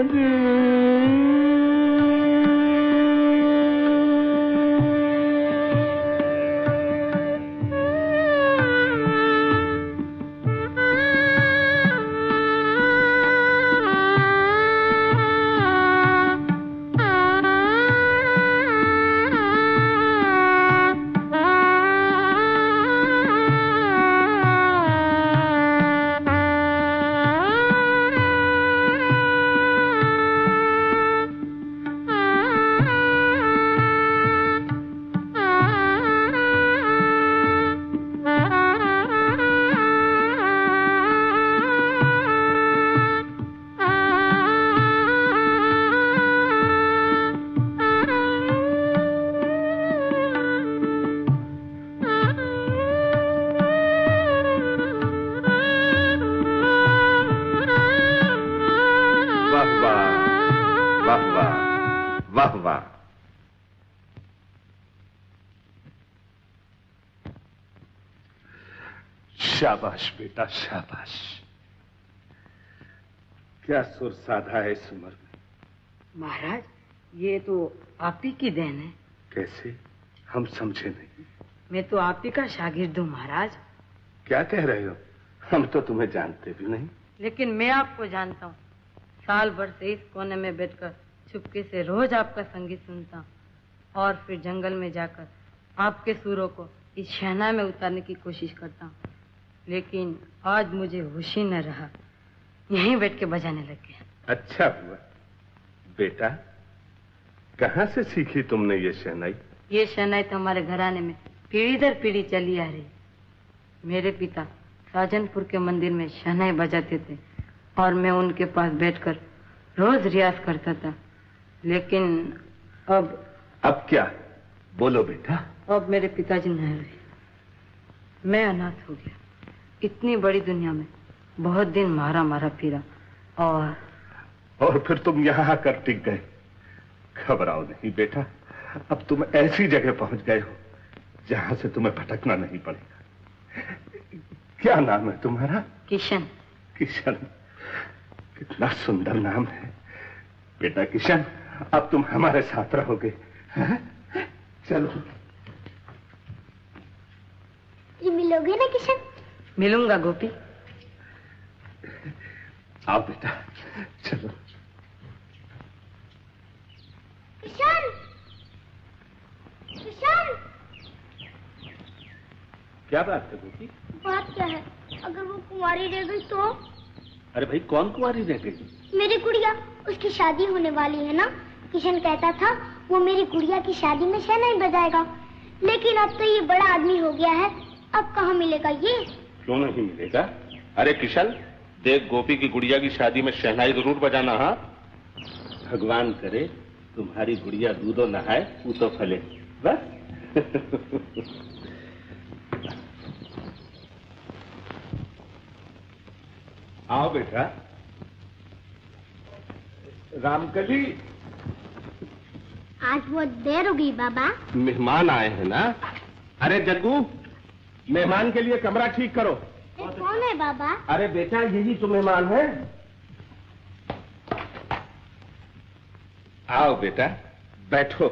शाबाश बेटा शाबाश। क्या सुर साधा है इस उम्र में। महाराज ये तो आप ही की देन है। कैसे? हम समझे नहीं। मैं तो आप ही का शागिर्द हूँ महाराज। क्या कह रहे हो? हम तो तुम्हें जानते भी नहीं। लेकिन मैं आपको जानता हूँ। साल भर से इस कोने में बैठकर चुपके से रोज आपका संगीत सुनता हूँ और फिर जंगल में जाकर आपके सुरों को इस शहनाई में उतारने की कोशिश करता हूँ। लेकिन आज मुझे होश ही न रहा, यहीं बैठ के बजाने लग गया। अच्छा हुआ बेटा। कहाँ से सीखी तुमने ये शहनाई? ये शहनाई तो हमारे घराने में पीढ़ी दर पीढ़ी चली आ रही। मेरे पिता साजनपुर के मंदिर में शहनाई बजाते थे और मैं उनके पास बैठकर रोज रियाज करता था। लेकिन अब क्या? बोलो बेटा। अब मेरे पिताजी नहीं रहे, मैं अनाथ हो गया। इतनी बड़ी दुनिया में बहुत दिन मारा मारा फिरा और फिर तुम यहाँ आकर टिक गए। घबराओ नहीं बेटा, अब तुम ऐसी जगह पहुंच गए हो जहां से तुम्हें भटकना नहीं पड़ेगा। क्या नाम है तुम्हारा? किशन। किशन, कितना सुंदर नाम है बेटा। किशन, अब तुम हमारे साथ रहोगे। चलो। ये मिलोगे ना किशन? मिलूंगा गोपी। आओ बेटा चलो। किशन, किशन। क्या बात है गोपी? बात क्या है? अगर वो कुंवारी रह गई तो? अरे भाई कौन कुंवारी रह गई? मेरी गुड़िया, उसकी शादी होने वाली है ना। किशन कहता था वो मेरी गुड़िया की शादी में शहनाई बजाएगा। लेकिन अब तो ये बड़ा आदमी हो गया है, अब कहाँ मिलेगा ये? क्यों नहीं मिलेगा? अरे किशन देख, गोपी की गुड़िया की शादी में शहनाई जरूर बजाना। हाँ, भगवान करे तुम्हारी गुड़िया दूधो नहाए पूतो फले। बस। आओ बेटा। रामकली, आज बहुत देर हो गई बाबा। मेहमान आए हैं ना। अरे जग्गू, मेहमान के लिए कमरा ठीक करो। कौन है बाबा? अरे बेटा यही तो मेहमान है। आओ बेटा बैठो।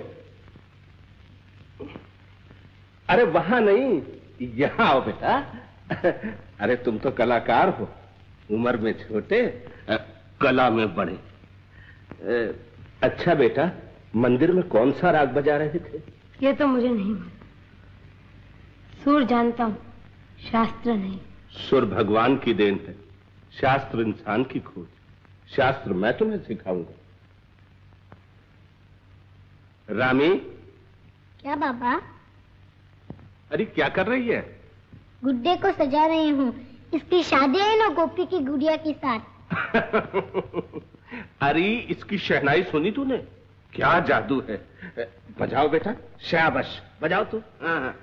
अरे वहां नहीं, यहाँ आओ बेटा। अरे तुम तो कलाकार हो, उम्र में छोटे, कला में बड़े। अच्छा बेटा, मंदिर में कौन सा राग बजा रहे थे? ये तो मुझे नहीं मालूम। सुर जानता हूँ, शास्त्र नहीं। सुर भगवान की देन है, शास्त्र इंसान की खोज। शास्त्र मैं तुम्हें सिखाऊंगा। रामी। क्या बाबा? अरे क्या कर रही है? गुड्डे को सजा रही हूँ, इसकी शादी है ना गोपी की गुड़िया के साथ। अरे इसकी शहनाई सुनी तूने? क्या जादू है। बजाओ बेटा, शाबाश बजाओ तू। हाँ हाँ।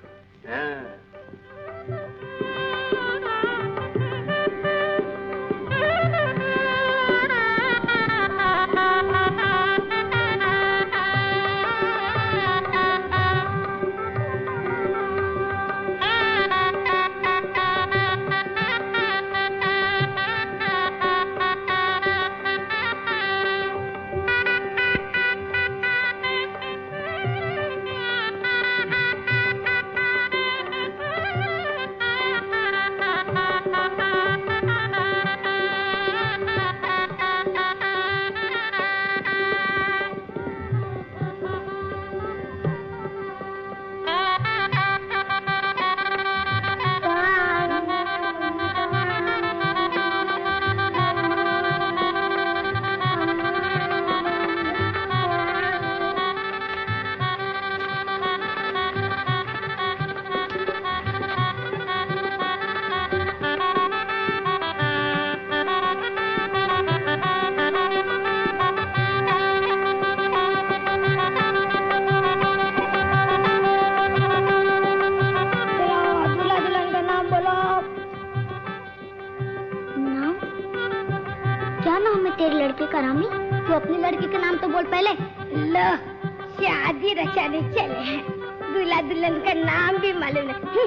क्या नाम है तेरे लड़के का रामी? तू अपने लड़के का नाम तो बोल पहले। लो, शादी रचाने चले हैं, दूल्हा दुल्हन का नाम भी मालूम नहीं।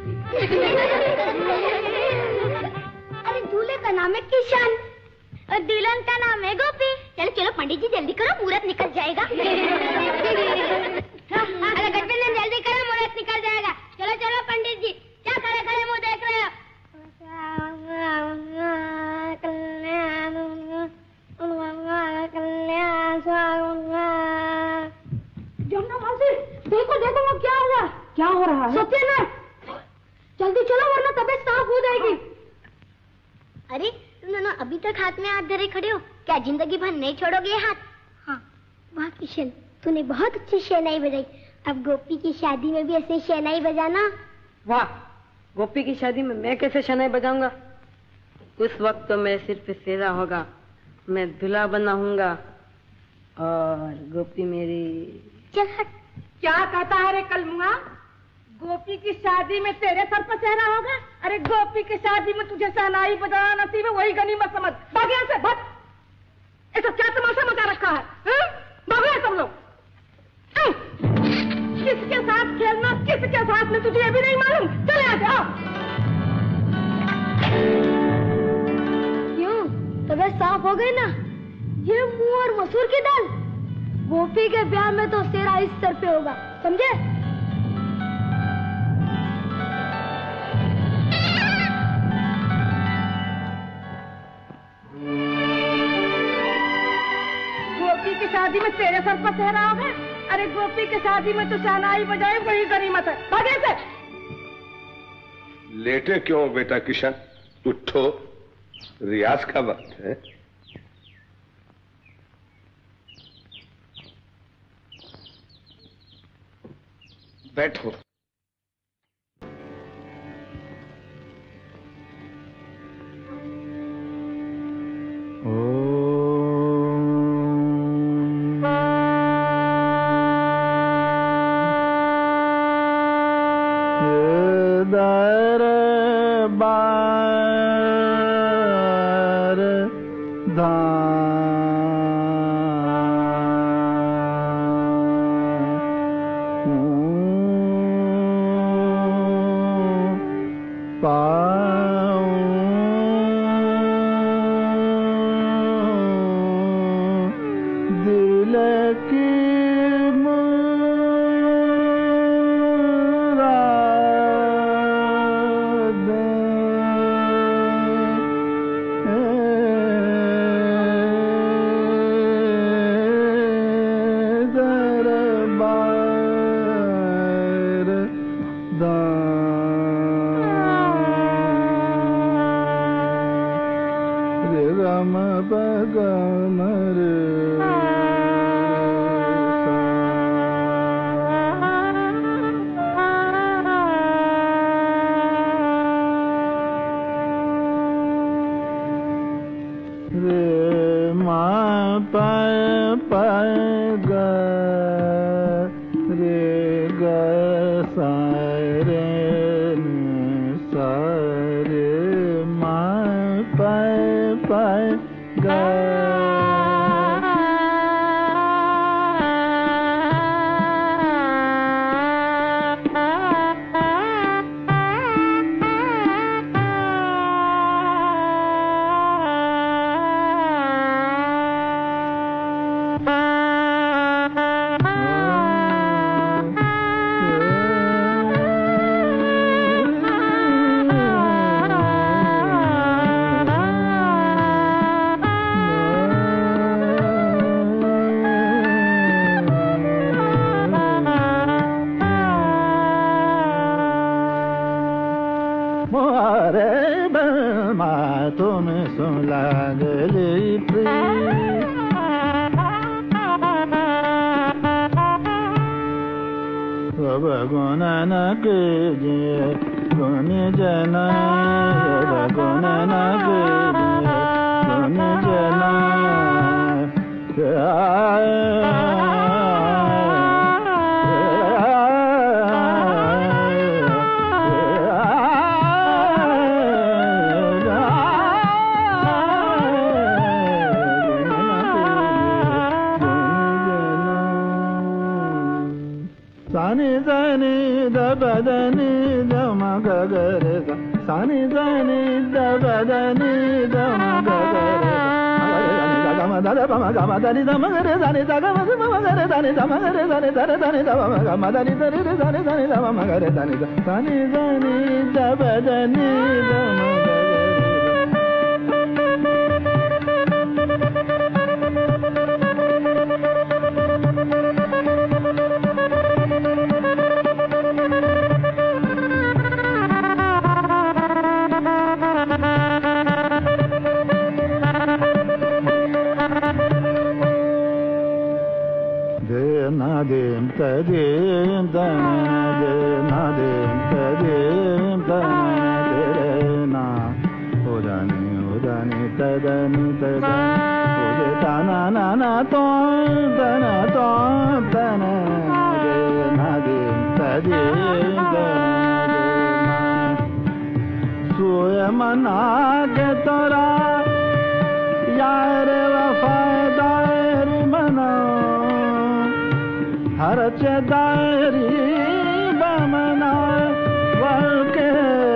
अरे दूल्हे का नाम है किशन और दुल्हन का नाम है गोपी। चलो चलो पंडित जी जल्दी करो, मुहूर्त निकल जाएगा। अरे गठबंधन जल्दी करो, मुहूर्त निकल जाएगा। चलो चलो पंडित जी, क्या खड़े खड़े मुंह देख रहे हो? देखो देखो वो क्या हुआ? क्या हो रहा है? सत्यनारायण, जल्दी चलो वरना तबीयत साफ हो जाएगी। अरे तुम दोनों अभी तक हाथ में हाथ धरे खड़े हो, क्या जिंदगी भर नहीं छोड़ोगे ये हाथ? हाँ, वाह किशन, तूने बहुत अच्छी शहनाई बजाई। अब गोपी की शादी में भी ऐसे शहनाई बजाना। वाह, गोपी की शादी में मैं कैसे शहनाई बजाऊंगा? उस वक्त तो मैं सिर्फ सेरा होगा, मैं दूल्हा बना हूँगा और गोपी मेरी। चल हट। क्या कहता है रे कलमुआ? गोपी की शादी में तेरे सर पर सेहरा होगा? अरे गोपी की शादी में तुझे शहनाई बजाना नसीब है, वही गनीमत समझ। भाग यहाँ से, भाग। ऐसा क्या तमाशा मचा रखा है? भागो सब लोग। किसके साथ खेलना, किसके साथ में, तुझे ये भी नहीं मालूम? चले आ जाओ। क्यों, तबीयत साफ हो गई ना? ये मुंह और मसूर की दाल। गोपी के ब्याह में तो सेरा इस सर पे होगा, समझे? गोपी की शादी में तेरे सर पर सेहरा होगा? अरे गोपी की शादी में तो शहनाई बजाए, वही गनीमत है। भागे से। लेटे क्यों बेटा किशन? उठो, रियाज का वक्त है। बैठो। सानी सानी दबदनी दम गगरे सानी सानी दबदनी दम गगरे गम दरे पम गम दरी दम गरे दानी दगम दम गरे दानी दम गरे दानी दरे दानी दम गम दरी दरे दानी दानी दम गरे दानी सानी सानी दबदनी दम nadim tadim nadim tadim na udani udani tadani tadani udana na na ton dana nadim tadim suya manage tora yaar wafadar mana हर चदारी बमना वके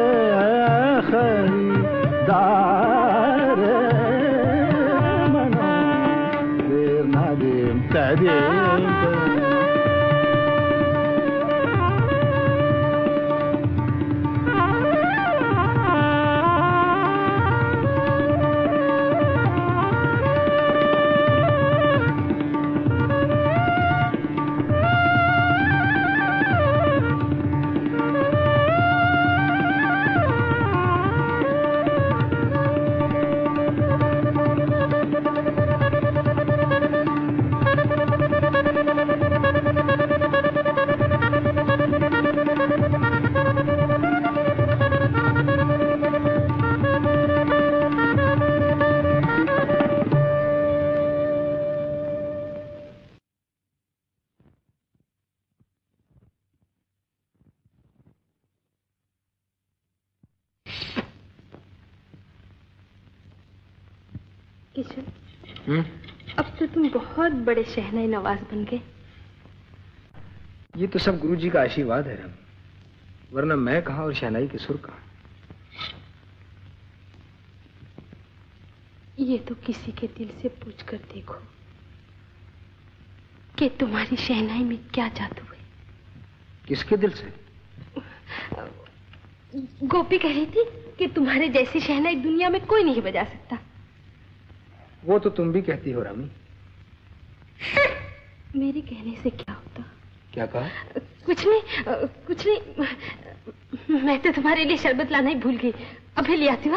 खरीदार मना देर नादिम तदीम अब तो तुम बहुत बड़े शहनाई नवाज बन गए। ये तो सब गुरुजी का आशीर्वाद है रवि, वरना मैं कहाँ और शहनाई के सुर कहाँ। ये तो किसी के दिल से पूछ कर देखो कि तुम्हारी शहनाई में क्या जादू है। किसके दिल से? गोपी कह रही थी कि तुम्हारे जैसी शहनाई दुनिया में कोई नहीं बजा सकता। वो तो तुम भी कहती हो रामी। मेरे कहने से क्या होता? क्या कहा? कुछ नहीं। मैं तो तुम्हारे लिए शरबत लाना ही भूल गई। अभी ले आती हूँ।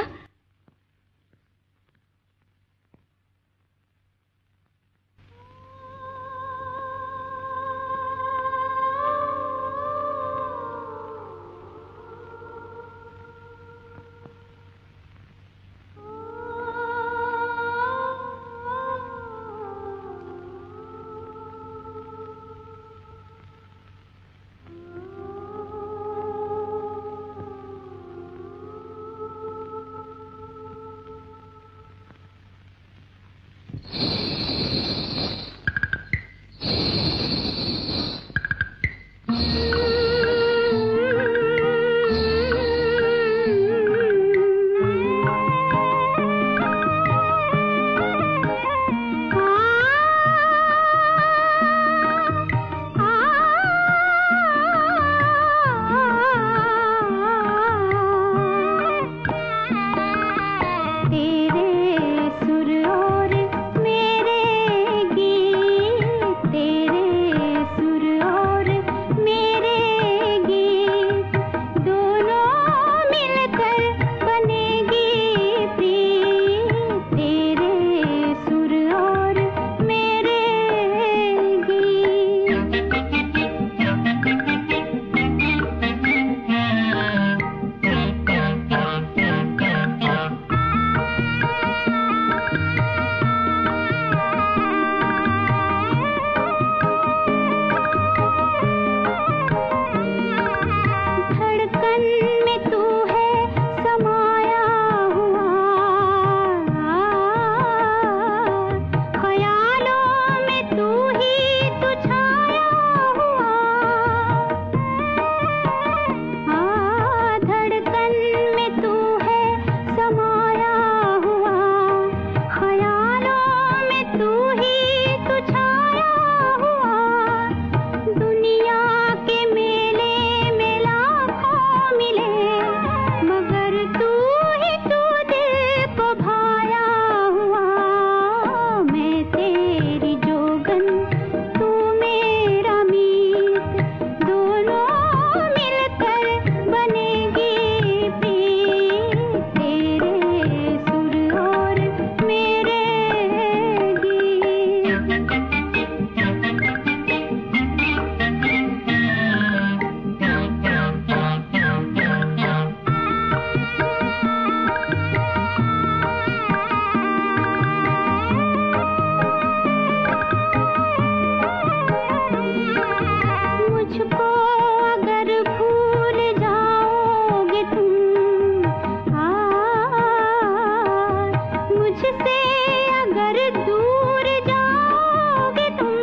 मुझसे अगर दूर जाओगे तुम,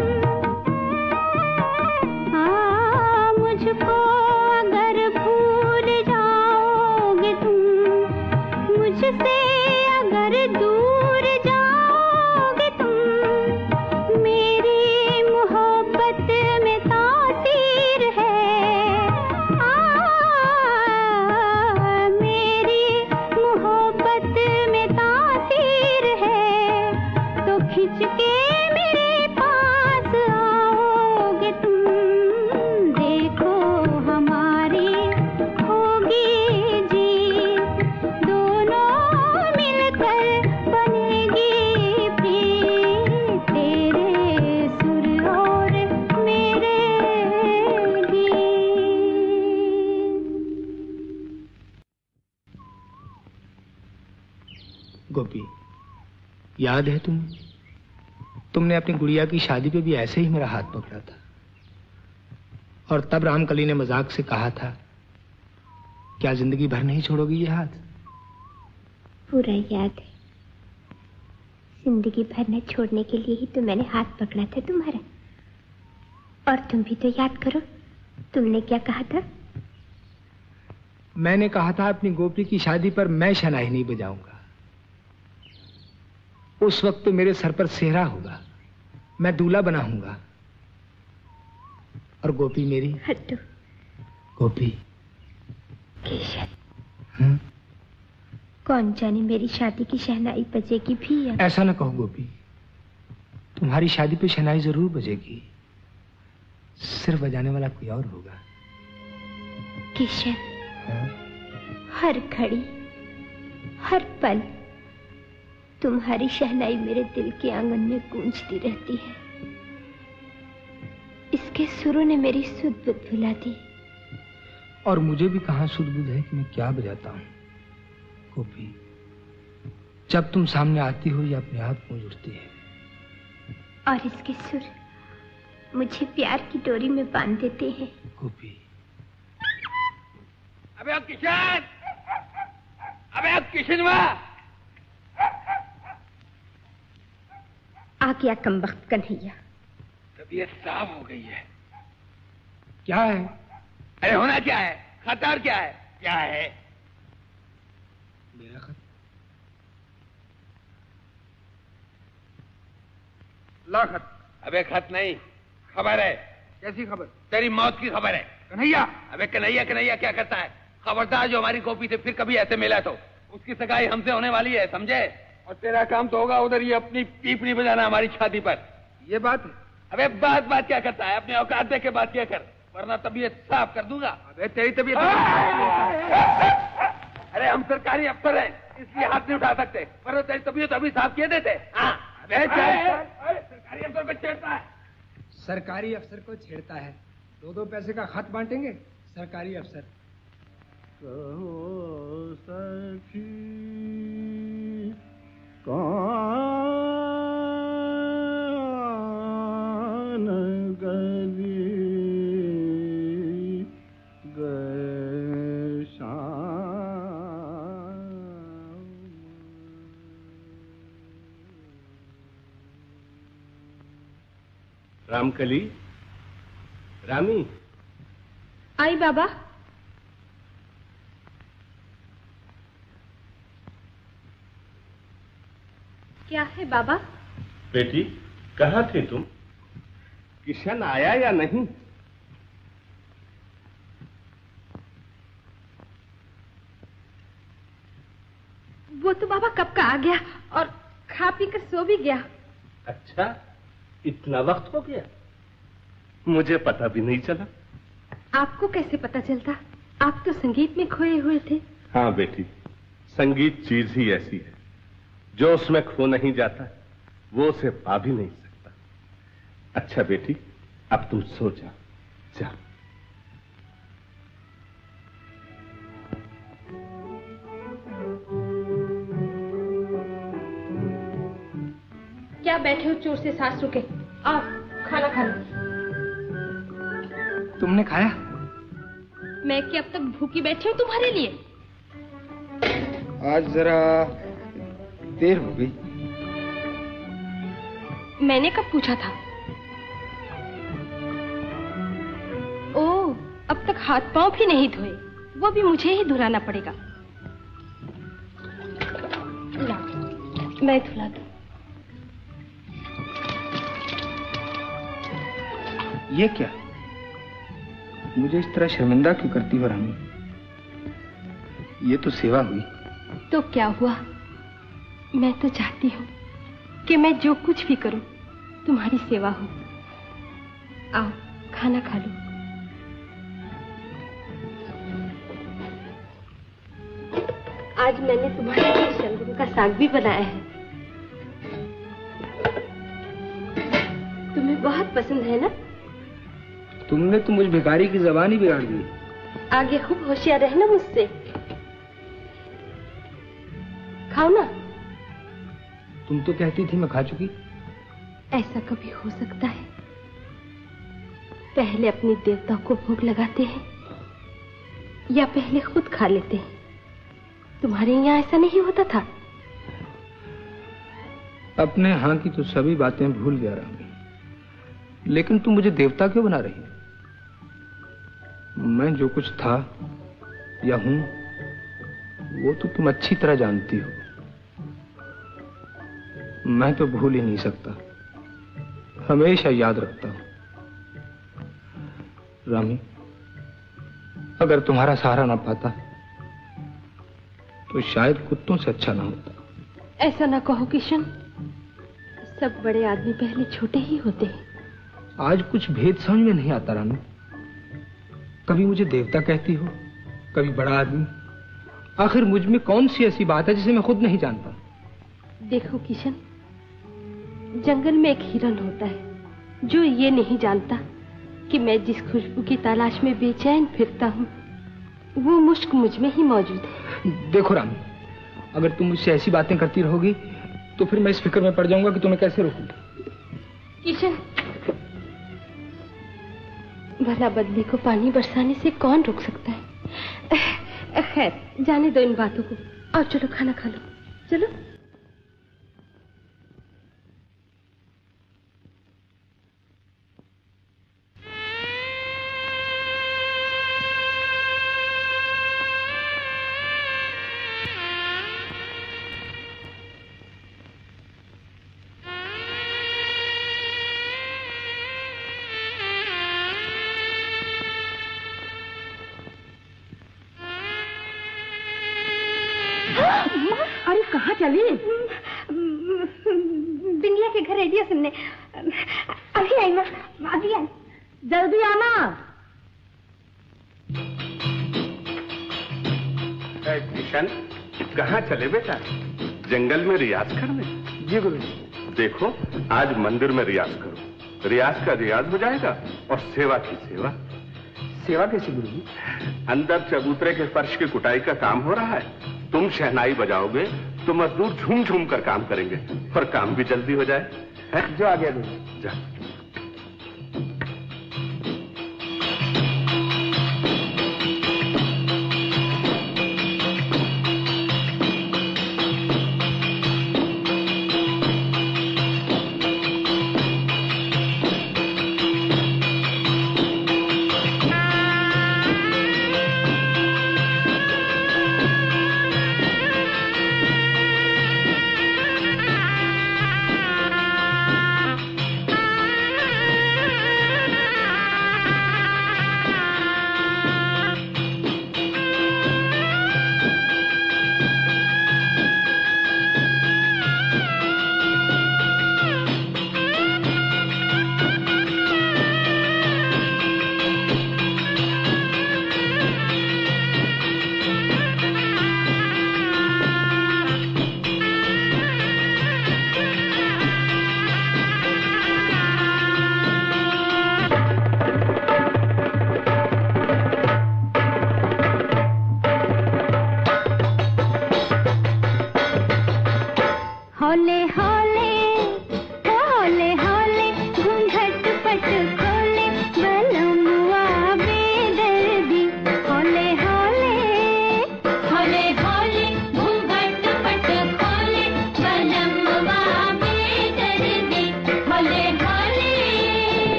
हाँ मुझको अगर भूल जाओगे तुम, मुझसे अगर दूर जाओगे तुम, मेरी मोहब्बत में तासीर है, मेरी मोहब्बत में तासीर है, तो खिंच के मेरे पास आओगे तुम, देखो हमारी होगी जीत, दोनों मिलकर बनेगी प्रीत, तेरे सुर और मेरे गीत। गोपी, याद है तुमने अपनी गुड़िया की शादी पे भी ऐसे ही मेरा हाथ पकड़ा था, और तब रामकली ने मजाक से कहा था, क्या जिंदगी भर नहीं छोड़ोगी ये हाथ? पूरा याद है, जिंदगी भर न छोड़ने के लिए ही तो मैंने हाथ पकड़ा था तुम्हारा। और तुम भी तो याद करो, तुमने क्या कहा था? मैंने कहा था अपनी गोपी की शादी पर मैं शहनाई नहीं बजाऊंगा। उस वक्त तो मेरे सर पर सेहरा होगा, मैं दूल्हा बनाऊंगा, और गोपी मेरी। हटो। गोपी। केशव, कौन जाने मेरी शादी की शहनाई बजेगी भी या? ऐसा न कहो गोपी, तुम्हारी शादी पे शहनाई जरूर बजेगी, सिर्फ बजाने वाला कोई और होगा। केशव, हर घड़ी हर पल तुम्हारी शहनाई मेरे दिल के आंगन में गूंजती रहती है। इसके सुरों ने मेरी सुध बुध भुला दी। और मुझे भी कहाँ सुध बुध है कि मैं क्या बजाता हूँ गोपी। जब तुम सामने आती हो ये अपने आप गूंज उठती है। और इसके सुर मुझे प्यार की डोरी में बांध देते हैं। गोपी। अबे अब किशन, अबे अब किशनवा। आ गया कमबख्त कन्हैया। तबीयत साफ हो गई है। क्या है? अरे होना क्या है? खत और क्या है? क्या है? मेरा खत? ला खत। अबे खत नहीं, खबर है। कैसी खबर? तेरी मौत की खबर है। कन्हैया। अबे कन्हैया कन्हैया क्या करता है? खबरदार जो हमारी गोपी से फिर कभी ऐसे मिला तो उसकी सगाई हमसे होने वाली है, समझे? और तेरा काम तो होगा उधर ये अपनी पीपनी बजाना हमारी शादी पर। ये बात है? अबे बात क्या करता है? अपने औकात दे के बात क्या कर, वरना तबीयत साफ कर दूंगा। अबे तेरी तबीयत। अरे हम सरकारी अफसर हैं, इसलिए हाथ नहीं उठा सकते, वरना तेरी तबीयत अभी साफ किए देते। हाँ। सरकारी अफसर को छेड़ता है। सरकारी अफसर को छेड़ता है? 2-2 पैसे का खत बांटेंगे सरकारी अफसर। कहो सखी कौन गली गए शाम। रामकली, रामी। आई बाबा। क्या है बाबा? बेटी कहाँ थे तुम? किशन आया या नहीं? वो तो बाबा कब का आ गया और खा पी कर सो भी गया। अच्छा, इतना वक्त हो गया, मुझे पता भी नहीं चला। आपको कैसे पता चलता? आप तो संगीत में खोए हुए थे। हाँ बेटी, संगीत चीज ही ऐसी है, जो उसमें खो नहीं जाता वो उसे पा भी नहीं सकता। अच्छा बेटी, अब तुम सो जाओ, जाओ। क्या बैठे हो चोर से सास रुके? आओ खाना खा लो। तुमने खाया? मैं क्या अब तक भूखी बैठी हूँ तुम्हारे लिए? आज जरा देर हो गई। मैंने कब पूछा था? ओह, अब तक हाथ पांव भी नहीं धोए, वो भी मुझे ही धुलाना पड़ेगा। ला, मैं धुला दूं। ये क्या? मुझे इस तरह शर्मिंदा क्यों करती हो रानी? ये तो सेवा हुई। तो क्या हुआ? मैं तो चाहती हूँ कि मैं जो कुछ भी करूं तुम्हारी सेवा हो। आओ खाना खा लो। आज मैंने तुम्हारे लिए शलगम का साग भी बनाया है। तुम्हें बहुत पसंद है ना? तुमने तो मुझ भिखारी की जबान ही बिगाड़ दी। आगे खूब होशियार रहना मुझसे। खाओ ना। तुम तो कहती थी मैं खा चुकी। ऐसा कभी हो सकता है? पहले अपने देवता को भोग लगाते हैं या पहले खुद खा लेते हैं? तुम्हारे यहाँ ऐसा नहीं होता था? अपने हाँ की तो सभी बातें भूल गया रामी, लेकिन तुम मुझे देवता क्यों बना रही? मैं जो कुछ था या हूं वो तो तुम अच्छी तरह जानती हो। मैं तो भूल ही नहीं सकता, हमेशा याद रखता हूं। रामी, अगर तुम्हारा सहारा ना पाता तो शायद कुत्तों से अच्छा ना होता। ऐसा ना कहो किशन, सब बड़े आदमी पहले छोटे ही होते हैं। आज कुछ भेद समझ में नहीं आता रामी। कभी मुझे देवता कहती हो, कभी बड़ा आदमी। आखिर मुझ में कौन सी ऐसी बात है जिसे मैं खुद नहीं जानता? देखो किशन, जंगल में एक हिरन होता है जो ये नहीं जानता कि मैं जिस खुशबू की तलाश में बेचैन फिरता हूँ वो मुश्क मुझ में ही मौजूद है। देखो रामी, अगर तुम मुझसे ऐसी बातें करती रहोगी तो फिर मैं इस फिक्र में पड़ जाऊंगा कि तुम्हें कैसे रोकूं। किशन, भला बदले को पानी बरसाने से कौन रोक सकता है? खैर, जाने दो इन बातों को। और चलो खाना खा लो। चलो। अरे कहाँ चली? बिंदिया के घर रेडियो सुनने। अभी आई माँ, अभी आई। जल्दी आना। किशन, कहाँ चले बेटा? जंगल में रियाज करने? जी गुरुजी। देखो, आज मंदिर में रियाज करो। रियाज का रियाज हो जाएगा और सेवा की सेवा। सेवा कैसी गुरुजी? अंदर चबूतरे के फर्श की कुटाई का काम हो रहा है। तुम शहनाई बजाओगे तो मजदूर झूम झूम कर काम करेंगे और काम भी जल्दी हो जाए। है? जो आ गया गुरुजी। जा।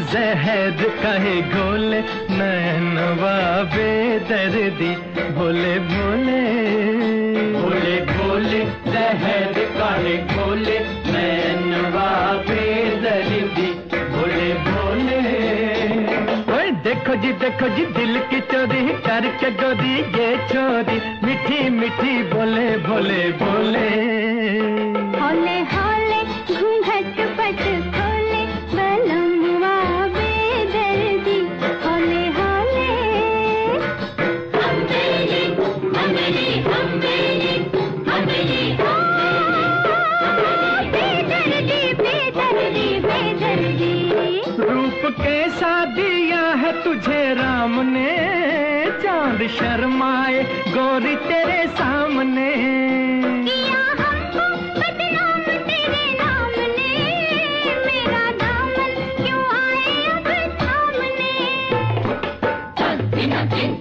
जहर कहे घोले नैनवा बेदर्दी भोले भोले भोले भोले जहर कहे घोले नैनवा बेदर्दी भोले भोले। ओए देखो जी दिल की चोरी करके गोरी ये छोरी मीठी मीठी बोले भोले भोले। हौले हौले घूंघट पट खोले बलमुआ बेदर्दी हौले हौले। हमेली हमेली हमेली हमेली बेदर्दी बेदर्दी बेदर्दी। रूप कैसा दिया है तुझे राम ने चांद शर्माए गोरी तेरे सामने। किया हमको बदनाम तेरे नाम ने मेरा दामन क्यों आए अब थामने। तक दिना दिन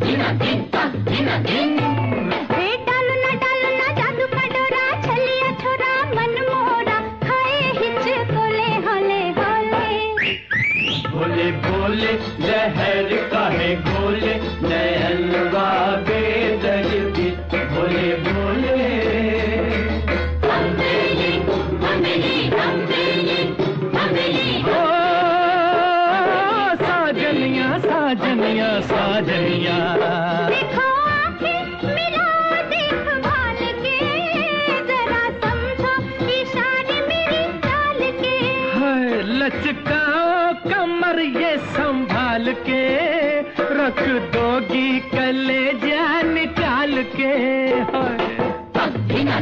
डालो ना जादू का डोरा छलिया छोरा मन मोरा खाए हिच कोले हौले हौले। भोले भोले जहर काहे घोले नैनवा बेदर्दी भोले भोले। हमेली हमेली हमेली हमेली। ओ साजनिया साजनिया साजनिया। देखो आंखें मिलाओ देख भाल के जरा समझो इशारे मेरी चाल के। हाय लचकाओ कमर ये संभाल के रख दोगी कलेजा निकाल के। तक दिना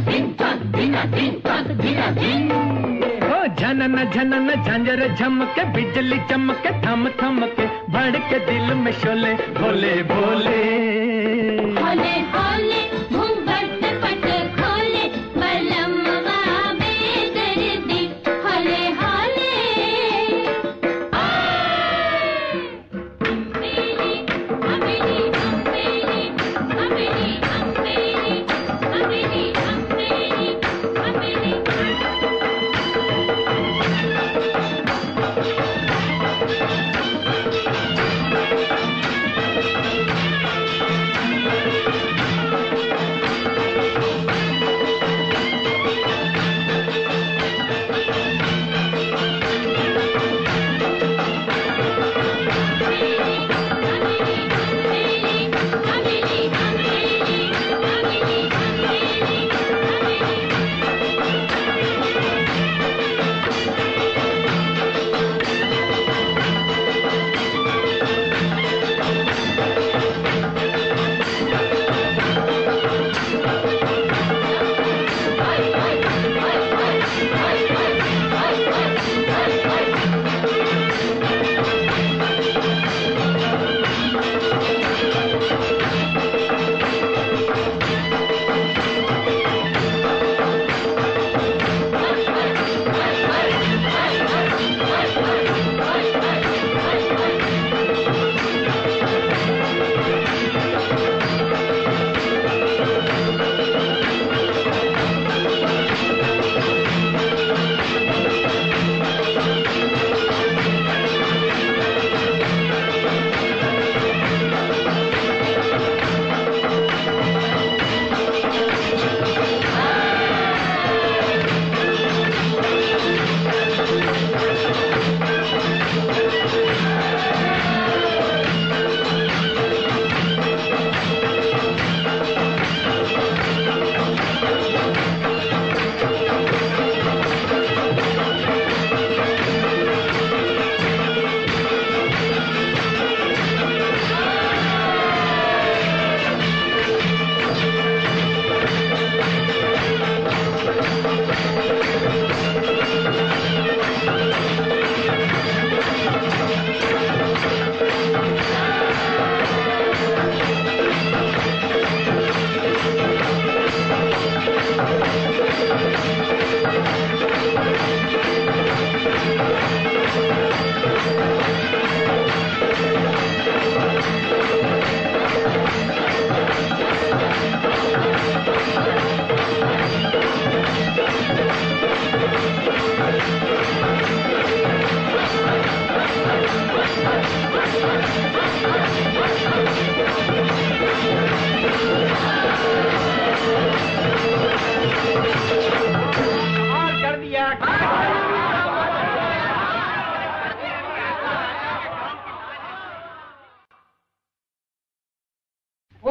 दिन ओ झनन झंझर झमके बिजली चमके थम थम के भड़के दिल में शोले भोले भोले। हौले हौले घूंघट पट खोले बलमुआ बेदर्दी हौले हौले। हमेली हमेली हमेली हमेली हमेली हमेली हमेली हमेली।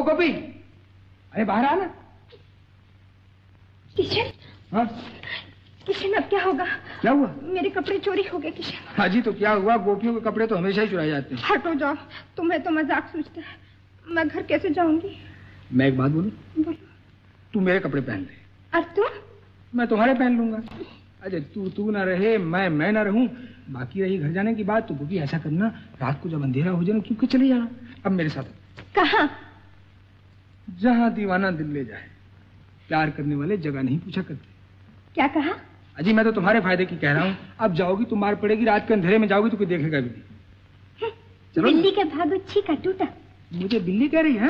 गोपी, अरे बाहर आ ना। किशन, हाँ किशन अब क्या होगा? क्या हुआ? मेरे कपड़े चोरी हो गए किशन। हाँ जी, तो क्या हुआ? गोपियों के कपड़े तो हमेशा ही चुराए जाते हैं। हटो जाओ, तुम्हें तो मजाक सूझता है। मैं घर कैसे जाऊंगी? मैं एक बात बोलूं? बोलो। तू मेरे कपड़े पहन ले। और तुम? मैं तुम्हारे पहन लूंगा। अरे तू ना रहे, मैं ना रहूं। बाकी रही घर जाने की बात, तो गोपी ऐसा करना, रात को जब अंधेरा हो जाए क्योंकि चले जाना अब मेरे साथ। कहाँ? जहाँ दीवाना दिल ले जाए। प्यार करने वाले जगह नहीं पूछा करते। क्या कहा? अजी मैं तो तुम्हारे फायदे की कह रहा हूँ। अब जाओगी तो मार पड़ेगी, रात के अंधेरे में जाओगी तो कोई देखेगा भी नहीं। चलो। बिल्ली का भागो छीका टूटा। मुझे बिल्ली कह रही है?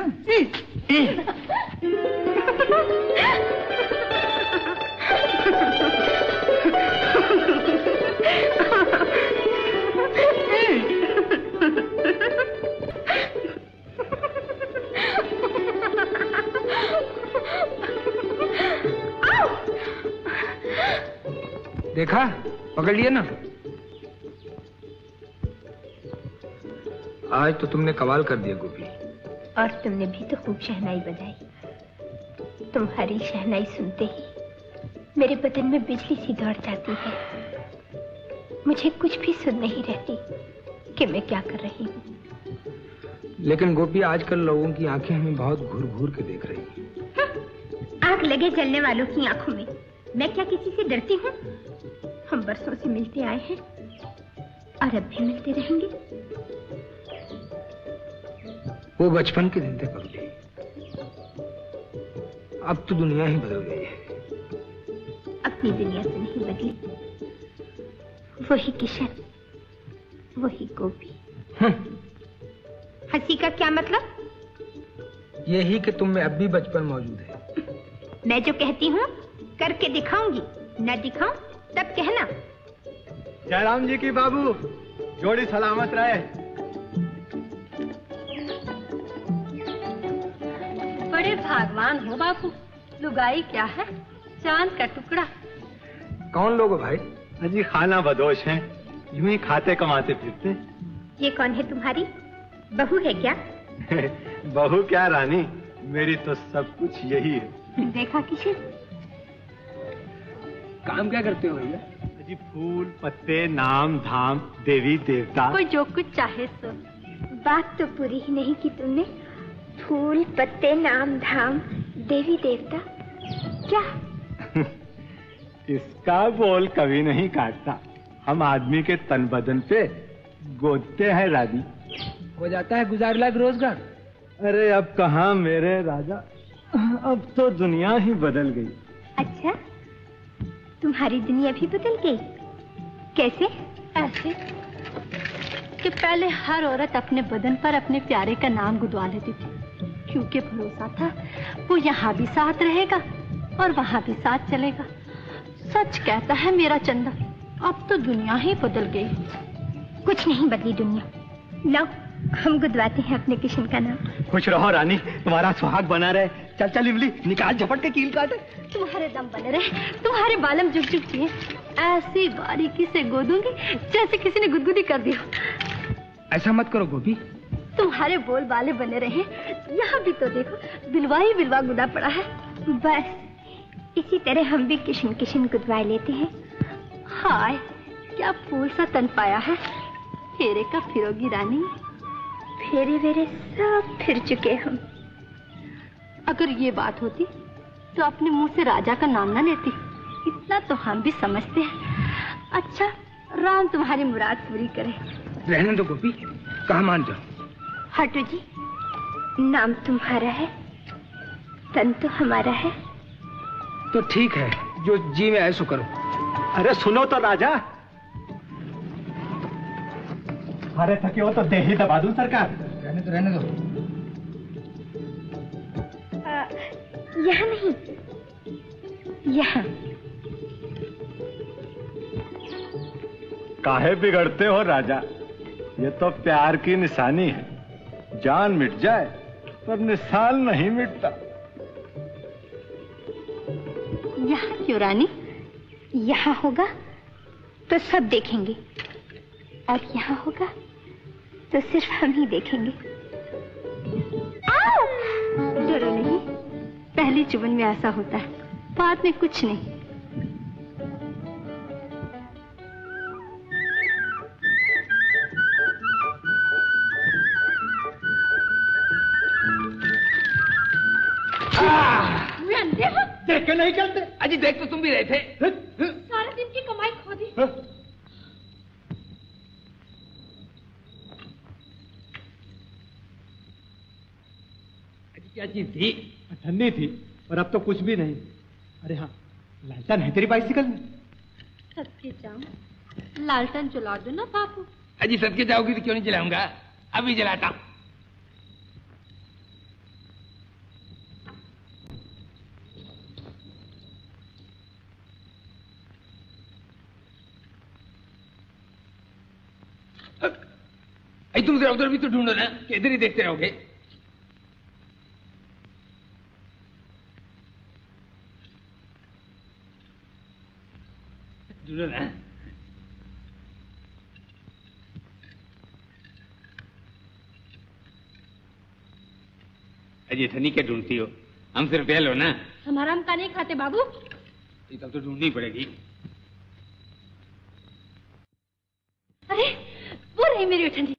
देखा, पकड़ लिया ना। आज तो तुमने कमाल कर दिया गोपी। और तुमने भी तो खूब शहनाई बजाई। तुम्हारी शहनाई सुनते ही मेरे बदन में बिजली सी दौड़ जाती है। मुझे कुछ भी सुन नहीं रहती कि मैं क्या कर रही हूँ। लेकिन गोपी आजकल लोगों की आंखें हमें बहुत घूर घूर के देख रही हैं। आग लगे जलने वालों की आंखों में मैं क्या किसी से डरती हूँ? हम बरसों से मिलते आए हैं और अब भी मिलते रहेंगे। वो बचपन के दिन थे पगली। अब तो दुनिया ही बदल गई है। अपनी दुनिया से नहीं बदली। वही किशन, वही गोपी। हंसी का क्या मतलब? यही कि तुम में अब भी बचपन मौजूद है। मैं जो कहती हूँ करके दिखाऊंगी, न दिखाऊं तब कहना। जयराम जी की बाबू, जोड़ी सलामत रहे। बड़े भागवान हो बाबू। लुगाई क्या है? चांद का टुकड़ा। कौन लोग हो भाई? अजी खाना बदोश हैं, यूं ही खाते कमाते फिरते। ये कौन है तुम्हारी बहू है क्या? बहू क्या रानी, मेरी तो सब कुछ यही है। देखा किशन? काम क्या करते हो भैया? अजी फूल पत्ते नाम धाम देवी देवता। कोई जो कुछ चाहे सो। बात तो पूरी ही नहीं की तुमने। फूल पत्ते नाम धाम देवी देवता क्या? इसका बोल कभी नहीं काटता। हम आदमी के तन बदन पे गोदते हैं रानी। हो जाता है गुजार लाख रोजगार। अरे अब कहाँ मेरे राजा, अब तो दुनिया ही बदल गई। अच्छा, तुम्हारी दुनिया भी बदल गई? कैसे? ऐसे कि पहले हर औरत अपने बदन पर अपने प्यारे का नाम गुदवा लेती थी, क्योंकि भरोसा था वो यहाँ भी साथ रहेगा और वहाँ भी साथ चलेगा। सच कहता है मेरा चंदा, अब तो दुनिया ही बदल गई। कुछ नहीं बदली दुनिया। लो हम गुदवाते हैं अपने किशन का नाम। खुश रहो रानी, तुम्हारा सुहाग बना रहे। चल चल इमली, निकाल झपट के कील काटे। तुम्हारे दम बने रहे, तुम्हारे बालम झुक झुक किए, ऐसी बारीकी से गोदूंगी जैसे किसी ने गुदगुदी कर दी हो। ऐसा मत करो गोपी। तुम्हारे बोल बाले बने रहे, यहाँ भी तो देखो बिलवा ही बिलवा गुदा पड़ा है। बस इसी तरह हम भी किशन किशन गुदवा लेते हैं। हाय क्या फूल सा तन पाया है। फेरे का फिरोगी रानी। फेरे वेरे सब फिर चुके हम। अगर ये बात होती तो अपने मुंह से राजा का नाम ना लेती। इतना तो हम भी समझते हैं। अच्छा राम तुम्हारी मुराद पूरी करे। रहने दो गोपी, कहाँ मान जाओ। हटो जी, नाम तुम्हारा है, तन तो हमारा है। तो ठीक है, जो जी में ऐसो करो। अरे सुनो तो राजा। अरे थके हो तो दे ही दबा दूं सरकार। रहने दो रहने दो। यहाँ नहीं, यहाँ। काहे बिगड़ते हो राजा, ये तो प्यार की निशानी है। जान मिट जाए पर निशान नहीं मिटता। यहाँ क्यों रानी? यहाँ होगा तो सब देखेंगे और यहाँ होगा तो सिर्फ हम ही देखेंगे। आओ! डरो नहीं, पहले चुभन में ऐसा होता है, बाद में कुछ नहीं। देख के नहीं चलते? अजी देख तो तुम भी रहे थे। सारे दिन की कमाई खो दी। अजी क्या चीज थी? ठंडी थी, पर अब तो कुछ भी नहीं। अरे हाँ, लालटेन है तेरी बाइसिकल में? सदके जाऊं, लालटेन जला दो ना बापू। अजी सदके जाओगी तो क्यों नहीं जलाऊंगा, अभी जलाता हूं। तुम जरा उधर भी तो ढूंढो ना, कि इधर ही देखते रहोगे। ढूंढो ना। अजय धनी क्या ढूंढती हो? हमसे रुपया लो ना। हमारा हम का नहीं खाते बाबू। ये तब तो ढूंढनी पड़ेगी। अरे वो रही मेरी ठंडी।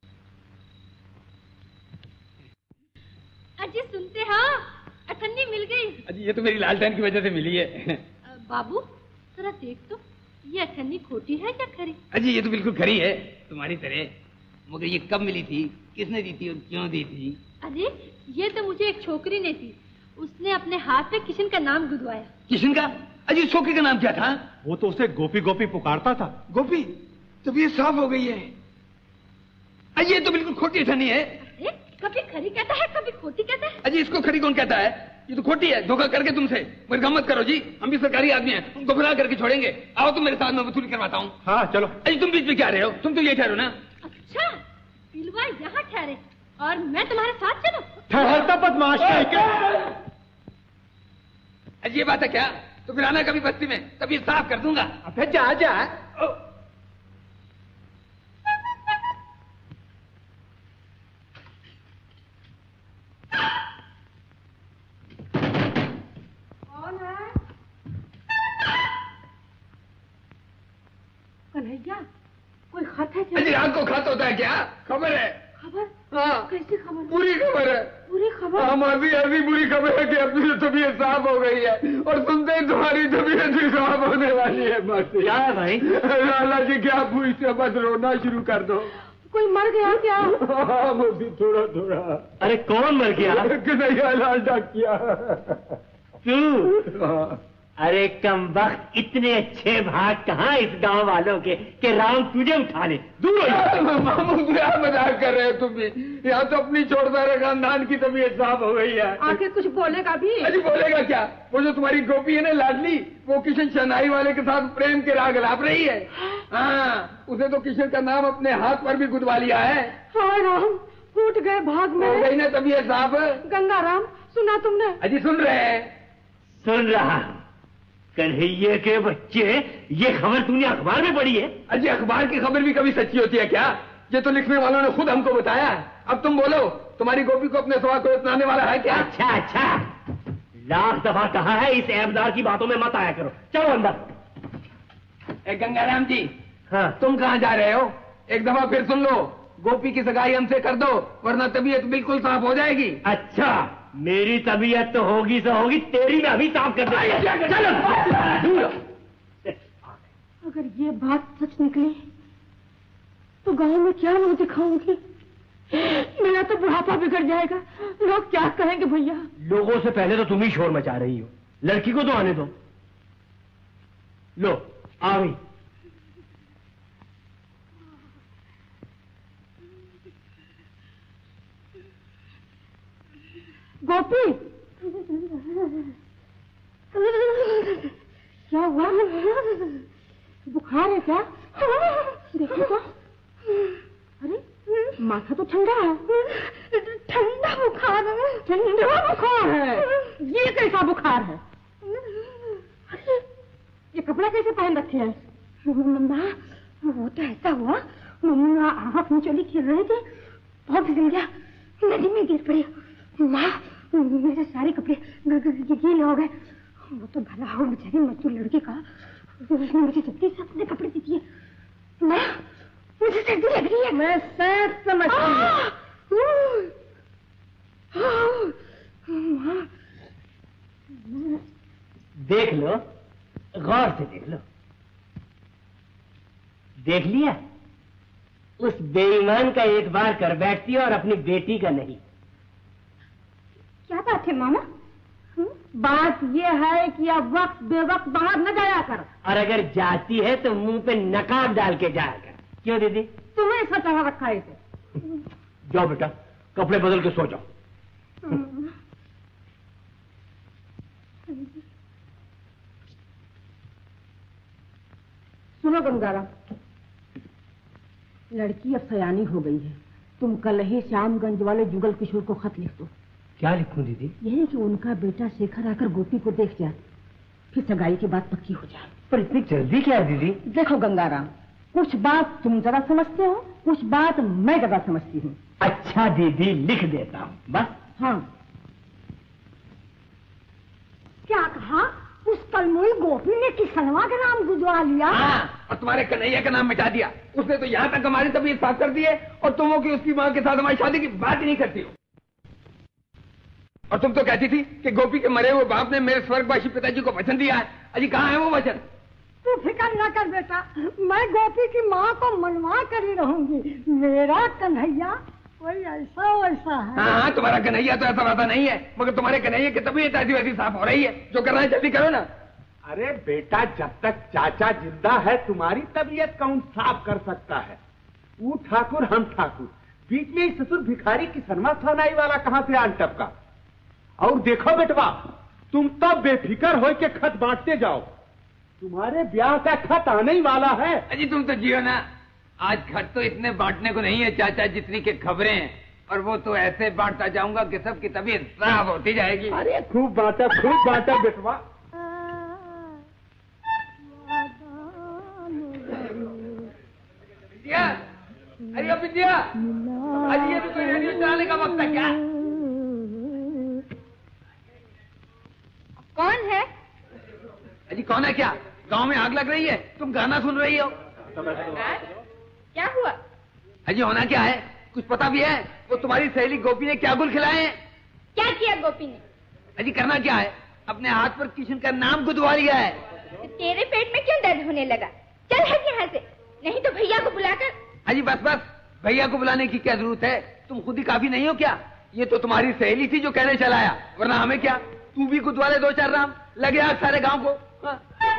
अजी सुनते हाँ, अठन्नी मिल गई। अजी ये तो मेरी लालटेन की वजह से मिली है। बाबू जरा देख तो, ये अठन्नी खोटी है या खरी? अजी ये तो बिल्कुल खरी है, तुम्हारी तरह। मगर ये कब मिली थी, किसने दी थी और क्यों दी थी? अरे ये तो मुझे एक छोकरी ने दी, उसने अपने हाथ में किशन का नाम गुदवाया। किशन का? अजी उस छोकरी का नाम क्या था? वो तो उसे गोपी गोपी पुकारता था। गोपी? तब ये साफ हो गई है। अजी ये तो बिल्कुल खोटी अठन्नी है। अरे कभी खरी कहता है, कभी खोटी कहता है। अजी इसको खरी कौन कहता है? ये तो खोटी है, धोखा करके तुमसे। मेरी गम्मत करो जी, हम भी सरकारी आदमी हैं, तुम गुमराह करके छोड़ेंगे। आओ तुम मेरे साथ, में वसूली करवाता हूँ। हाँ चलो। अजी तुम बीच में क्या रहे हो? तुम तो ये ठहरो ना। अच्छा पिलवा यहाँ ठहरे और मैं तुम्हारे साथ चलूं? ठहरता बदमाश है क्या? अजी ये बात है क्या? तो फिर आना कभी बस्ती में, तभी साफ कर दूंगा। अबे जा जा। कन्हैया कोई खत है क्या? अजी रात को खत होता है क्या? खबर है। खबर? हाँ कैसी खबर? पूरी खबर है। पूरी खबर? हमारी ऐसी बुरी खबर है कि अपनी तबीयत साफ हो गई है, और सुनते ही तुम्हारी तबीयत भी साफ होने वाली है। बस क्या है भाई? लाला जी क्या पूछते, बस रोना शुरू कर दो। कोई मर गया क्या? हाँ मोदी थोड़ा थोड़ा। अरे कौन मर गया? कन्हैया लाल डाकिया। तू? अरे कमबख्त, इतने अच्छे भाग कहाँ इस गांव वालों के कि राम तुझे उठा ले। दूर हो। मामू क्या मजाक कर रहे हो तुम भी? यहाँ तो अपनी छोड़दार खानदान की तबीयत साफ हो गई है। आखिर कुछ बोलेगा भी? अजी बोलेगा क्या? वो जो तुम्हारी गोपी है ना लाडली, वो किशन शहनाई वाले के साथ प्रेम के राग लाप रही है। हाँ उसे तो किशन का नाम अपने हाथ पर भी गुदवा लिया है। हाँ राम, फूट गए भाग में। हो गई ना तबीयत साफ? गंगाराम सुना तुमने? अजी सुन रहे हैं? सुन रहा। कन्हैया के बच्चे, ये खबर तूने अखबार में पढ़ी है? अजी अखबार की खबर भी कभी सच्ची होती है क्या? ये तो लिखने वालों ने खुद हमको बताया। अब तुम बोलो, तुम्हारी गोपी को अपने सवा को इतनाने वाला है क्या? अच्छा अच्छा, लाख दफा कहा है इस ऐबदार की बातों में मत आया करो। चलो अंदर। ए गंगाराम जी। हाँ तुम कहाँ जा रहे हो? एक दफा फिर सुन लो, गोपी की सगाई हमसे कर दो, वरना तबीयत बिल्कुल साफ हो जाएगी। अच्छा, मेरी तबीयत तो होगी सो होगी, तेरी मैं अभी साफ कर दूंगा। चलो। अगर ये बात सच निकली तो गांव में क्या मुंह दिखाऊंगी? मेरा तो बुढ़ापा बिगड़ जाएगा। लोग क्या कहेंगे भैया? लोगों से पहले तो तुम ही शोर मचा रही हो। लड़की को तो आने दो। लो आ गई। गोपी क्या हुआ? बुखार है क्या? देखो तो। अरे माथा तो ठंडा है। ठंडा बुखार है? ठंडा बुखार है? ये कैसा बुखार है? अरे ये कपड़ा कैसे पहन रखे हैं? मम्मा वो तो ऐसा हुआ, मम्मा आँख में चली खेल रहे थे, बहुत फिसल गया, नदी में गिर पड़ी। माँ मेरे सारे कपड़े गीले हो गए। वो तो भला हो बेचारी मजदूर लड़की का, उसने मुझे जल्दी से अपने कपड़े दे दिए। मुझे सर्दी लग रही है। मैं सब समझती हूँ। देख लो, गौर से देख लो। देख लिया? उस बेईमान का एक बार कर बैठती है और अपनी बेटी का नहीं। क्या बात है मामा? बात यह है कि अब वक्त बेवक्त बाहर न जाया कर, और अगर जाती है तो मुंह पे नकाब डाल के जाया कर। क्यों दीदी? तुम्हें ऐसा चढ़ा रखा है इसे। जाओ बेटा, कपड़े बदल के सो जाओ। सुनो गंगाराम, लड़की अब सयानी हो गई है। तुम कल ही श्यामगंज वाले जुगल किशोर को खत लिख दो। क्या लिखूं दीदी? यही कि उनका बेटा शेखर आकर गोपी को देख जाए, फिर सगाई की बात पक्की हो जाए। पर इतनी जल्दी क्या है दीदी? देखो गंगाराम, कुछ बात तुम ज्यादा समझते हो, कुछ बात मैं ज्यादा समझती हूँ। अच्छा दीदी, लिख देता हूँ बस। हाँ। क्या कहा? उस कलमुई गोपी ने किसनवा का नाम गुजवा लिया। हाँ, और तुम्हारे कन्हैया का नाम मिटा दिया। उसने तो यहाँ तक हमारी तबीयत साफ कर दी है, और तुम हो कि उसकी माँ के साथ हमारी शादी की बात ही नहीं करती हो। और तुम तो कहती थी कि गोपी के मरे हुए बाप ने मेरे स्वर्गवासी पिताजी को वचन दिया है। अजी कहाँ है वो वचन? तू फिक्र न कर बेटा, मैं गोपी की माँ को मनवा कर ही रहूंगी। मेरा कन्हैया कोई ऐसा वैसा है। हाँ, तुम्हारा कन्हैया तो ऐसा वैसा नहीं है, मगर तुम्हारे कन्हैया की तबीयत ऐसी वैसी साफ हो रही है। जो करना है जल्दी करो ना। अरे बेटा, जब तक चाचा जिंदा है तुम्हारी तबीयत कौन साफ कर सकता है? वो ठाकुर हम ठाकुर, बीच में ससुर भिखारी की सनमा थानाई वाला कहाँ से आन टपका? और देखो बेटवा, तुम तो बेफिक्र हो के खत बांटते जाओ, तुम्हारे ब्याह का खत आने ही वाला है। अजी तुम तो जियो ना। आज खत तो इतने बांटने को नहीं है चाचा जितनी के खबरें हैं, और वो तो ऐसे बांटता जाऊंगा कि सबकी तबीयत साफ होती जाएगी। अरे खूब बांटा बेटवा। विद्या, अरे विद्या, अजी ये भी कोई रेडियो चलाने का वक्त है क्या? कौन है? अजी कौन है क्या? गांव में आग लग रही है, तुम गाना सुन रही हो। क्या हुआ? अजी होना क्या है, कुछ पता भी है? वो तुम्हारी सहेली गोपी ने क्या गुल खिलाए हैं? क्या किया गोपी ने? अजी करना क्या है, अपने हाथ पर किशन का नाम गुदवा लिया है। तेरे पेट में क्यों दर्द होने लगा? चल हट यहाँ से, नहीं तो भैया को बुलाकर। अजी बस बस, भैया को बुलाने की क्या जरूरत है? तुम खुद ही काफी नहीं हो क्या? ये तो तुम्हारी सहेली थी जो कहने चलाया, वरना हमें क्या? तू भी गुदवा ले 2-4 राम, लगे आज सारे गांव को। हाँ।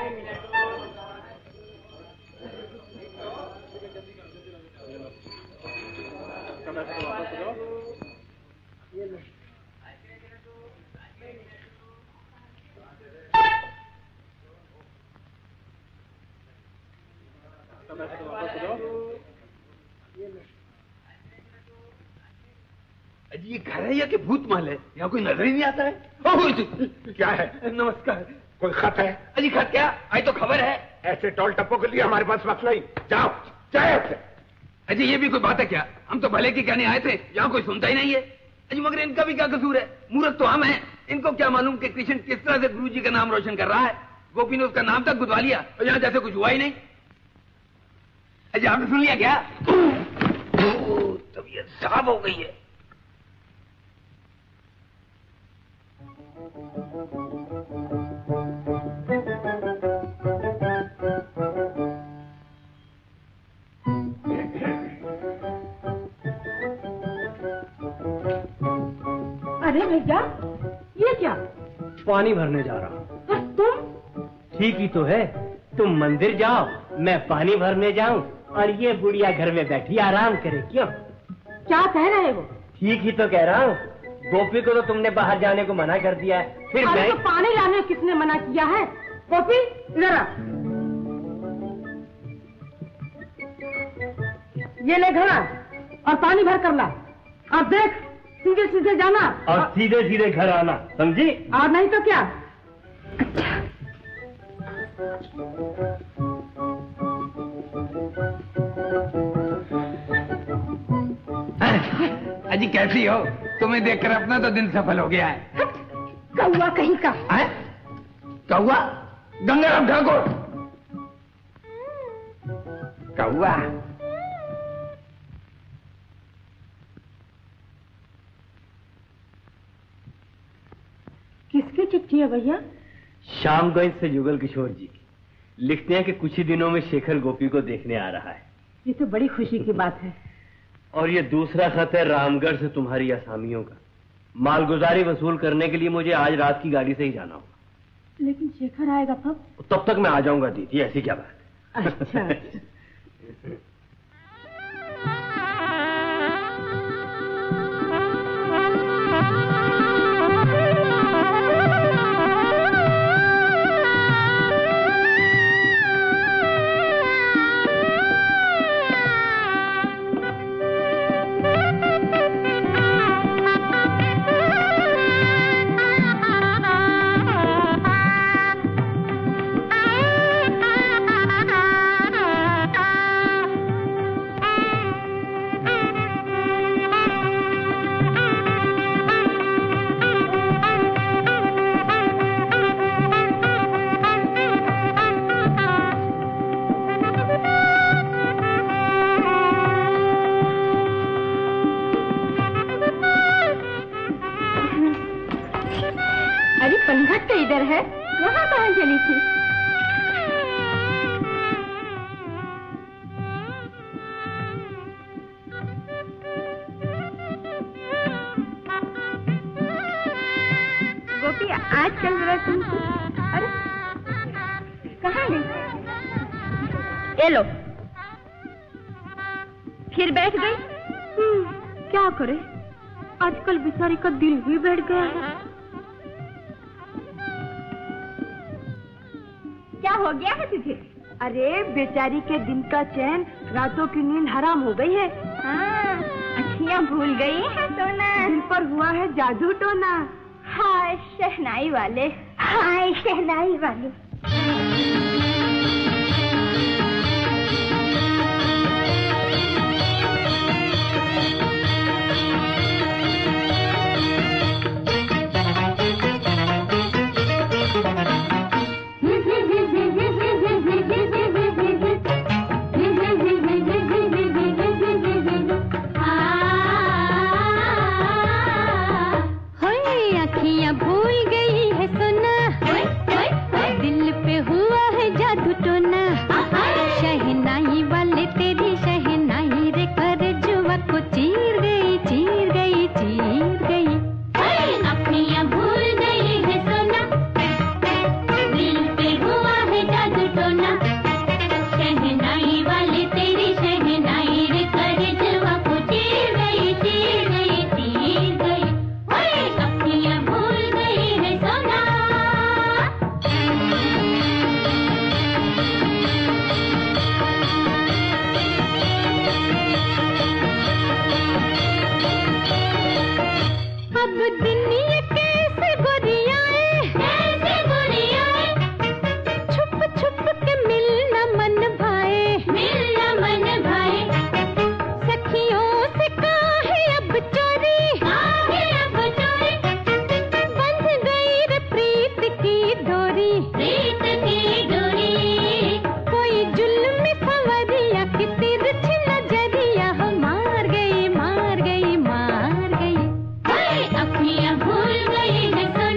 अजी ये घर है या कि भूत महल है? यहाँ कोई नजर ही नहीं आता है। क्या है? नमस्कार। कोई खत है? अजी खत क्या? आई तो खबर है। ऐसे टोल टप्पो के लिए हमारे पास वक्त नहीं, जाओ जाए। अजी ये भी कोई बात है क्या? हम तो भले की कहने आए थे, यहाँ कोई सुनता ही नहीं है। अजी मगर इनका भी क्या कसूर है? मूर्ख तो हम हैं, इनको क्या मालूम कि कृष्ण किस तरह से गुरु जी का नाम रोशन कर रहा है। गोपी ने उसका नाम तक गुदवा लिया और यहाँ जैसे कुछ हुआ ही नहीं। अजी आपने सुन लिया क्या? तबीयत खराब हो गई है। अरे भैया, ये क्या? पानी भरने जा रहा हूँ। तुम? ठीक ही तो है, तुम मंदिर जाओ, मैं पानी भरने जाऊं, और ये बुढ़िया घर में बैठी आराम करे। क्यों? क्या कह रहे हो? ठीक ही तो कह रहा हूँ। गोपी को तो तुमने बाहर जाने को मना कर दिया है, फिर अरे मैं... तो पानी लाने किसने मना किया है? गोपी इधर आ। ये ले घड़ा और पानी भर कर ला, और देख सीधे सीधे जाना और सीधे सीधे घर आना, समझी? और नहीं तो क्या? अजी कैसी हो? तुम्हें देखकर अपना तो दिन सफल हो गया है। कौआ कहीं का है? कौआ? गंगाराम ठाकुर कौआ? किसकी चिट्ठी है भैया? शामगंज से युगल किशोर जी की। लिखते हैं कि कुछ ही दिनों में शेखर गोपी को देखने आ रहा है। ये तो बड़ी खुशी की बात है। और ये दूसरा खत है रामगढ़ से तुम्हारी असामियों का। मालगुजारी वसूल करने के लिए मुझे आज रात की गाड़ी से ही जाना होगा। लेकिन शेखर आएगा कब? तब तक मैं आ जाऊंगा दीदी, ऐसी क्या बात है। अच्छा। इधर है, वहाँ कहाँ चली थी? गोपी आज चल रहा तुम? अरे कहाँ गई? ये लो, फिर बैठ गई। क्या करे, आजकल बेचारी का दिल भी बैठ गया है। क्या हो गया है तुझे? अरे बेचारी के दिन का चैन, रातों की नींद हराम हो गई है। हाँ, अखियाँ भूल गई है सोना। दिल पर हुआ है जादू टोना। हाय शहनाई वाले, हाय शहनाई वाले। भूल गई है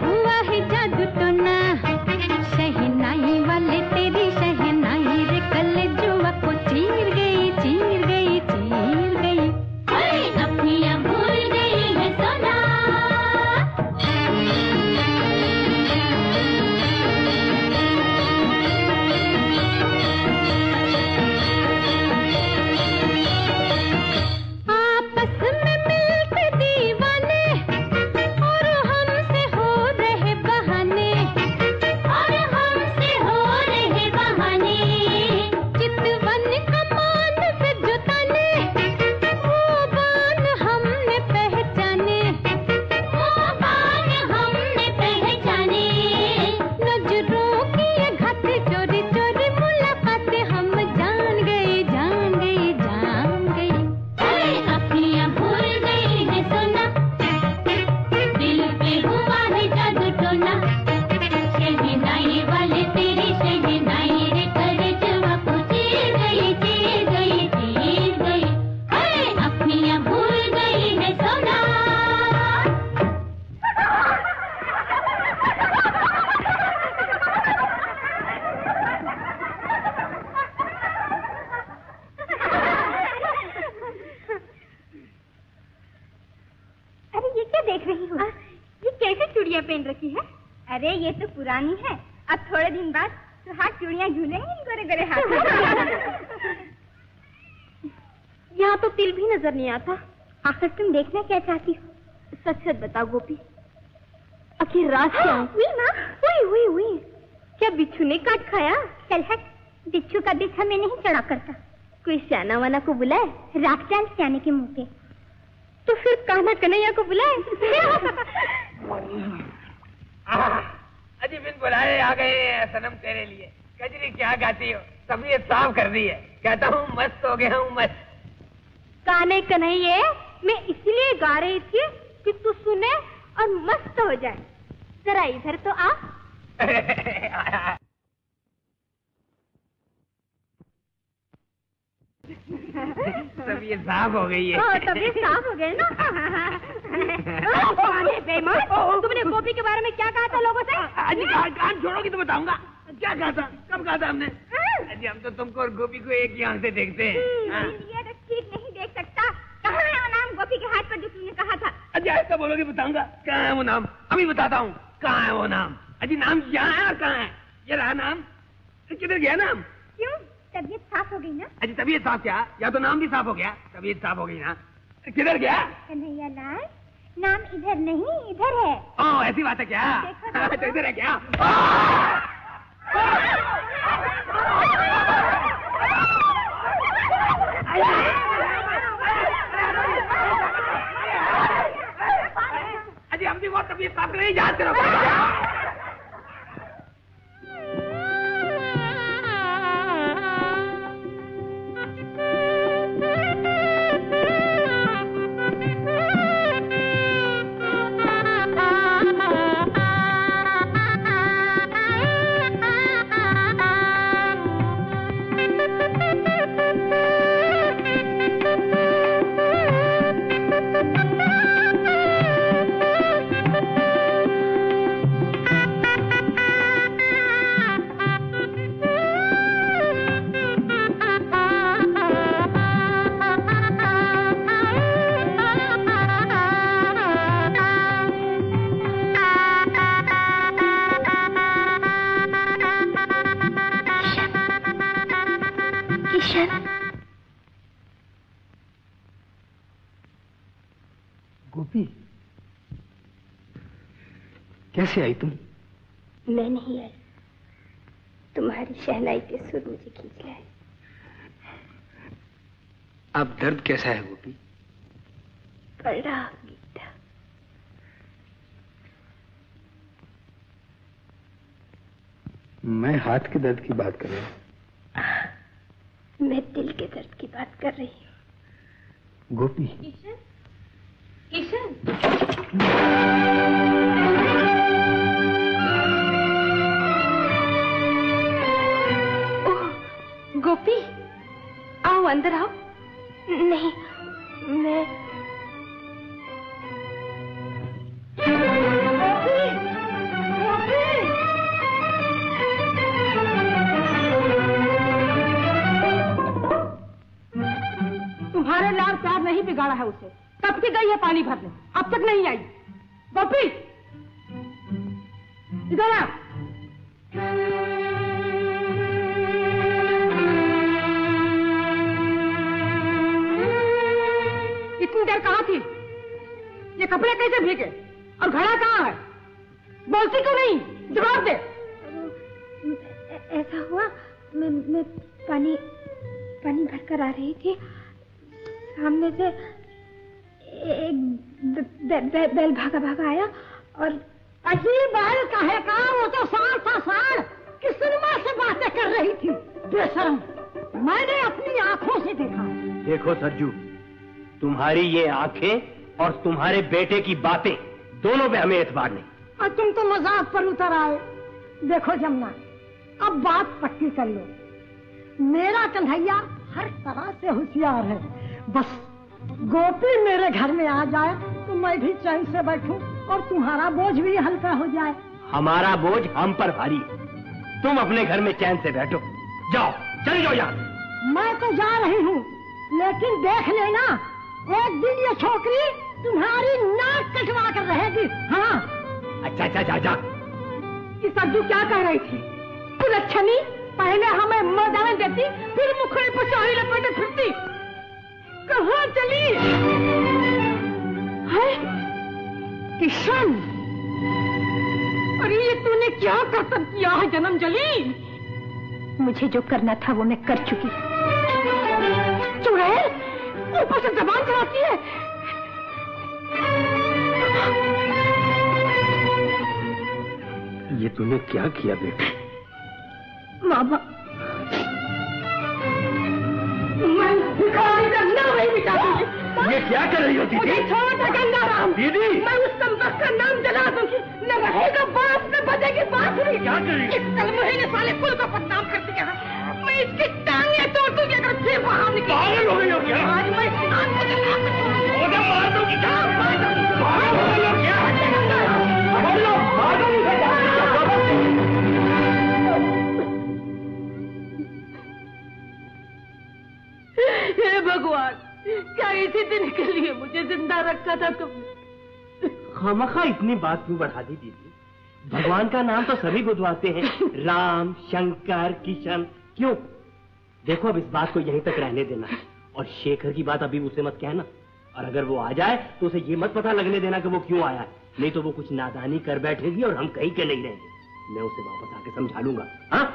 हुआ है जादू टोना, शहनाई वाले तेरी शहनाई रे कलेजुआ को चीर गई चीर गई चीर गई। अपनियां भूल गई है सोना। पहन रखी है? अरे ये तो पुरानी है, अब थोड़े दिन बाद तो हाथ चूड़ियां झूलेंगी इन गोरे गोरे हाथ। यहाँ तो तिल भी नजर नहीं आता। आखिर तुम देखना क्या चाहती हो? सच सच बताओ गोपी, आखिर रात क्या? हुई क्या बिच्छू ने काट खाया? चल हट, बिच्छू का बिछ हमें नहीं चढ़ा करता। कोई सियाना वाना को बुलाए, राख डाल सियाने के मुंह पे। तो फिर कान्हा कन्हैया को बुलाए। अजी बिन बुलाए आ गए हैं सनम तेरे लिए। कजरी क्या गाती हो, तबीयत साफ कर दी है। कहता हूँ मस्त हो गया हूँ मस्त। कान्हे कन्हैया मैं इसलिए गा रही थी कि तू सुने और मस्त हो जाए। जरा इधर तो आ। तबीयत साफ हो गई है। तबीयत साफ हो गई ना। बेईमान, तुमने गोपी के बारे में क्या कहा था लोगों से? अजी कान छोड़ोगी तो बताऊंगा। क्या कहा था, कब कहा था हमने? अजी हम तो तुमको और गोपी को एक ही आंख से देखते हैं। ये तो ठीक नहीं देख सकता। कहाँ है वो नाम गोपी के हाथ पर जो तुमने कहा था? अजी ऐसा बोलोगी बताऊंगा। कहाँ है वो नाम? अभी बताता हूँ कहाँ है वो नाम। अजी नाम क्या है और कहाँ है? ये रहा नाम। किधर गया नाम? क्यों, तबीयत साफ हो गई ना? अजी तबीयत साफ क्या, या तो नाम भी साफ हो गया। तबीयत साफ हो गई ना। किधर गया? कन्हैया लाल, नाम इधर नहीं इधर है। ओ ऐसी बात है क्या? तो इधर है क्या? अजी हम भी वो तबीयत साफ नहीं जानते रहो। गोपी, कैसे आई तुम? मैं नहीं आई, तुम्हारी शहनाई के सुर मुझे खींच लाए। अब दर्द कैसा है गोपी? बड़ा गीता। मैं हाथ के दर्द की बात कर रहा हूँ। मैं दिल के दर्द की बात कर रही हूँ। गोपी, किशन, किशन। ओह, गोपी, आओ अंदर आओ। नहीं, मैं ही बिगाड़ा है उसे। कब की गई है पानी भरने, अब तक नहीं आई। गोपी इधर आ। इतनी देर कहाँ थी? ये कपड़े कैसे भीगे और घड़ा कहाँ है? बोलती क्यों नहीं? जवाब दे। ऐसा हुआ, मैं पानी भर कर आ रही थी, सामने से एक बैल भागा भागा आया और अजीब बैल काहे का? वो तो सांड था, सांड। किस सिनेमा से बातें कर रही थी? बेशर्म, मैंने अपनी आंखों से देखा। देखो सरजू, तुम्हारी ये आंखें और तुम्हारे बेटे की बातें दोनों पे हमें एतबार नहीं। और तुम तो मजाक पर उतर आए। देखो जमुना, अब बात पक्की कर लो। मेरा कन्हैया हर तरह से होशियार है। बस गोपी मेरे घर में आ जाए तो मैं भी चैन से बैठूं और तुम्हारा बोझ भी हल्का हो जाए। हमारा बोझ हम पर भारी है, तुम अपने घर में चैन से बैठो। जाओ, चले जाओ यहाँ। मैं तो जा रही हूँ, लेकिन देख लेना, एक दिन ये छोकरी तुम्हारी नाक कटवा कर रहेगी। हाँ। अच्छा, जा। कि सरजू क्या कह रही थी? कुलच्छनी, पहले हमें मर्दाने देती, फिर मुखड़े पर चाही लपेटे फिरती। कहाँ चली है किशन? अरे ये तूने क्या करतब किया है जन्म जली? मुझे जो करना था वो मैं कर चुकी। चुड़ैल, ऊपर से जबान चलाती है। ये तूने क्या किया बेटा? बाबा, मैं भिखारी का नाम नहीं मिटाऊंगी। ये क्या कर रही हो दीदी? मुझे छोड़ दे गंगाराम। दीदी, मैं उस कमबख्त का नाम जला दूंगी, न रहेगा बांस न बजेगी बांसुरी। क्या कर रही हो? इस कलमुही ने साले कुल को बदनाम कर दिया है। मैं इसकी टांगें तोड़ दूंगी अगर फिर बाहर निकली। पागल हो गई हो क्या? आज मैं स्नान को जला दूंगी। मार दूंगी क्या? पागल हो गई हो क्या? हे भगवान, क्या इसी दिन के लिए मुझे जिंदा रखा था तुमने? खामखा इतनी बात क्यों बढ़ा दी दीदी? भगवान का नाम तो सभी बुधवाते हैं, राम, शंकर, किशन। क्यों? देखो, अब इस बात को यहीं तक रहने देना, और शेखर की बात अभी उसे मत कहना। और अगर वो आ जाए तो उसे ये मत पता लगने देना कि वो क्यों आया है, नहीं तो वो कुछ नादानी कर बैठेगी और हम कहीं के नहीं रहेंगे। मैं उसे वापस आके समझा लूंगा। हाँ?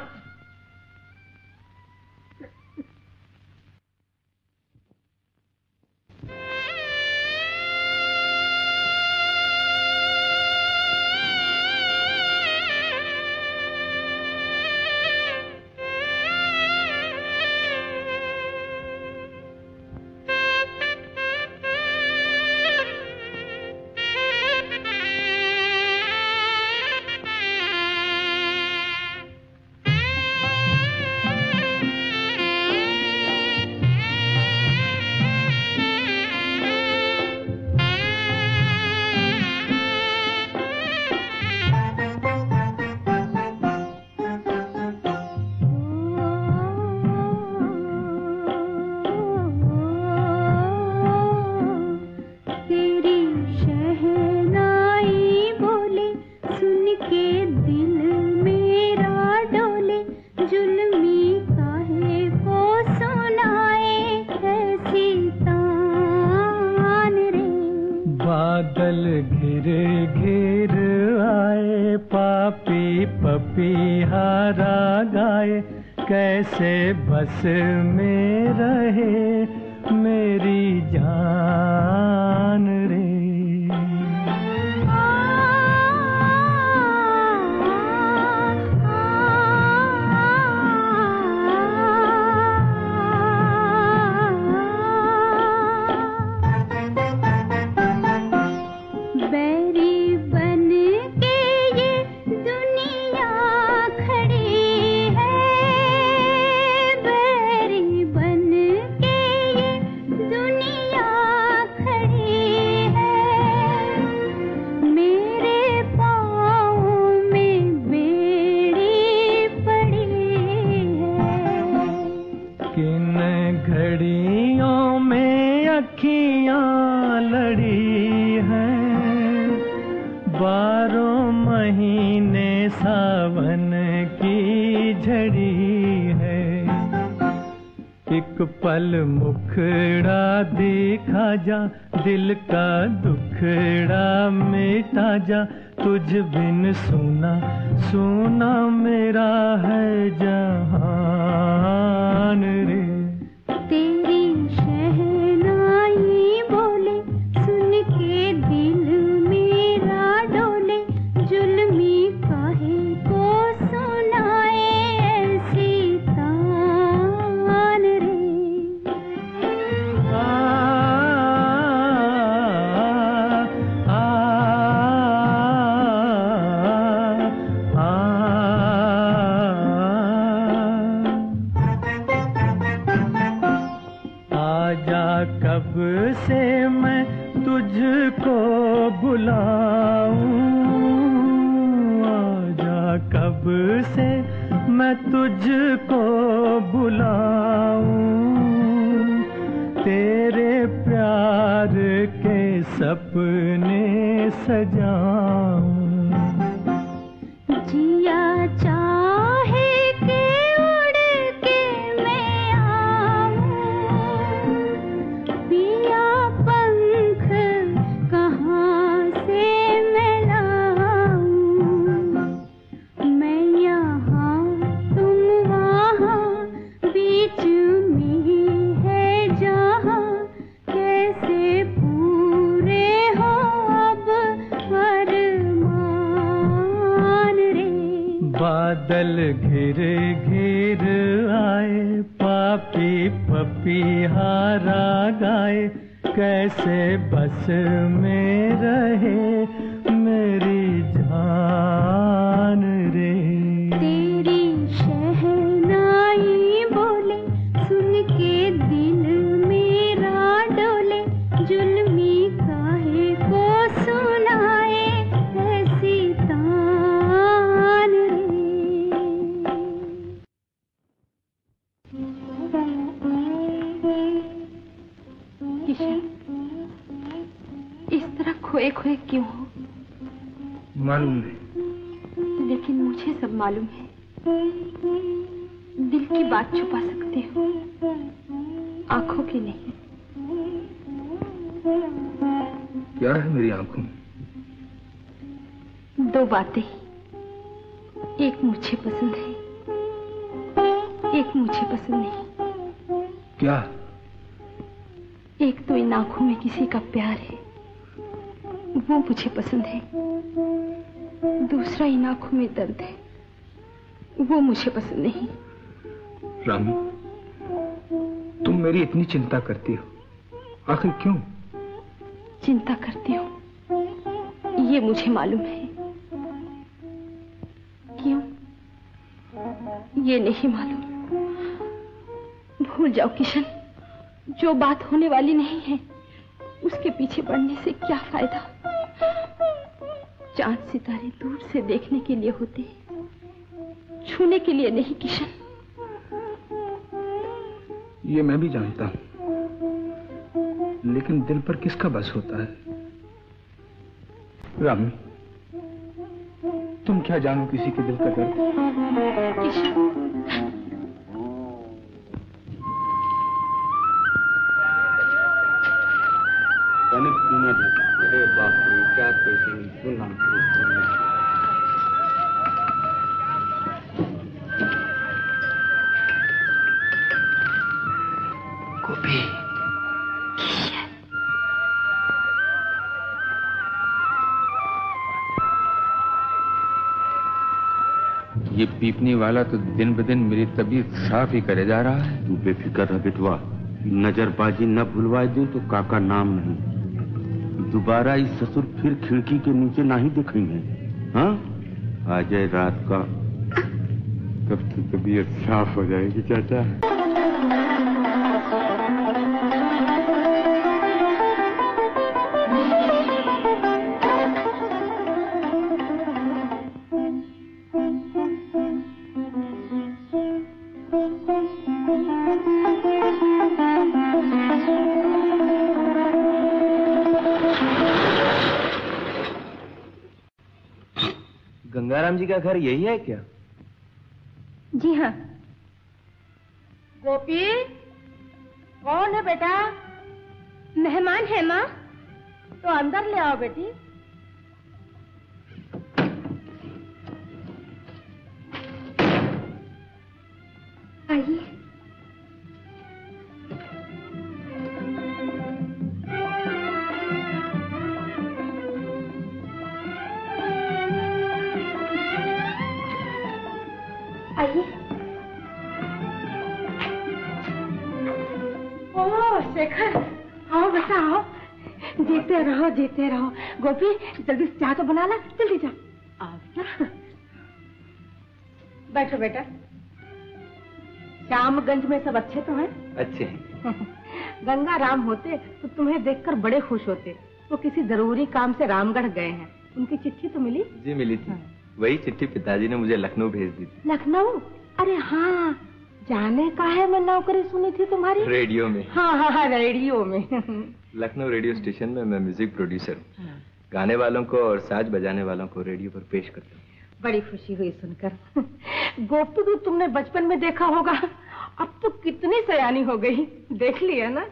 बस में रहे मेरी जान रे। दुनिया खड़ी है। महीने सावन की झड़ी है। एक पल मुखड़ा देखा जा, दिल का दुखड़ा मिटा जा, तुझ बिन सुना सुना मेरा है जहान रे। तेरी शहनाई बोले, सुन के दिल मेरा डोले, जुल्मी काहे को सुनाए ऐसी तान रे। कब से मैं तुझको बुलाऊं, आजा कब से मैं तुझको बुलाऊं, तेरे प्यार के सपने सजाऊं। जिया चाहे के उड़ के मैं आऊं, पिया पंख कहाँ से मैं लाऊं, मैं यहाँ तुम वहाँ बीच में है जहाँ, कैसे पूरे हो अब अरमान रे। बादल घिर घिर आए, पापी पपीहारा गाए, कैसे बस में रहे मेरी जान रे। तेरी शहनाई बोले, सुन के दिल मेरा डोले, जुल्मी काहे को सुनाए ऐसी तान रे। किशन, इस तरह खोए खोए क्यों हो? मालूम नहीं, लेकिन मुझे सब मालूम है। दिल की बात छुपा सकते हो, आंखों की नहीं। क्या है मेरी आंखों में? दो बातें, एक मुझे पसंद है, एक मुझे पसंद नहीं। क्या? एक तो इन आंखों में किसी का प्यार है, वो मुझे पसंद है। दूसरा इन आंखों में दर्द है, वो मुझे पसंद नहीं। रामी, तुम मेरी इतनी चिंता करती हो, आखिर क्यों? चिंता करती हूँ, ये मुझे मालूम है। क्यों? ये नहीं मालूम। भूल जाओ किशन, जो बात होने वाली नहीं है उसके पीछे बढ़ने से क्या फायदा। चांद सितारे दूर से देखने के लिए होते हैं, छूने के लिए नहीं किशन। ये मैं भी जानता हूं, लेकिन दिल पर किसका बस होता है? रामी, तुम क्या जानो किसी के दिल का दर्द? किशन, अरे बाप रे, क्या पेशेंट सुना। गोपी, ये पीपनी वाला तो दिन ब दिन मेरी तबीयत साफ ही करे जा रहा है। तू बेफिक्र रह बेटवा, नजरबाजी न भुलवा दूं तो काका नाम नहीं। दोबारा इस ससुर फिर खिड़की के नीचे नहीं दिखेंगे। हाँ, आ जाए रात का, तब तो तबीयत साफ हो जाएगी चाचा। गंगाराम जी का घर यही है क्या? जी हाँ। गोपी, कौन है बेटा? मेहमान है माँ। तो अंदर ले आओ बेटी। आइए। आइए। ओह शेखर, आओ बेटा आओ। जीते रहो जीते रहो। गोपी जल्दी से चाय तो बना ला, जल्दी जा। आओ बैठो बेटा। श्यामगंज में सब अच्छे तो हैं? अच्छे हैं। गंगा राम होते तो तुम्हें देखकर बड़े खुश होते। वो किसी जरूरी काम से रामगढ़ गए हैं। उनकी चिट्ठी तो मिली? जी मिली थी। वही चिट्ठी पिताजी ने मुझे लखनऊ भेज दी थी। लखनऊ? अरे हाँ, जाने का है, मैं नौकरी सुनी थी तुम्हारी। रेडियो में। हाँ, रेडियो में। लखनऊ रेडियो स्टेशन में मैं म्यूजिक प्रोड्यूसर हूँ। गाने वालों को और साज बजाने वालों को रेडियो पर पेश करता हूँ। बड़ी खुशी हुई सुनकर। गोपी को तुमने बचपन में देखा होगा, अब तो कितनी सयानी हो गई, देख लिया ना।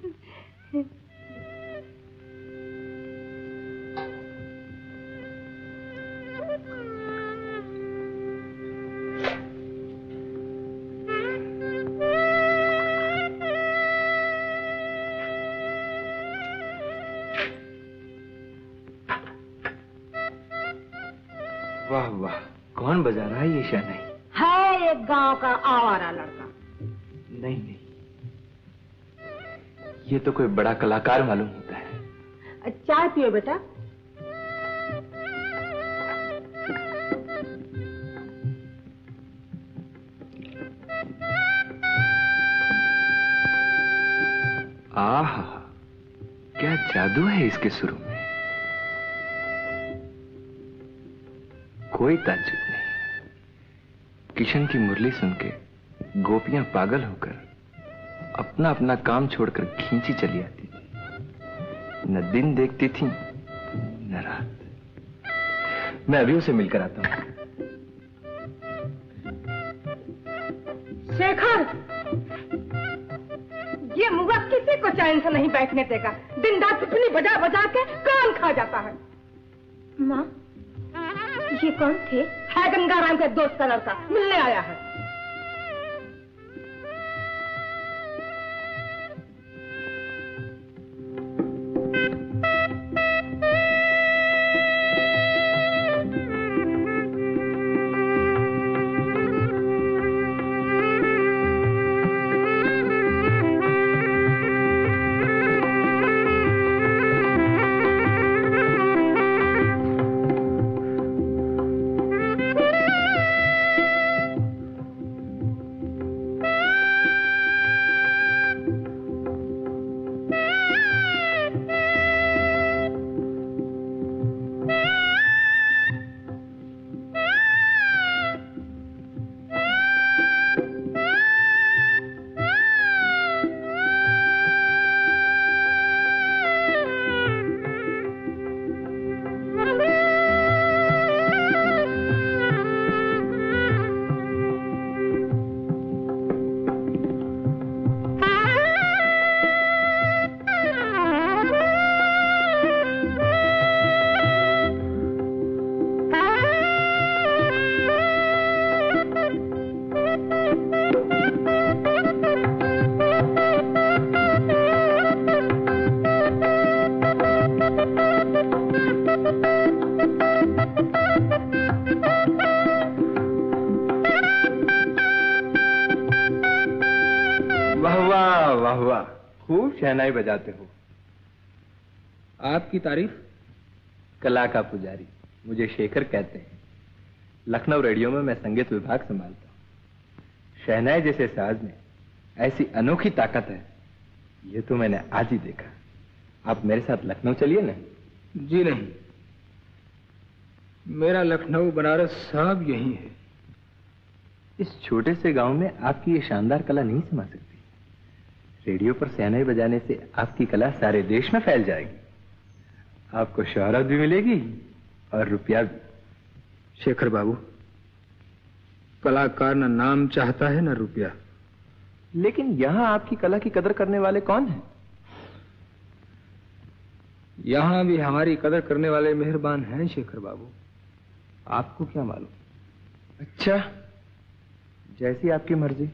वाह वाह, कौन बजा रहा है ये शहनाई? है एक गांव का आवारा लड़का। नहीं नहीं, ये तो कोई बड़ा कलाकार मालूम होता है। चाय पियो बेटा। आहा, क्या जादू है इसके सुरों में। कोई ताज्जुब नहीं, किशन की मुरली सुन के गोपियां पागल होकर अपना अपना काम छोड़कर खींची चली आती थी। न दिन देखती थी न रात। मैं अभी उसे मिलकर आता हूं। शेखर, ये मुआ किसी को चैन से नहीं बैठने देगा। दिन रात पिपली बजा बजा के कान खा जाता है। माँ, ये कौन थे? है गंगाराम के दोस्त का लड़का, मिलने आया है। शहनाई बजाते हो। आपकी तारीफ? कला का पुजारी मुझे शेखर कहते हैं। लखनऊ रेडियो में मैं संगीत विभाग संभालता हूँ। शहनाई जैसे साज में ऐसी अनोखी ताकत है, ये तो मैंने आज ही देखा। आप मेरे साथ लखनऊ चलिए ना। जी नहीं, मेरा लखनऊ बनारस सब यही है। इस छोटे से गांव में आपकी ये शानदार कला नहीं समा सकती। रेडियो पर शहनाई बजाने से आपकी कला सारे देश में फैल जाएगी। आपको शोहरत भी मिलेगी और रुपया भी। शेखर बाबू, कलाकार न नाम चाहता है न रुपया। लेकिन यहां आपकी कला की कदर करने वाले कौन हैं? यहां भी हमारी कदर करने वाले मेहरबान हैं शेखर बाबू, आपको क्या मालूम। अच्छा, जैसी आपकी मर्जी।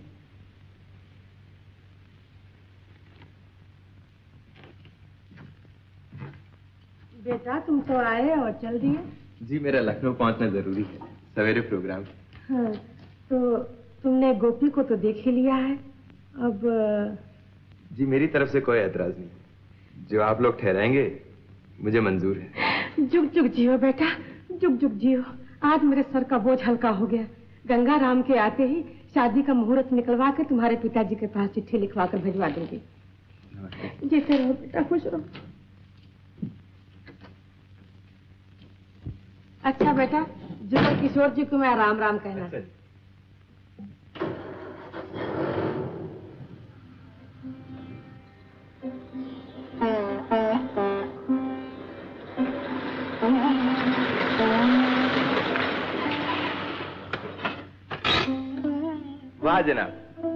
बेटा तुम तो आए और चल दिए। जी, मेरा लखनऊ पहुंचना जरूरी है, सवेरे प्रोग्राम। हाँ, तो तुमने गोपी को तो देख ही लिया है, अब। जी, मेरी तरफ से कोई एतराज नहीं, जो आप लोग ठहराएंगे मुझे मंजूर है। जुग जुग जियो बेटा, जुग जुग जियो। आज मेरे सर का बोझ हल्का हो गया। गंगा राम के आते ही शादी का मुहूर्त निकलवा के तुम्हारे पिताजी के पास चिट्ठी लिखवा कर भिजवा दूंगी। जैसे रहो बेटा, खुश रहो। अच्छा बेटा, जुगल किशोर जी को मैं राम राम कहना। वाह जनाब,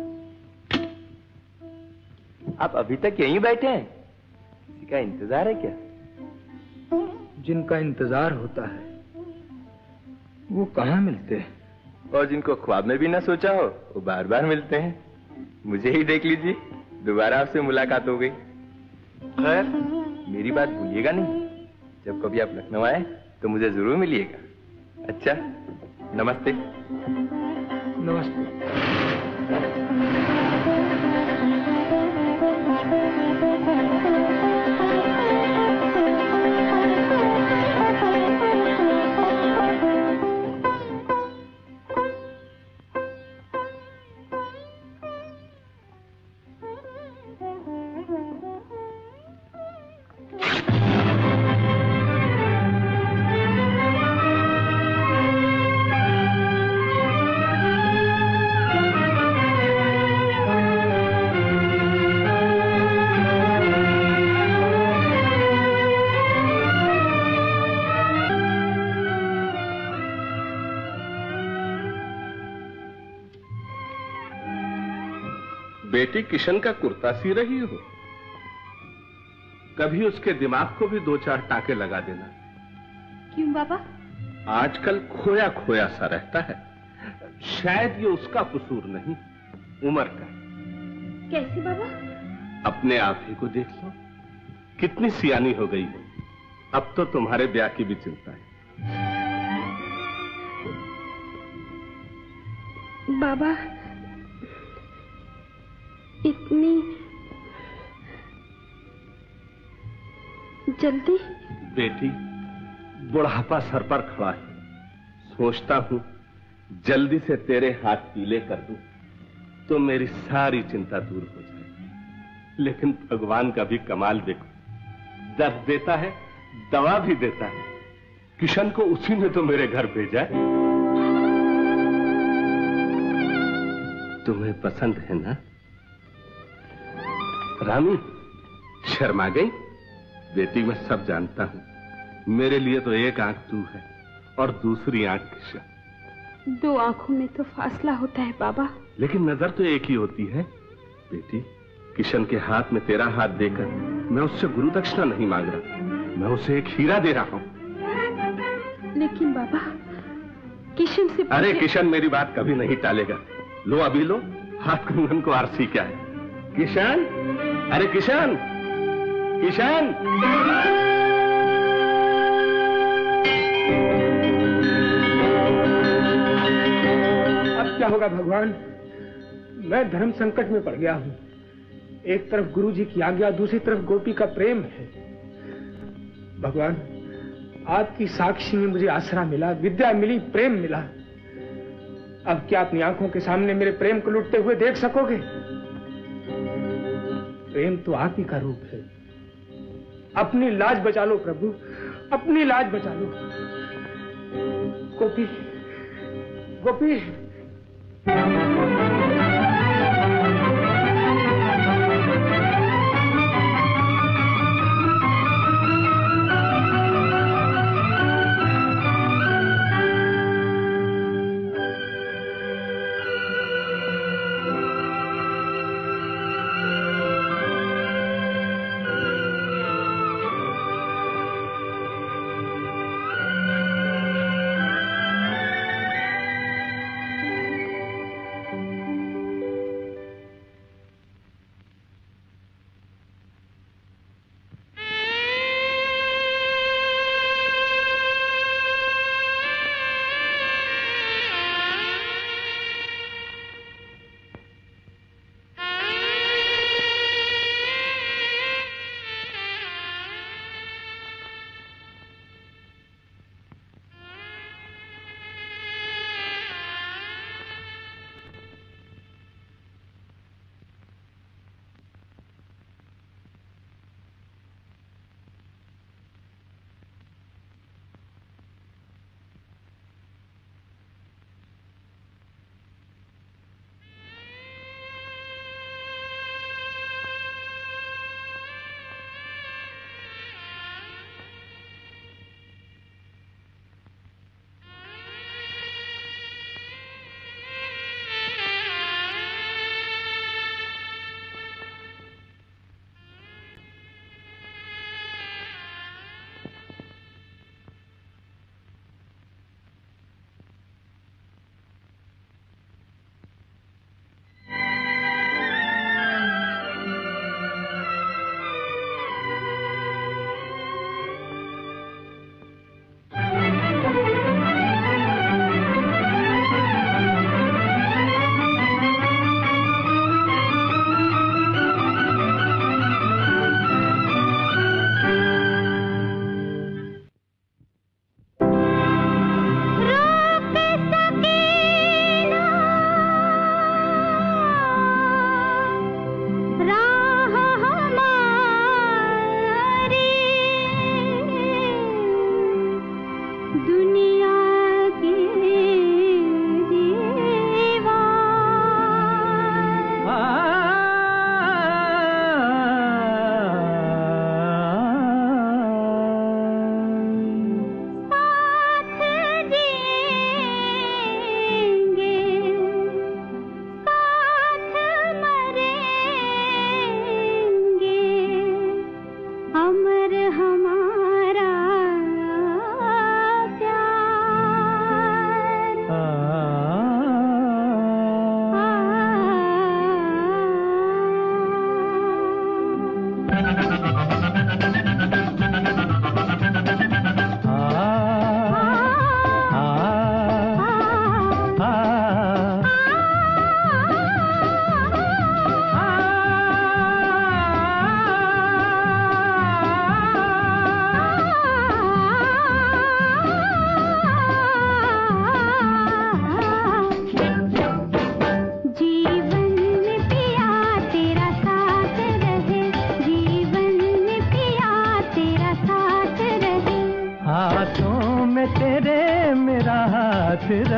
आप अभी तक यहीं बैठे हैं? किसी का इंतजार है क्या? जिनका इंतजार होता है वो कहाँ मिलते हैं? और जिनको ख्वाब में भी ना सोचा हो वो बार बार मिलते हैं। मुझे ही देख लीजिए, दोबारा आपसे मुलाकात हो गई। खैर, मेरी बात भूलिएगा नहीं, जब कभी आप लखनऊ आए तो मुझे जरूर मिलिएगा। अच्छा, नमस्ते। नमस्ते। बेटी किशन का कुर्ता सी रही हो, कभी उसके दिमाग को भी 2-4 टाके लगा देना। क्यों बाबा? आजकल खोया खोया सा रहता है। शायद ये उसका कसूर नहीं, उम्र का। कैसे बाबा? अपने आप ही को देख लो, कितनी सियानी हो गई हो। अब तो तुम्हारे ब्याह की भी चिंता है। बाबा, इतनी जल्दी? बेटी, बुढ़ापा सर पर खड़ा है। सोचता हूं जल्दी से तेरे हाथ पीले कर दूं तो मेरी सारी चिंता दूर हो जाए। लेकिन भगवान का भी कमाल देखो, दर्द देता है, दवा भी देता है। किशन को उसी ने तो मेरे घर भेजा है। तुम्हें पसंद है ना? रामी, शर्मा गई? बेटी, मैं सब जानता हूं। मेरे लिए तो एक आंख तू है और दूसरी आंख किशन। 2 आंखों में तो फासला होता है बाबा। लेकिन नजर तो एक ही होती है। बेटी, किशन के हाथ में तेरा हाथ देकर मैं उससे गुरु दक्षिणा नहीं मांग रहा, मैं उसे एक हीरा दे रहा हूं। लेकिन बाबा, किशन से अरे किशन मेरी बात कभी नहीं टालेगा। लो अभी लो, हाथ कंगन को आरसी क्या है। किशन, अरे किशन, किशन। अब क्या होगा भगवान? मैं धर्म संकट में पड़ गया हूँ। एक तरफ गुरुजी की आज्ञा, दूसरी तरफ गोपी का प्रेम है। भगवान, आपकी साक्षी में मुझे आसरा मिला, विद्या मिली, प्रेम मिला। अब क्या अपनी आंखों के सामने मेरे प्रेम को लुटते हुए देख सकोगे? प्रेम तो आप ही का रूप है। अपनी लाज बचा लो प्रभु, अपनी लाज बचा लो। गोपी, गोपी।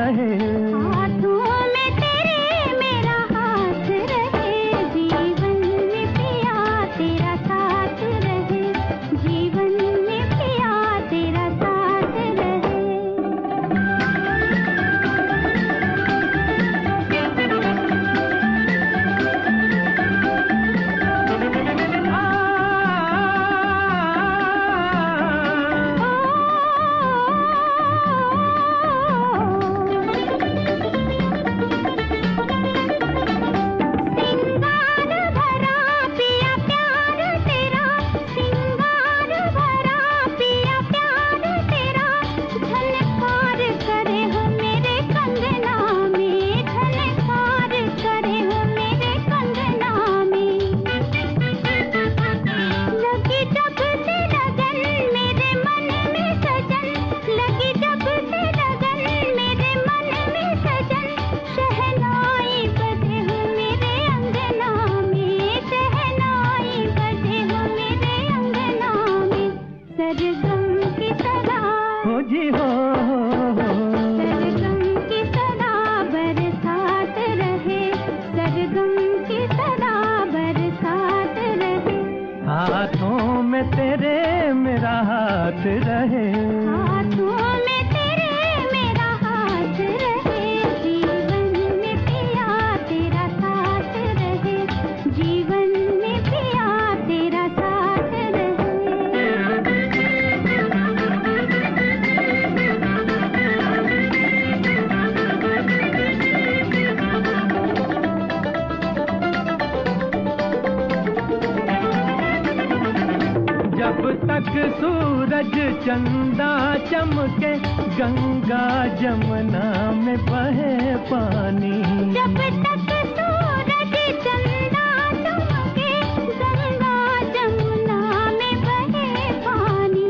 रहे। हाथों में तेरे मेरा हाथ रहे, जीवन में पिया तेरा साथ रहे, जीवन में पिया तेरा साथ रहे। हाथों में तेरे मेरा हाथ रहे, हाथों में तेरे मेरा हाथ रहे, जीवन में पिया तेरा साथ रहे, जीवन में पिया तेरा साथ जब तक सूरज चंदा चमके, गंगा जमुना में बहे पानी। जब तक सूरज चंदा चमके, गंगा जमुना में बहे पानी।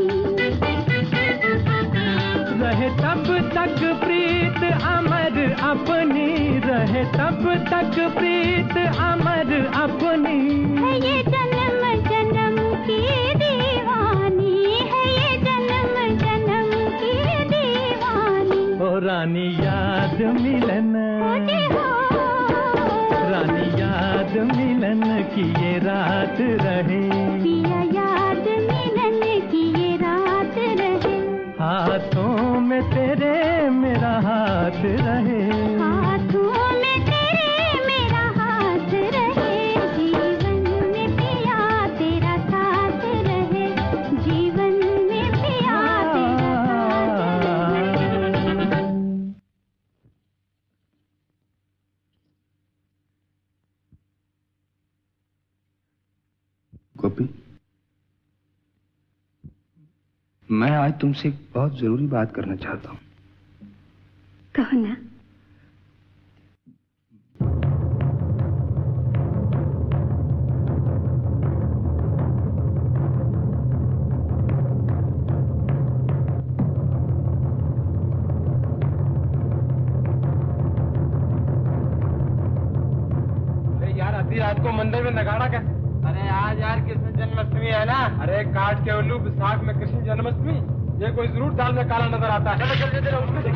रहे तब तक प्रीत अमर अपनी, रहे तब तक प्रीत अमर अपनी। है ये जन्म जन्म की दीवानी, है ये जन्म जन्म की दीवानी। ओ रानी याद मिलन, रानी याद मिलन की ये रात रहे, पिया याद मिलन की ये रात रहे। हाथों में तेरे मेरा हाथ रहे, हाथों में तेरे मेरा हाथ रहे, जीवन में पिया तेरा साथ रहे, जीवन में पिया तेरा साथ रहे। गोपी, मैं आज तुमसे एक बहुत जरूरी बात करना चाहता हूँ। कहो ना। यार आधी रात को मंदिर में नगाड़ा क्या? अरे आज यार कृष्ण जन्माष्टमी है ना। अरे काट के उल्लू, विशाख में कृष्ण जन्माष्टमी, ये कोई जरूर दाल में काला नजर आता है। चलो चल चलो उसमें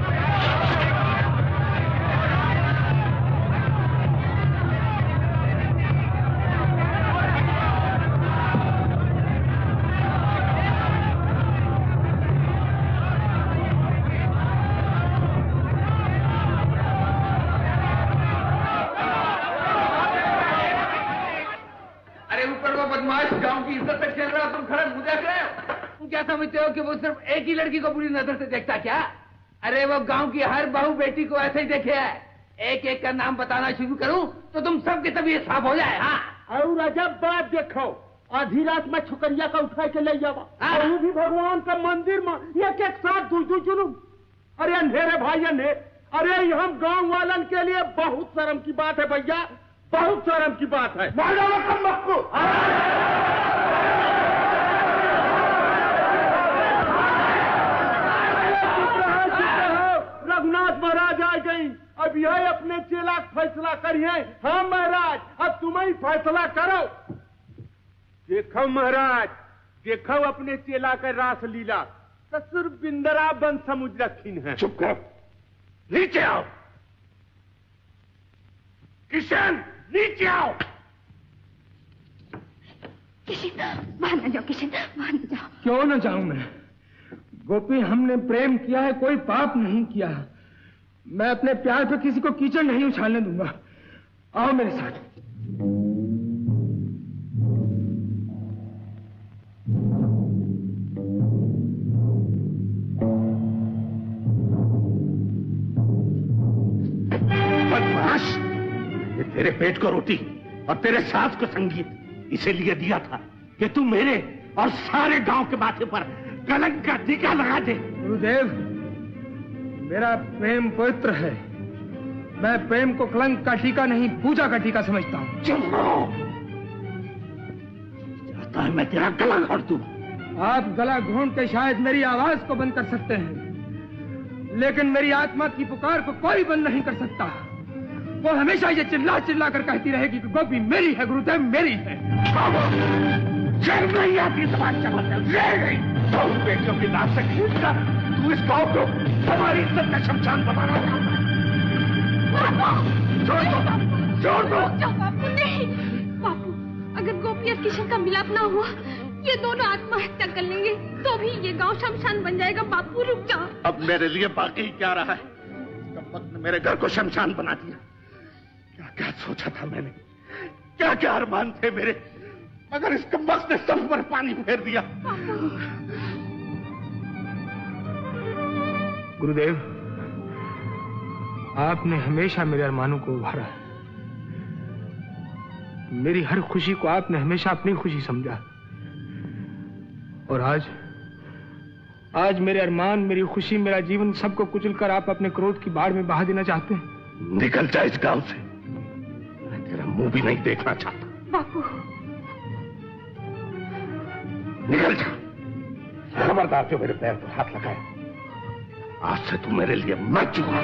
गांव की इज्जत तक खेल रहा हो, तुम खड़े मुंह देख रहे हो। तुम क्या समझते हो कि वो सिर्फ एक ही लड़की को बुरी नजर से देखता क्या? अरे वो गांव की हर बहू बेटी को ऐसे ही देखे है। एक एक का नाम बताना शुरू करूं तो तुम सबकी तबीयत साफ हो जाए। हाँ और अजब बात देखो, आधी रात में छुकरिया का उठा के ले जावा, वो भी भगवान का मंदिर में एक एक साथ दुई जुलूम। अरे अंधेरे भाई अंधेरे, अरे हम गांव वालन के लिए बहुत शर्म की बात है भैया, बहुत शर्म की बात है। रघुनाथ महाराज आ गई, अब यही अपने चेला फैसला करिए। हाँ महाराज, अब तुम ही फैसला करो। देखो महाराज, देखो अपने चेला का रास लीला। ससुर बिंदरा बन समुद्र रखीन है। चुप करो, नीचे आओ। किशन, नीचे आओ। किशन, बाहर न जाओ किशन, बाहर न जाओ। क्यों न जाऊं मैं? गोपी, हमने प्रेम किया है, कोई पाप नहीं किया। मैं अपने प्यार पे किसी को कीचड़ नहीं उछालने दूंगा। आओ मेरे साथ। बदमाश, ये तेरे पेट को रोटी और तेरे सास को संगीत इसीलिए दिया था कि तू मेरे और सारे गांव के माथे पर कलंक का टीका लगा दे। गुरुदेव, मेरा प्रेम पवित्र है। मैं प्रेम को कलंक का टीका नहीं, पूजा का टीका समझता हूँ। चुप रहो। चाहता है मैं तेरा गला घोंट दूं। आप गला घोंट के शायद मेरी आवाज को बंद कर सकते हैं, लेकिन मेरी आत्मा की पुकार को कोई बंद नहीं कर सकता। वो हमेशा ये चिल्ला चिल्ला कर कहती रहेगी कि गोपी मेरी है गुरुदेव, मेरी है। शर्म नहीं आती समाज चलाते तुम बेटियों की लाश से खींचकर तू इस गांव को हमारी इज्जत का शमशान बनाना चाहता है। छोड़ दो। बापू नहीं। बापू, अगर गोपी और किशन का मिलाप ना हुआ, ये दोनों आत्महत्या कर लेंगे तो भी ये गांव शमशान बन जाएगा। बापू रुक जाओ। अब मेरे लिए बाकी क्या रहा है? कम्बख्त ने मेरे घर को शमशान बना दिया। क्या क्या सोचा था मैंने, क्या क्या अरमान थे मेरे, मगर इस कम्बख्त ने सब पर पानी फेर दिया। गुरुदेव, आपने हमेशा मेरे अरमानों को उभारा है। मेरी हर खुशी को आपने हमेशा अपनी खुशी समझा। और आज मेरे अरमान, मेरी खुशी, मेरा जीवन सबको कुचलकर आप अपने क्रोध की बाढ़ में बहा देना चाहते हैं। निकल जा इस गांव से, मैं तेरा मुंह भी नहीं देखना चाहता। बापू, निकल जा। खबरदार जो मेरे पैर पर हाथ लगाए, आज से तू मेरे लिए मर चुका।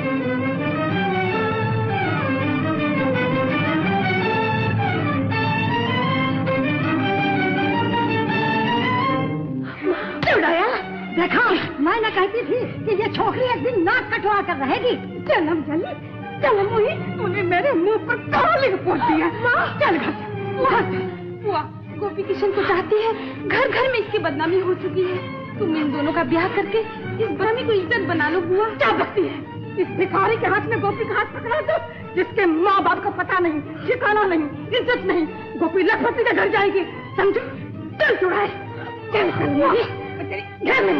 देखा, मैं ना कहती थी कि ये छोकरी एक दिन नाक कटवा कर रहेगी। जन्म जली, जन्म हुई, तूने मेरे मुंह पर ताली पोत दिया। चल घर बुआ, गोपी किशन को चाहती है, घर घर में इसकी बदनामी हो चुकी है। तुम इन दोनों का ब्याह करके इस ब्राह्मी को इज्जत बना लो। बुआ क्या बकती है? इस भिखारी के हाथ में गोपी का हाथ पकड़ा दो, जिसके माँ बाप को पता नहीं, ठिकाना नहीं, इज्जत नहीं। गोपी लखपति के घर जाएगी, समझो? चल चुड़ाए, चल घर में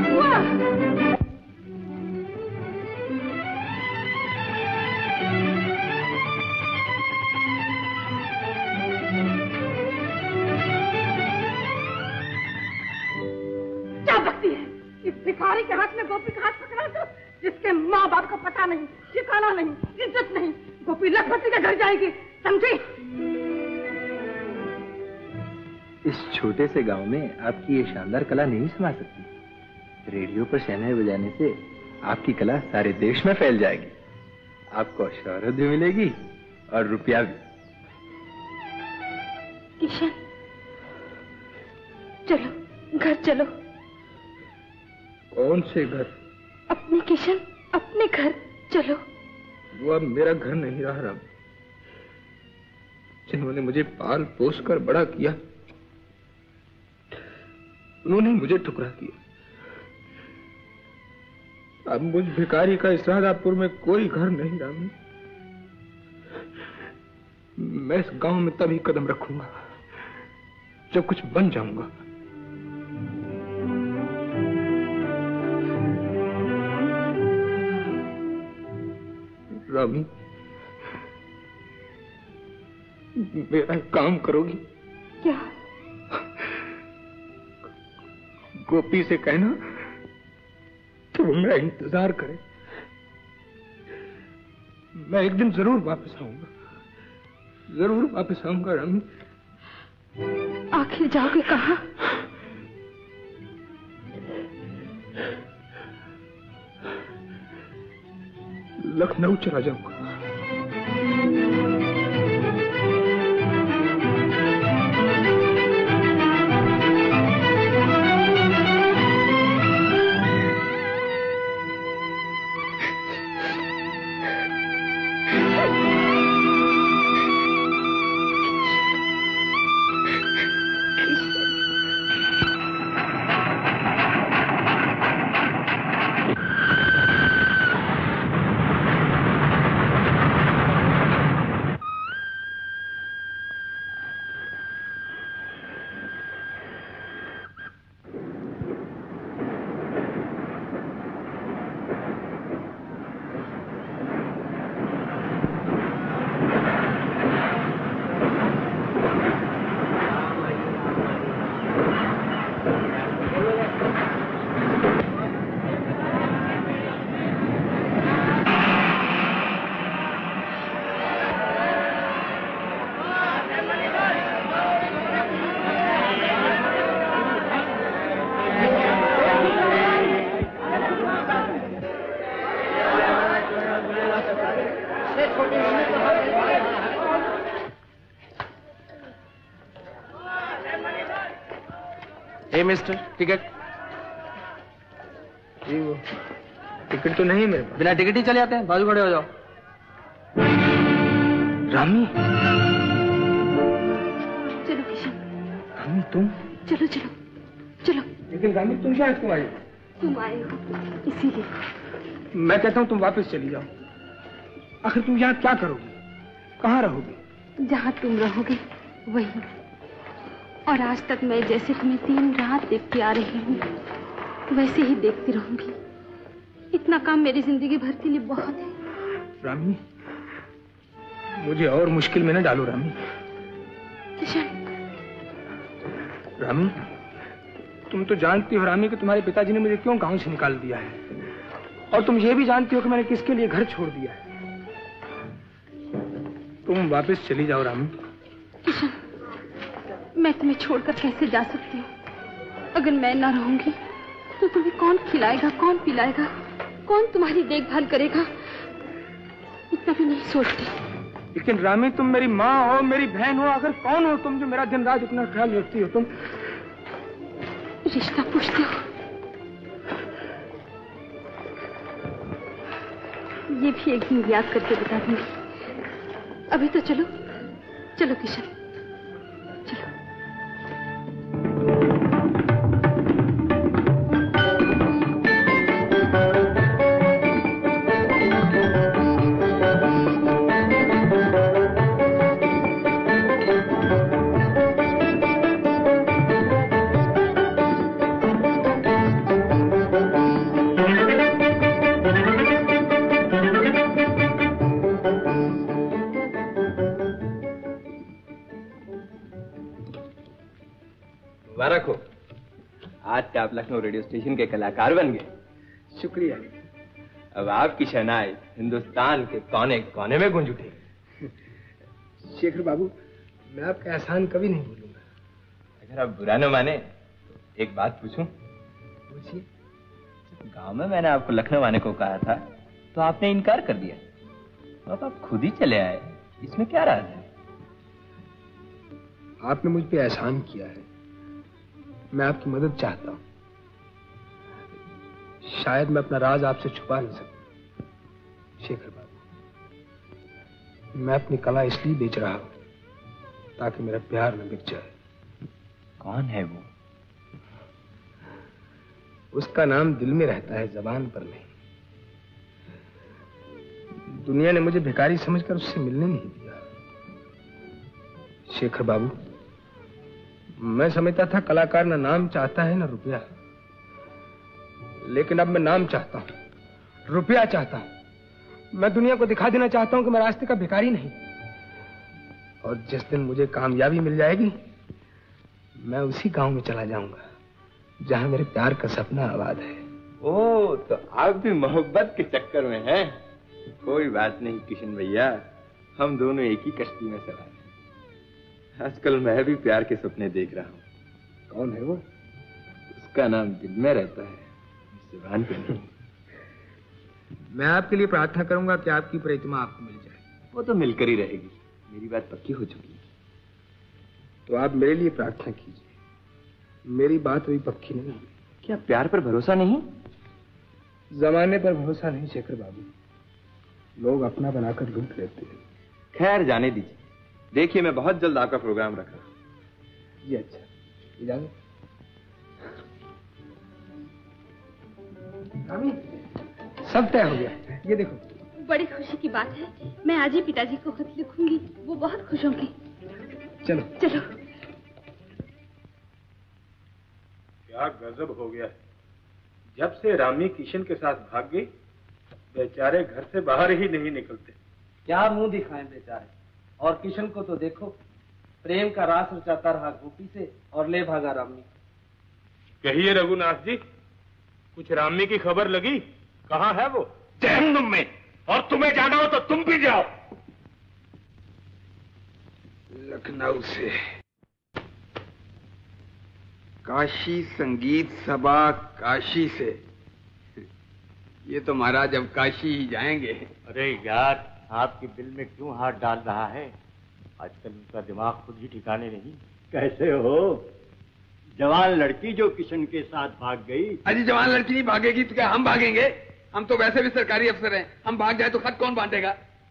क्या बकती है? इस भिखारी के हाथ में गोपी का हाथ पकड़ा दो, जिसके माँ बाप को पता नहीं, ठिकाना नहीं, इज्जत नहीं। गोपी लखपति के घर जाएगी, समझी? इस छोटे से गांव में आपकी ये शानदार कला नहीं समा सकती। रेडियो पर शहनाई बजाने से आपकी कला सारे देश में फैल जाएगी। आपको शोहरत भी मिलेगी और रुपया भी। किशन, चलो घर चलो। कौन से घर? अपने किशन, अपने घर चलो। वो अब मेरा घर नहीं रहा राम। जिन्होंने मुझे पाल पोस कर बड़ा किया, उन्होंने मुझे ठुकरा दिया। अब मुझ भिखारी का इस राधापुर में कोई घर नहीं रामी। मैं इस गांव में तभी कदम रखूंगा जब कुछ बन जाऊंगा। रामी, मेरा एक काम करोगी? क्या? गोपी से कहना कि वो मेरा इंतजार करे। मैं एक दिन जरूर वापस आऊंगा, जरूर वापस आऊंगा रामी। आखिर जाओगे कहाँ? लखनऊ चला जाऊंगा। ए मिस्टर, टिकट। टिकट तो नहीं है मेरे पास। बिना टिकट ही चले आते हैं, बाजू खड़े हो जाओ। रामी। चलो किशन। रामी तुम? चलो चलो चलो। लेकिन रामी तुम शायद क्यों आई? तुम आए हो इसीलिए। मैं कहता हूँ तुम वापस चली जाओ। आखिर तुम यहाँ क्या करोगी? कहाँ रहोगी? जहाँ तुम रहोगे वहीं। और आज तक मैं जैसे तुम्हें दिन रात देखती आ रही हूँ वैसे ही देखती रहूंगी। इतना काम मेरी जिंदगी भर के लिए बहुत है। रामी, मुझे और मुश्किल में न डालो रामी। किशन। रामी, तुम तो जानती हो रामी कि तुम्हारे पिताजी ने मुझे क्यों गांव से निकाल दिया है, और तुम ये भी जानती हो कि मैंने किसके लिए घर छोड़ दिया है। तुम वापस चली जाओ रामी। किशन, मैं तुम्हें छोड़कर कैसे जा सकती हूँ? अगर मैं ना रहूंगी तो तुम्हें कौन खिलाएगा, कौन पिलाएगा, कौन तुम्हारी देखभाल करेगा? इतना भी नहीं सोचती। लेकिन रामी, तुम मेरी माँ हो, मेरी बहन हो, आखिर कौन हो तुम जो मेरा दिन रात इतना ख्याल रखती हो? तुम रिश्ता पूछते हो? ये भी एक दिन याद करके बता दूंगी। अभी तो चलो चलो किशन। मुबारक हो, आज से आप लखनऊ रेडियो स्टेशन के कलाकार बन गए। शुक्रिया। अब आपकी शहनाई हिंदुस्तान के कोने कोने में गूंज उठेगी। शेखर बाबू, मैं आपका एहसान कभी नहीं भूलूंगा। अगर आप बुरा न माने तो एक बात पूछूं? पूछिए। गांव में मैंने आपको लखनऊ आने को कहा था तो आपने इनकार कर दिया। अब आप खुद ही चले आए, इसमें क्या राज है? आपने मुझ पे एहसान किया है, मैं आपकी मदद चाहता हूं। शायद मैं अपना राज आपसे छुपा नहीं सकता। शेखर बाबू, मैं अपनी कला इसलिए बेच रहा हूं ताकि मेरा प्यार न बिक जाए। कौन है वो? उसका नाम दिल में रहता है, जबान पर नहीं। दुनिया ने मुझे भिखारी समझकर उससे मिलने नहीं दिया। शेखर बाबू, मैं समझता था कलाकार ना नाम चाहता है ना रुपया, लेकिन अब मैं नाम चाहता हूं, रुपया चाहता हूं। मैं दुनिया को दिखा देना चाहता हूं कि मैं रास्ते का भिखारी नहीं। और जिस दिन मुझे कामयाबी मिल जाएगी मैं उसी गांव में चला जाऊंगा जहां मेरे प्यार का सपना आबाद है। ओ, तो आप भी मोहब्बत के चक्कर में हैं? कोई बात नहीं किशन भैया, हम दोनों एक ही कश्ती में सवार हैं। आजकल मैं भी प्यार के सपने देख रहा हूँ। कौन है वो? उसका नाम दिल में रहता है, जुबान पे नहीं। मैं आपके लिए प्रार्थना करूंगा कि आपकी प्रतिमा आपको मिल जाए। वो तो मिलकर ही रहेगी, मेरी बात पक्की हो चुकी है। तो आप मेरे लिए प्रार्थना कीजिए, मेरी बात अभी पक्की नहीं। क्या प्यार पर भरोसा नहीं? जमाने पर भरोसा नहीं शेखर बाबू, लोग अपना बनाकर लूट लेते हैं। खैर जाने दीजिए, देखिए मैं बहुत जल्द आपका प्रोग्राम रख रहा हूँ। जी अच्छा, इजाजत। रामी, सब तय हो गया, ये देखो। बड़ी खुशी की बात है, मैं आज ही पिताजी को खत लिखूंगी, वो बहुत खुश होंगे। चलो चलो। क्या गजब हो गया है। जब से रामी किशन के साथ भाग गई, बेचारे घर से बाहर ही नहीं निकलते। क्या मुंह दिखाएं बेचारे। और किशन को तो देखो, प्रेम का रास रचाता रहा गोपी से और ले भागा रामी। कहिए रघुनाथ जी, कुछ रामी की खबर लगी? कहाँ है वो? जहन्नुम में। और तुम्हें जाना हो तो तुम भी जाओ। लखनऊ से काशी संगीत सभा, काशी से ये तो महाराज अब काशी ही जाएंगे। अरे यार, आपके दिल में क्यों हाथ डाल रहा है? आजकल उनका दिमाग खुद ही ठिकाने नहीं। कैसे हो? जवान लड़की जो किशन के साथ भाग गई। अजी जवान लड़की नहीं भागेगी तो क्या हम भागेंगे? हम तो वैसे भी सरकारी अफसर हैं, हम भाग जाए तो खत कौन बांटेगा?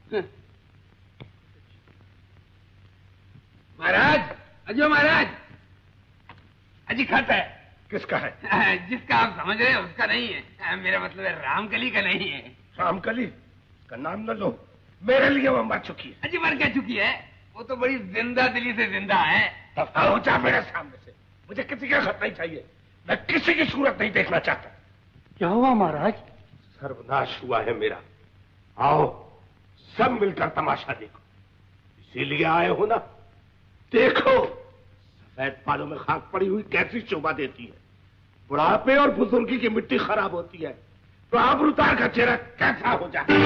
महाराज, अजो महाराज, अजी खत है। किसका है? जिसका आप समझ रहे हैं उसका नहीं है, मेरा मतलब है रामकली का नहीं है। रामकली का नाम न लो, मेरे लिए वो मर चुकी है। अजी मर क्या चुकी है? वो तो बड़ी जिंदा दिली से जिंदा है। दफा हो जा मेरे सामने से, मुझे किसी का खत नहीं चाहिए, मैं किसी की सूरत नहीं देखना चाहता। क्या हुआ महाराज? सर्वनाश हुआ है मेरा। आओ सब मिलकर तमाशा देखो। इसीलिए आए हो ना? देखो सफेद बालों में खाक पड़ी हुई कैसी शोभा देती है, बुढ़ापे और बुजुर्गी की मिट्टी खराब होती है तो आबरूदार का चेहरा कैसा हो जाए।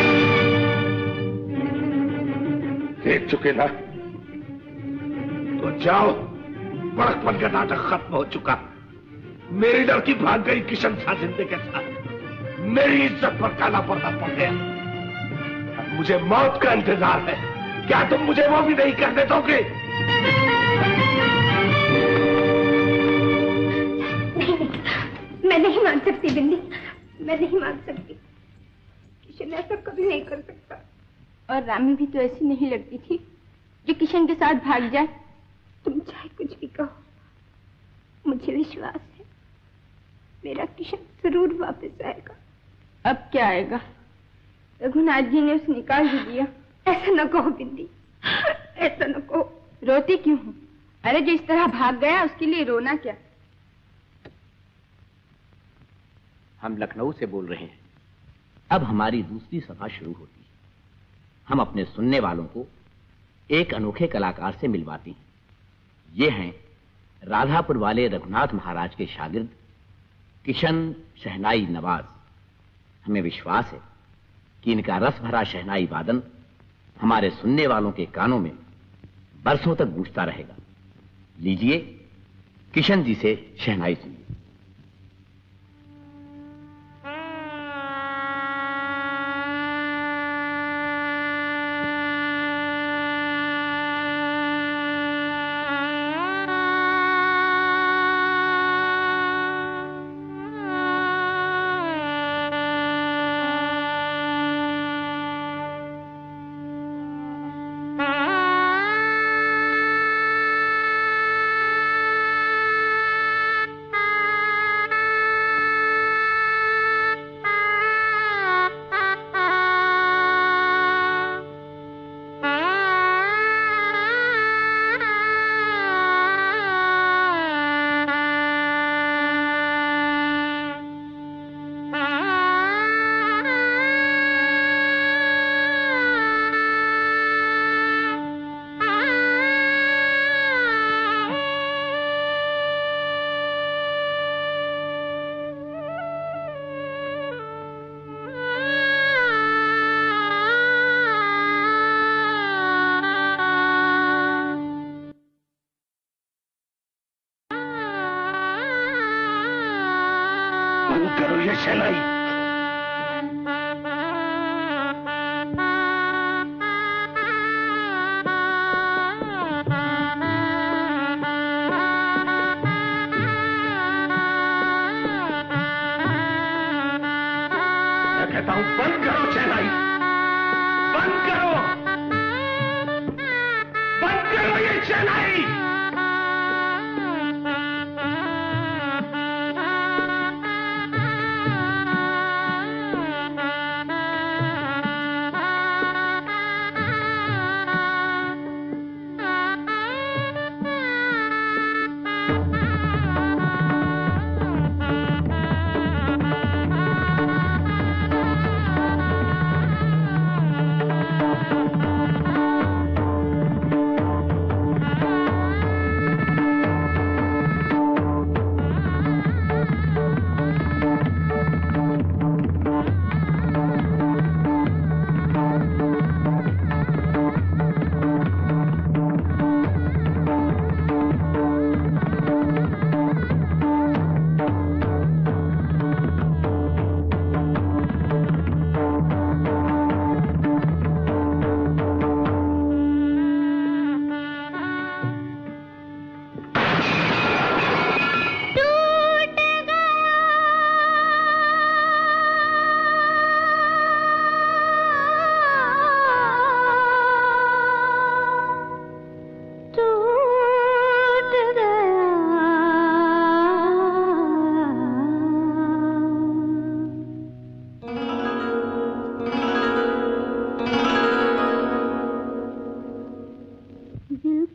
देख चुके ना तो जाओ, बड़कपन का नाटक खत्म हो चुका। मेरी लड़की भाग गई किशन साजिंदे के साथ, मेरी इज्जत पर काला पर्दा पड़ गया। अब मुझे मौत का इंतजार है, क्या तुम मुझे वो भी नहीं करने दोगे? मैं नहीं मान सकती बिंदी, मैं नहीं मान सकती। किशन ऐसा कभी नहीं कर सकता। और रामी भी तो ऐसी नहीं लगती थी जो किशन के साथ भाग जाए। तुम चाहे कुछ भी कहो, मुझे विश्वास है मेरा किशन जरूर वापस आएगा। अब क्या आएगा? रघुनाथ जी ने उसे निकाल भी दिया। ऐसा न कहो बिंदी, ऐसा न कहो। रोती क्यों हूँ? अरे जो इस तरह भाग गया उसके लिए रोना क्या? हम लखनऊ से बोल रहे हैं। अब हमारी दूसरी सभा शुरू होती है। हम अपने सुनने वालों को एक अनोखे कलाकार से मिलवाते हैं। ये हैं राधापुर वाले रघुनाथ महाराज के शागिर्द किशन शहनाई नवाज। हमें विश्वास है कि इनका रस भरा शहनाई वादन हमारे सुनने वालों के कानों में बरसों तक गूंजता रहेगा। लीजिए किशन जी से शहनाई सुनिए।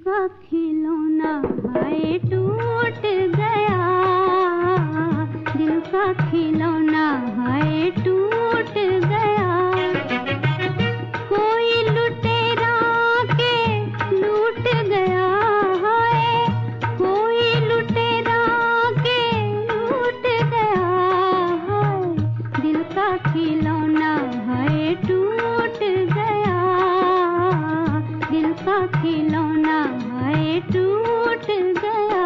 का खिलौना हाय टूट गया, दिल का खिलौना हाय टूट गया। कोई लुटेरा के लूट गया हाय, कोई लुटेरा के लूट गया हाय, दिल का खिलौना हाय टूट गया, दिल का खिलौना हाय टूट गया।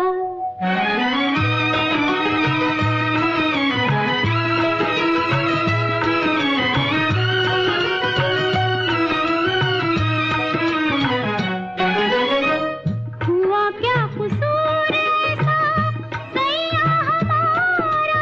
हुआ क्या कसूर ऐसा सैया हमारा,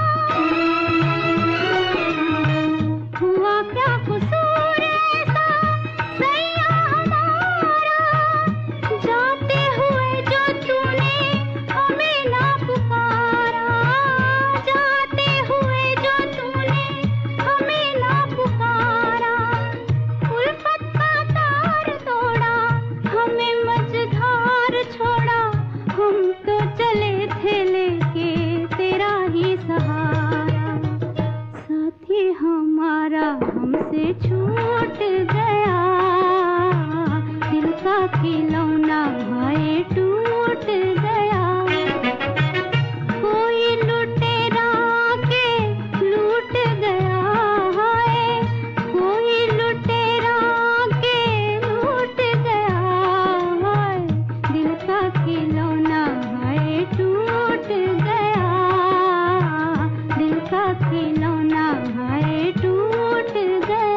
हुआ क्या कसूर ऐसा सैया हमारा, जाते हुए जो तूने हमें ना पुकारा, जाते हुए जो तूने हमें ना पुकारा। उल्फत का तार तोड़ा, हमें मझधार छोड़ा, हम तो चले थे लेके तेरा ही सहारा। साथी हमारा हमसे छूट गया, दिल का खिलौना हाय टूट गया। कोई लुटेरा के लूट गया हाय, कोई लुटेरा के लूट गया हाय, दिल का खिलौना हाय टूट गया, दिल का खिलौना हाय टूट गया।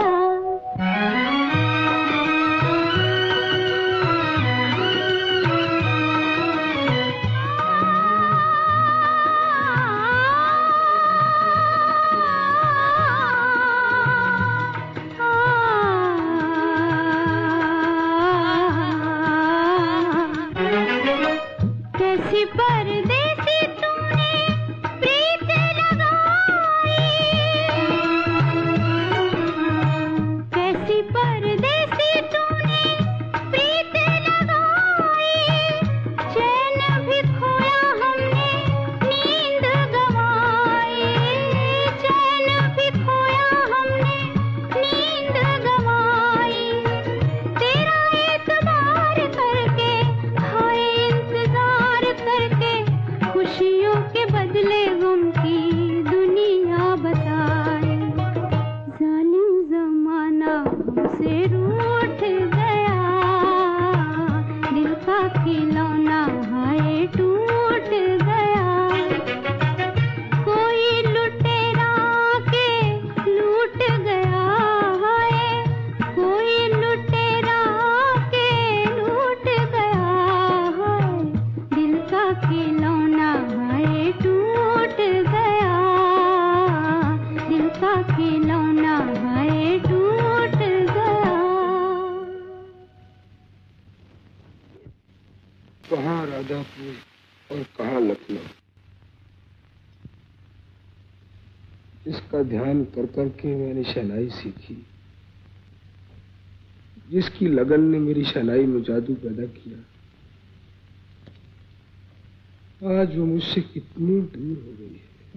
कैसी परदेसी तूने प्रीत लगाई, कैसी परदेसी तूने प्रीत लगाई, चैन भी खोया हमने नींद गंवाई, चैन भी खोया हमने नींद गंवाई। तेरा एतबार करके हाय इंतजार करके, खुशियों के बदले गम की दुनिया बताए। जालिम जमाना हमसे रूठ गया, दिल का खिलौना हाय टूट गया। कोई लुटेरा के लूट गया हाय, कोई लुटेरा के लूट गया हाय, दिल का खिलौना हाय टूट गया, दिल का खिलौना हाय टूट गया। कहाँ राधापुर और कहाँ लखनऊ, इसका ध्यान कर कर के मैंने शहनाई सीखी, जिसकी लगन ने मेरी शहनाई में जादू पैदा किया। आज वो मुझसे कितनी दूर हो गई है,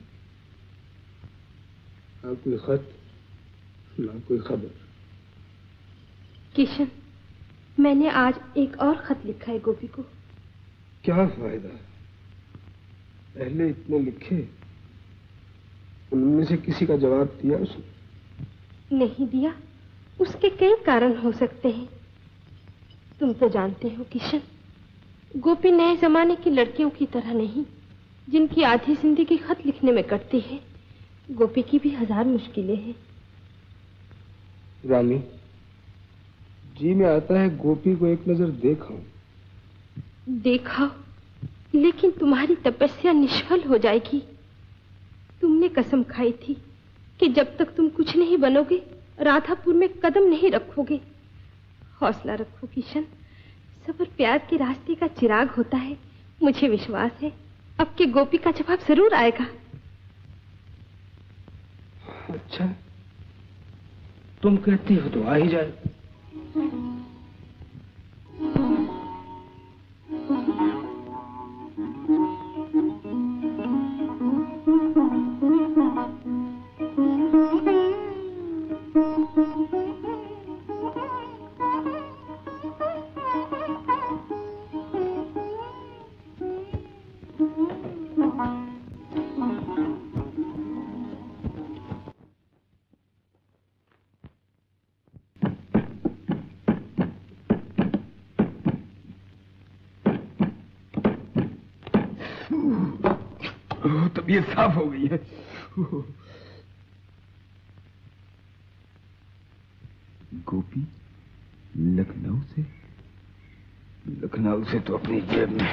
ना कोई खत ना कोई खबर। किशन, मैंने आज एक और खत लिखा है गोपी को। क्या फायदा, पहले इतने लिखे, उनमें से किसी का जवाब दिया उसने? नहीं दिया, उसके कई कारण हो सकते हैं। तुम तो जानते हो किशन, गोपी नए जमाने की लड़कियों की तरह नहीं, जिनकी आधी जिंदगी खत लिखने में कटती है। गोपी की भी हजार मुश्किलें हैं। रामी, जी में आता है गोपी को एक नजर देखा। देखा, लेकिन तुम्हारी तपस्या निष्फल हो जाएगी। तुमने कसम खाई थी कि जब तक तुम कुछ नहीं बनोगे, राधापुर में कदम नहीं रखोगे। हौसला रखो किशन, सब्र प्यार के रास्ते का चिराग होता है। मुझे विश्वास है अब के गोपी का जवाब जरूर आएगा। अच्छा, तुम कहती हो तो आ ही जाए। तबीयत साफ हो गई है। गोपी लखनऊ से तो अपनी जेब में।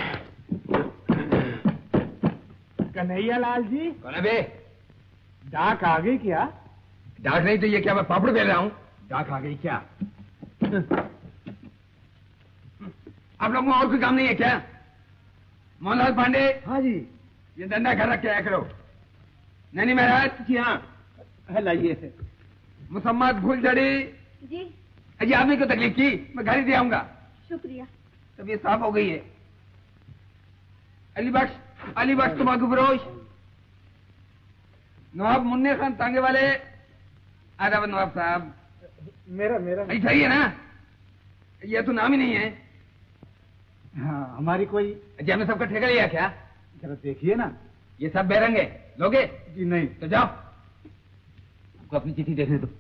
कन्हैया लाल जी। कौन है बे? डाक आ गई क्या? डाक नहीं तो ये क्या मैं पापड़ बेल रहा हूँ? डाक आ गई क्या? आप लोगों को और कोई काम नहीं है क्या? मोहनलाल पांडे। हाँ जी। ये धंधा घर रख के आया करो। नैनी महाराज। जी हाँ। लाइए। मुसम्मत फूलझड़ी। जी। अजी आपने क्यों तकलीफ की? मैं घर ही दे आऊंगा। शुक्रिया। तबीयत साफ हो गई है। अली बख्श तंबाकू फरोश। नवाब मुन्ने खान तांगे वाले। आदाब नवाब साहब। मेरा ऐसा ही है ना? ये तो नाम ही नहीं है। हाँ, हमारी कोई। जी हमने सबका ठेका लिया क्या? जरा देखिए ना। ये सब बेरंग है। लोगे? जी नहीं। तो जाओ, आपको अपनी चिट्ठी देखने दो।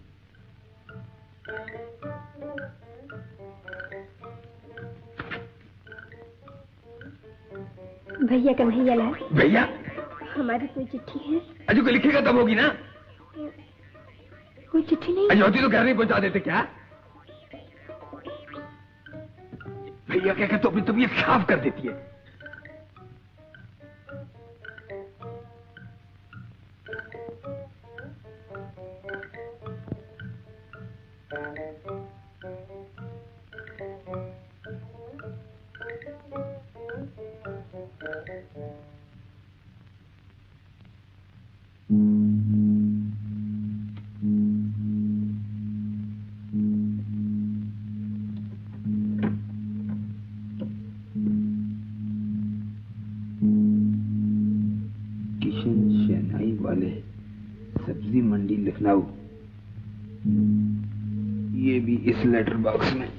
भैया कन्हैया लाल। भैया? हमारी कोई चिट्ठी है? अजी को लिखेगा तब होगी ना? कोई चिट्ठी नहीं। अजी होती तो घर नहीं पहुंचा देते क्या? भैया क्या कहते अपनी तबीयत साफ कर देती है। सब्जी मंडी लखनऊ। ये भी इस लेटर बॉक्स में।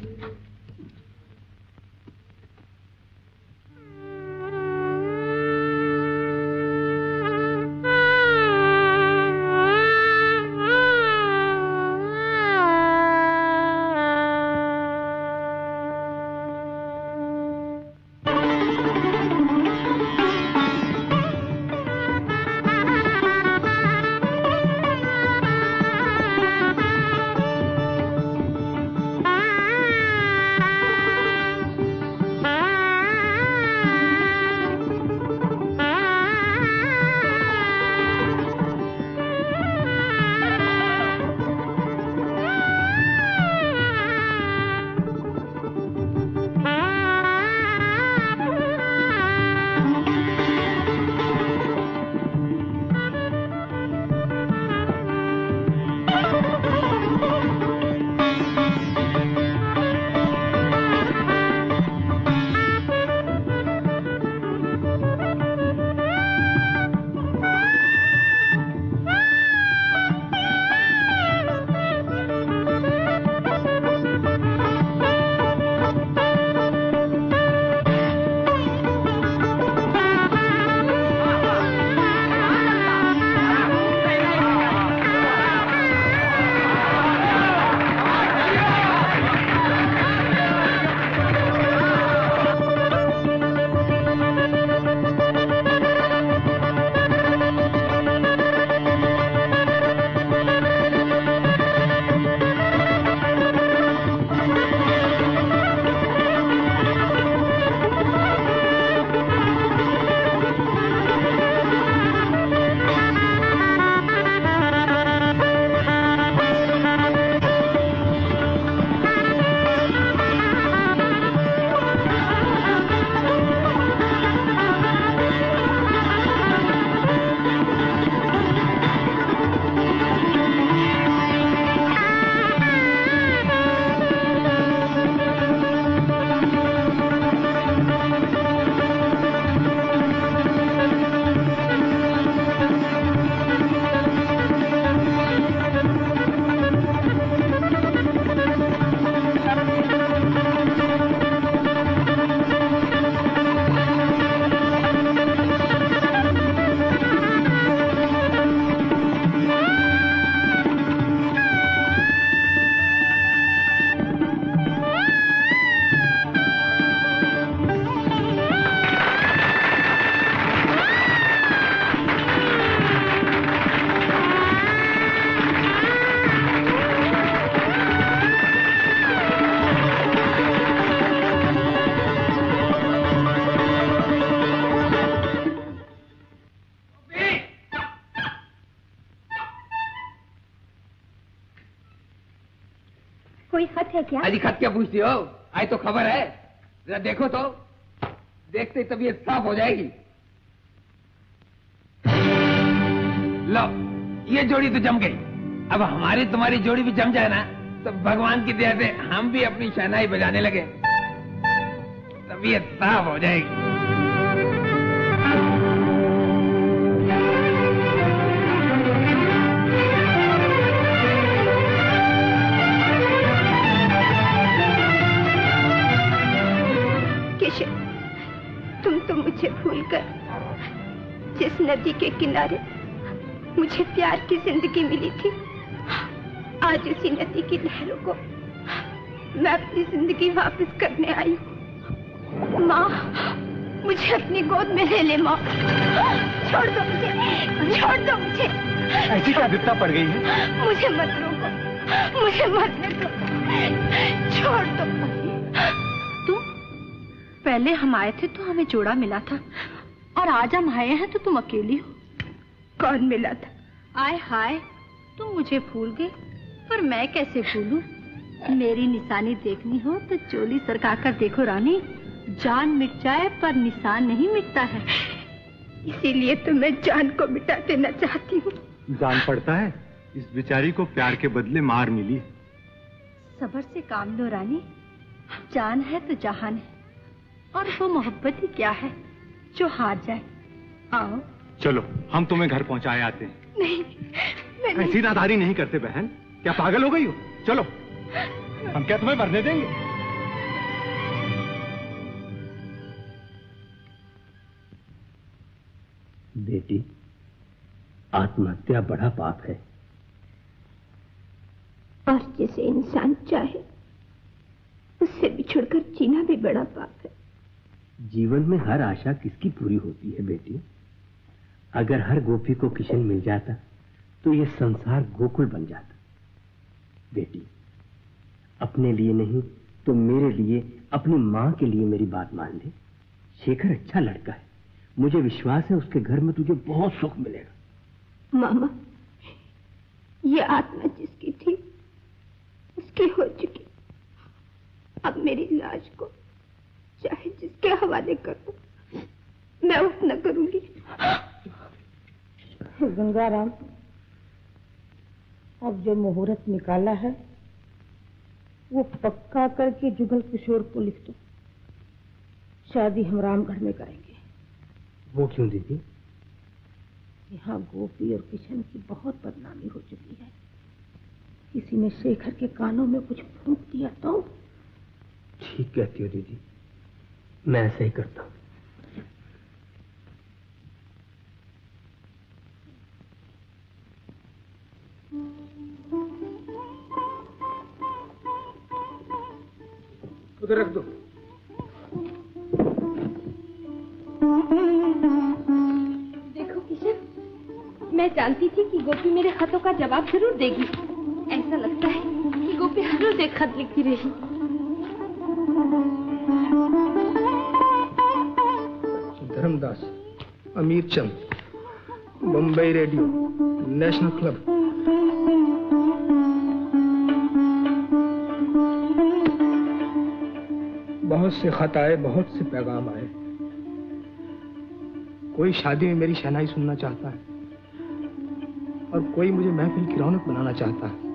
खत है क्या? अजी खत क्या पूछती हो? आज तो खबर है, जरा देखो तो। देखते ही तबीयत साफ हो जाएगी। लो, ये जोड़ी तो जम गई। अब हमारी तुम्हारी जोड़ी भी जम जाए ना, तो भगवान की दया से हम भी अपनी शहनाई बजाने लगे, तबीयत साफ हो जाएगी। किशन, तुम तो मुझे भूलकर जिस नदी के किनारे मुझे प्यार की जिंदगी मिली थी, आज उसी नदी की लहरों को मैं अपनी जिंदगी वापस करने आई हूँ। माँ, मुझे अपनी गोद में ले ले माँ। छोड़ दो मुझे, छोड़ दो मुझे। ऐसी क्या विपदा पड़ गई है? मुझे मत रोको, मुझे मरने दो, छोड़ दो। तुम पहले हम आए थे तो हमें जोड़ा मिला था, और आज हम आए हैं तो तुम अकेली हो। कौन मिला था? आय हाय, तुम मुझे भूल गए, पर मैं कैसे भूलूं? मेरी निशानी देखनी हो तो चोली सरका कर देखो रानी, जान मिट जाए पर निशान नहीं मिटता है। इसीलिए तो मैं जान को मिटा देना चाहती हूँ। जान पड़ता है, इस बेचारी को प्यार के बदले मार मिली। सब्र से काम लो रानी, जान है तो जहान है, और वो मोहब्बत ही क्या है जो हार जाए। आओ चलो, हम तुम्हें घर पहुंचाए आते हैं। नहीं, ऐसी नादारी नहीं करते बहन, क्या पागल हो गई हो? चलो, हम क्या तुम्हें मरने देंगे? बेटी, आत्महत्या बड़ा पाप है, और जिसे इंसान चाहे उससे बिछुड़कर जीना भी बड़ा पाप है। जीवन में हर आशा किसकी पूरी होती है बेटी? अगर हर गोपी को किशन मिल जाता तो ये संसार गोकुल बन जाता। बेटी, अपने लिए नहीं तो मेरे लिए, अपनी माँ के लिए मेरी बात मान ले। शेखर अच्छा लड़का है, मुझे विश्वास है उसके घर में तुझे बहुत सुख मिलेगा। मामा, ये आत्मा जिसकी थी उसकी हो चुकी, अब मेरी लाश को चाहे जिसके हवाले कर दो, मैं उतना करूंगी। गंगाराम, अब जो मुहूर्त निकाला है वो पक्का करके जुगल किशोर को लिख दो। शादी हम रामगढ़ में करेंगे। वो क्यों दीदी? यहाँ गोपी और किशन की बहुत बदनामी हो चुकी है। किसी ने शेखर के कानों में कुछ फूंक दिया तो। ठीक कहती हो दीदी, मैं ऐसा ही करता हूँ। उधर रख दो। देखो किशन, मैं जानती थी कि गोपी मेरे खतों का जवाब जरूर देगी। ऐसा लगता है कि गोपी हर रोज एक खत लिखती रही। Dharmdas, Amir Chand, Bombay radio, national club. बहुत से खत आए, बहुत से पैगाम आए। कोई शादी में मेरी शहनाई सुनना चाहता है और कोई मुझे महफिल की रौनक बनाना चाहता है,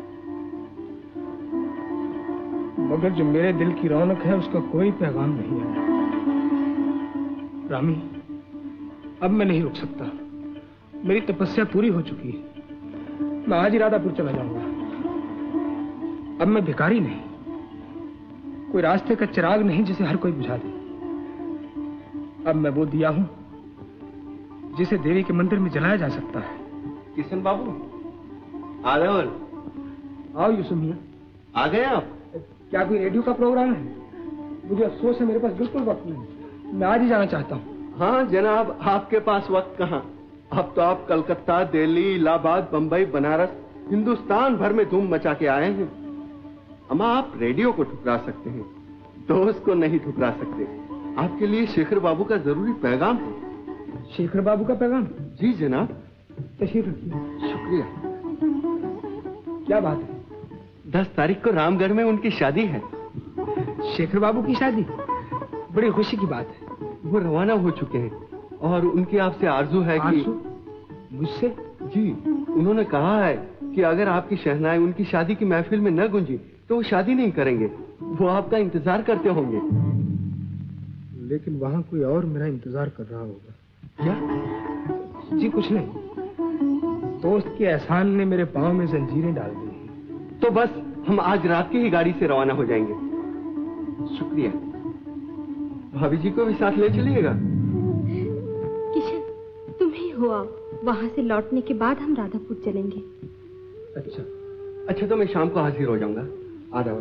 मगर जो मेरे दिल की रौनक है उसका कोई पैगाम नहीं है। रामी, अब मैं नहीं रुक सकता। मेरी तपस्या पूरी हो चुकी है। मैं आज ही राधापुर चला जाऊंगा। अब मैं भिखारी नहीं, कोई रास्ते का चिराग नहीं जिसे हर कोई बुझा दे। अब मैं वो दिया हूं जिसे देवी के मंदिर में जलाया जा सकता है। किशन बाबू, आ गए? और आओ यूसुफ मियां। आ गए आप? क्या कोई रेडियो का प्रोग्राम है? मुझे अफसोस है, मेरे पास बिल्कुल वक्त नहीं। मैं आज ही जाना चाहता हूँ। हाँ जनाब, आपके पास वक्त कहाँ? अब तो आप कलकत्ता, दिल्ली, इलाहाबाद, बंबई, बनारस, हिंदुस्तान भर में धूम मचा के आए हैं। अम्मा, आप रेडियो को ठुकरा सकते हैं, दोस्त को नहीं ठुकरा सकते। आपके लिए शेखर बाबू का जरूरी पैगाम है। शेखर बाबू का पैगाम? जी जनाब। तशरीफ रखिए। शुक्रिया। क्या बात है, 10 तारीख को रामगढ़ में उनकी शादी है। शेखर बाबू की शादी? बड़ी खुशी की बात है। वो रवाना हो चुके हैं और उनकी आपसे आरजू है कि मुझसे? जी, उन्होंने कहा है कि अगर आपकी शहनाई उनकी शादी की महफिल में न गुंजी तो वो शादी नहीं करेंगे। वो आपका इंतजार करते होंगे। लेकिन वहां कोई और मेरा इंतजार कर रहा होगा। क्या? जी कुछ नहीं, दोस्त के एहसान ने मेरे पांव में जंजीरें डाल दी। तो बस हम आज रात की ही गाड़ी से रवाना हो जाएंगे। शुक्रिया। भाभी जी को भी साथ ले चलिएगा। किशन, तुम ही हो आओ। वहां से लौटने के बाद हम राधापुर चलेंगे। अच्छा तो मैं शाम को हाजिर हो जाऊंगा। आदाब।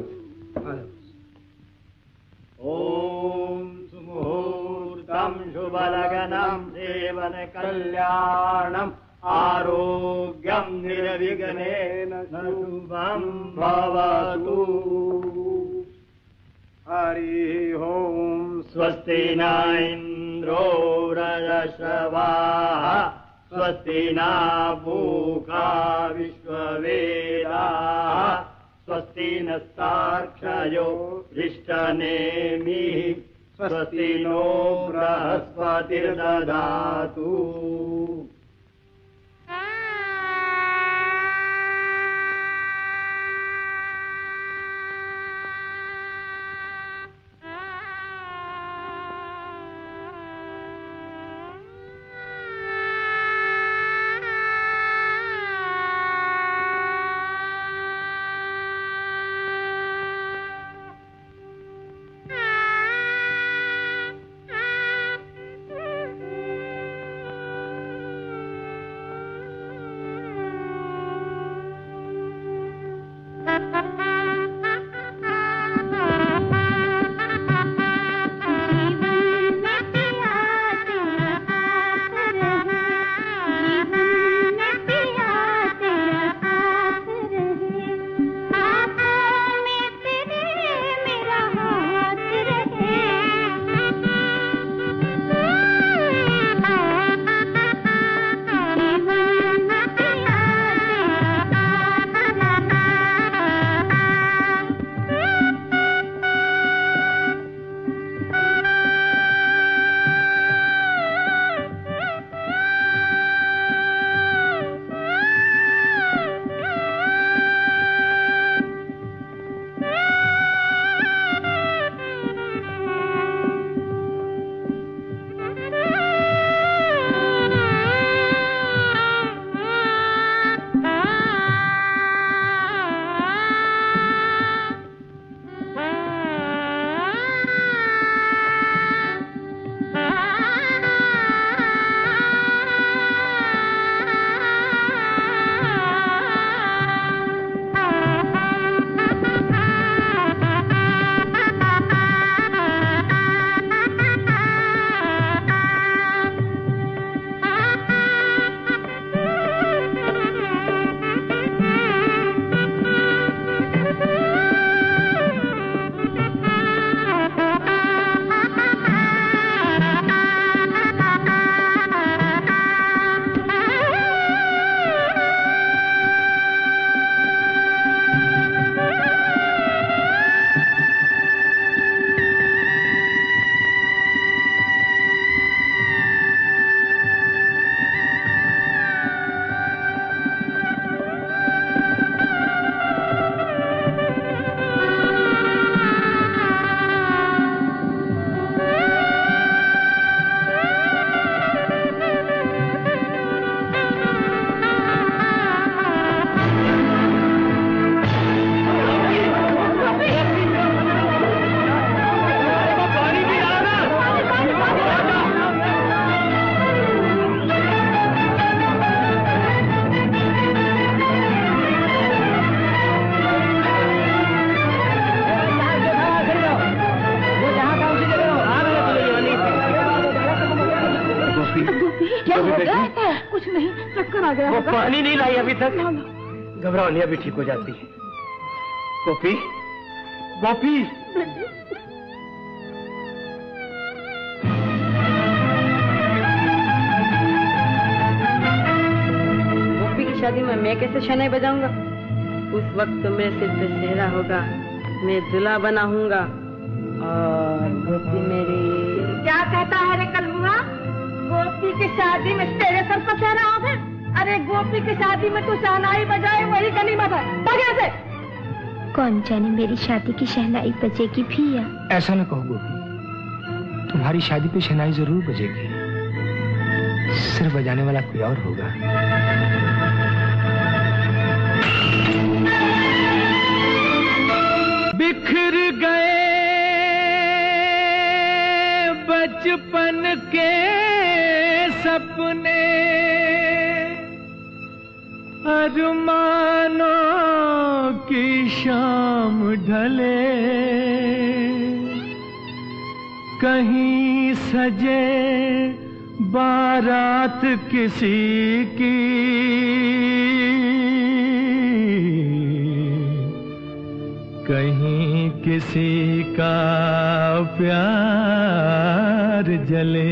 ओम सुमुहूर्तम शुभलग्नं जीवन कल्याणम आरोग्यम निर्विघ्नेन शुभं भवतु। हरि ओम। स्वस्ति न इंद्रो वृषभाः स्वस्ति न पूषा विश्ववेदाः स्वस्ति नस्तार्क्ष्यो हृष्टनेमिः स्वस्ति नो बृहस्पतिर्दधातु। कुछ नहीं, चक्कर आ गया। वो पानी नहीं लाई अभी तक। घबराओ नहीं, अभी ठीक हो जाती है। गोपी, गोपी। गोपी की शादी में मैं कैसे शहनाई बजाऊंगा? उस वक्त मैं सिर पे सेहरा होगा, मैं दूल्हा बना हूँगा और गोपी मेरी। क्या कहता है रे कलमुआ? गोपी की शादी में तेरे सर पर सेहरा होगा? अरे गोपी की शादी में तू शहनाई बजाए वही गनीमत है। भाग यहाँ से। कौन जाने मेरी शादी की शहनाई बजेगी भी या? ऐसा न कहो गोपी, तुम्हारी शादी पे शहनाई जरूर बजेगी, सिर्फ बजाने वाला कोई और होगा। बिखर गए बचपन के सपने, अरमानों की शाम ढले, कहीं सजे बारात किसी की, कहीं किसी का प्यार जले।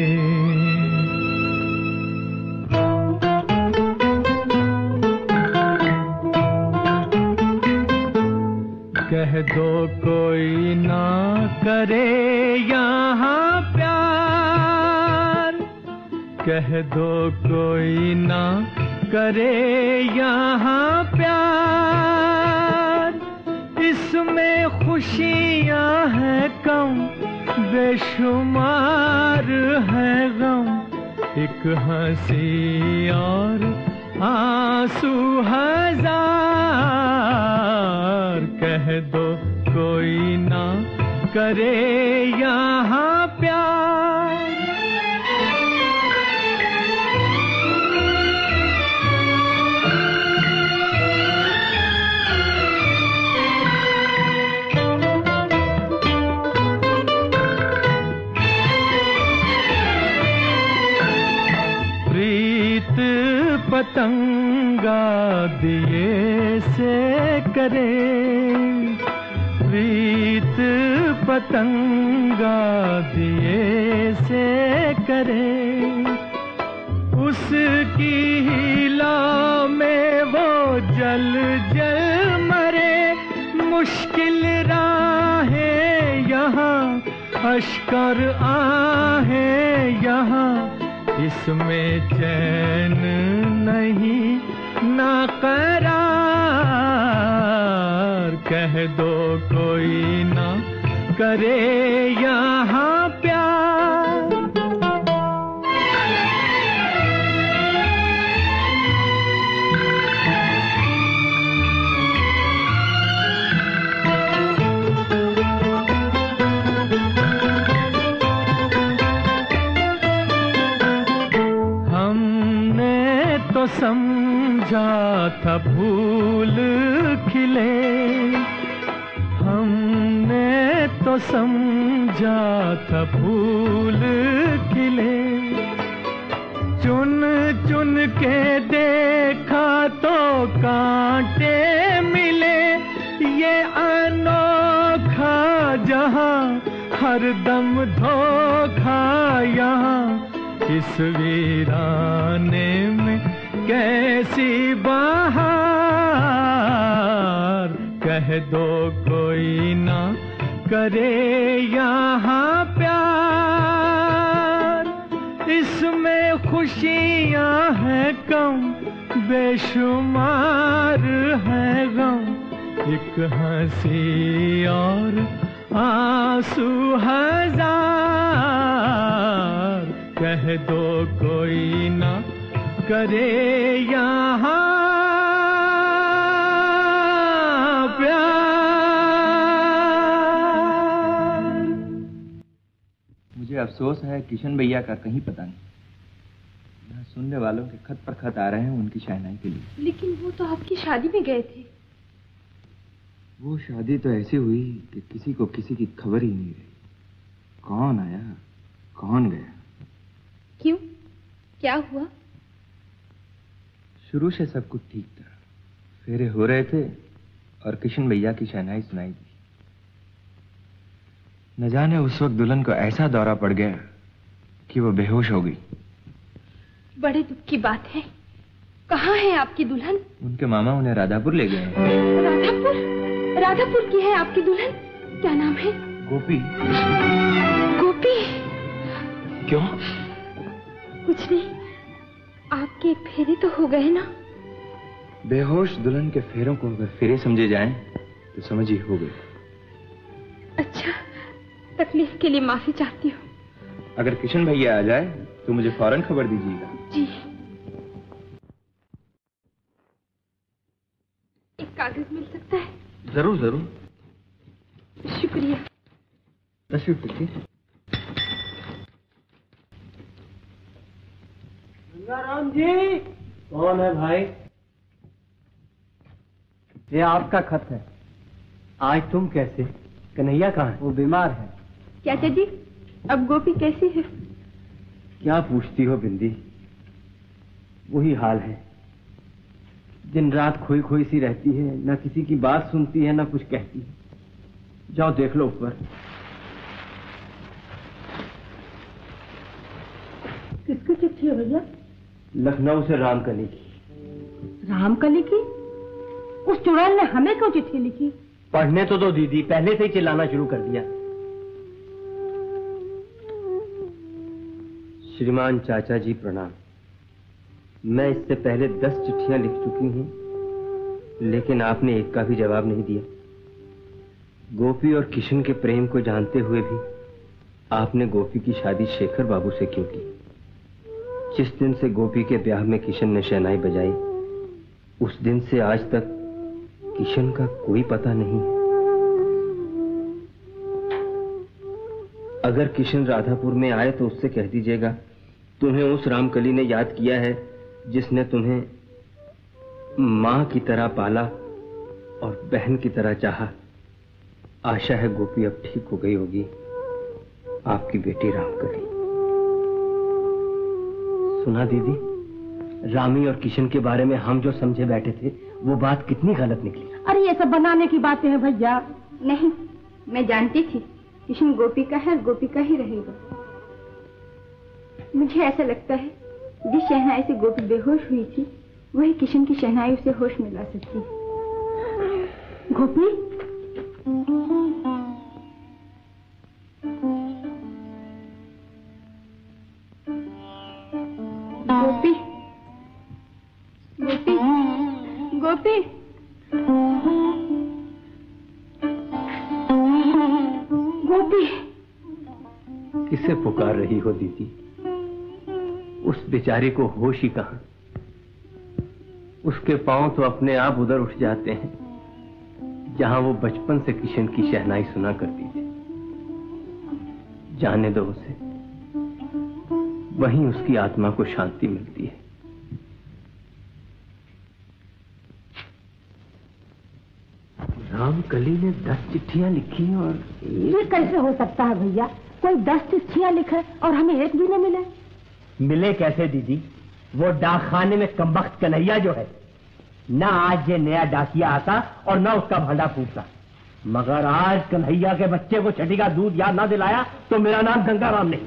कह दो कोई ना करे यहाँ प्यार, कह दो कोई ना करे यहाँ प्यार, इसमें खुशियाँ हैं कम बेशुमार है गम, एक हंसी और आंसू हजार, कह दो कोई ना करे यहाँ प्यार। प्रीत पतंगा दिए से करे, प्रीत पतंगा दिए से करे, उसकी हिला में वो जल जल मरे, मुश्किल राहें यहाँ अश्कर आहें यहाँ, इसमें चैन नहीं ना करार, कह दो कोई ना करे यहाँ प्यार। समझा था फूल खिले, हमने तो समझा था फूल खिले, चुन चुन के देखा तो कांटे मिले, ये अनोखा जहां हरदम धोखा यहाँ, इस वीराने में कैसी बहार, कह दो कोई ना करे यहाँ प्यार, इसमें खुशियाँ हैं कम बेशुमार है गम, एक हंसी और आंसू हजार, कह दो कोई ना करे यहाँ प्यार। मुझे अफसोस है किशन भैया का कहीं पता नहीं, यहाँ सुनने वालों के खत पर खत आ रहे हैं उनकी शहनाई के लिए। लेकिन वो तो आपकी शादी में गए थे। वो शादी तो ऐसी हुई कि किसी को किसी की खबर ही नहीं रही, कौन आया कौन गया। क्यों, क्या हुआ? शुरू से सब कुछ ठीक था, फेरे हो रहे थे और किशन भैया की शहनाई सुनाई दी। न जाने उस वक्त दुल्हन को ऐसा दौरा पड़ गया कि वो बेहोश हो गई। बड़े दुख की बात है, कहाँ है आपकी दुल्हन? उनके मामा उन्हें राधापुर ले गए हैं। राधापुर? राधापुर की है आपकी दुल्हन? क्या नाम है? गोपी। गोपी? क्यों? कुछ नहीं, आपके फेरे तो हो गए ना? बेहोश दुल्हन के फेरों को अगर फेरे समझे जाएं तो समझ ही हो गई। अच्छा, तकलीफ के लिए माफी चाहती हूँ। अगर किशन भैया आ जाए तो मुझे फौरन खबर दीजिएगा। जी। एक कागज मिल सकता है? जरूर जरूर। शुक्रिया। तशरीफ रखिए। गंगाराम जी। कौन है भाई? ये आपका खत है। आज तुम कैसे? कन्हैया कहाँ है? वो बीमार है। चाचा जी, अब गोपी कैसी है? क्या पूछती हो बिंदी? वही हाल है। दिन रात खोई खोई सी रहती है, न किसी की बात सुनती है न कुछ कहती है। जाओ देख लो ऊपर। किसकी चिट्ठी है भैया? लखनऊ से रामकली की। रामकली की? उस चुड़ैल ने हमें क्यों चिट्ठी लिखी? पढ़ने तो दो दीदी, पहले से ही चिल्लाना शुरू कर दिया। श्रीमान चाचा जी प्रणाम। मैं इससे पहले 10 चिट्ठियां लिख चुकी हूं, लेकिन आपने एक का भी जवाब नहीं दिया। गोपी और किशन के प्रेम को जानते हुए भी आपने गोपी की शादी शेखर बाबू से क्यों की? जिस दिन से गोपी के ब्याह में किशन ने शहनाई बजाई, उस दिन से आज तक किशन का कोई पता नहीं है। अगर किशन राधापुर में आए तो उससे कह दीजिएगा, तुम्हें उस रामकली ने याद किया है जिसने तुम्हें मां की तरह पाला और बहन की तरह चाहा। आशा है गोपी अब ठीक हो गई होगी। आपकी बेटी रामकली। सुना दीदी, रामी और किशन के बारे में हम जो समझे बैठे थे वो बात कितनी गलत निकली। अरे ये सब बनाने की बातें हैं भैया। नहीं, मैं जानती थी किशन गोपी का है और गोपी का ही रहेगा। मुझे ऐसा लगता है जिस शहनाई से गोपी बेहोश हुई थी वही किशन की शहनाई उसे होश में ला सकती है। गोपी? गोपी, गोपी, गोपी, गोपी। किसे पुकार रही हो दीदी? उस बेचारे को होश ही कहां। उसके पांव तो अपने आप उधर उठ जाते हैं जहां वो बचपन से किशन की शहनाई सुना करती थी। जाने दो उसे, वहीं उसकी आत्मा को शांति मिलती है। रामकली ने 10 चिट्ठियां लिखी और ये कैसे हो सकता है भैया? कोई 10 चिट्ठियां लिखे और हमें एक भी न मिले। मिले कैसे दीदी? वो डाकखाने में कमबख्त कन्हैया जो है, ना आज ये नया डाकिया आता और ना उसका भांडा फूटता। मगर आज कन्हैया के बच्चे को छठी का दूध याद ना दिलाया तो मेरा नाम गंगाराम नहीं।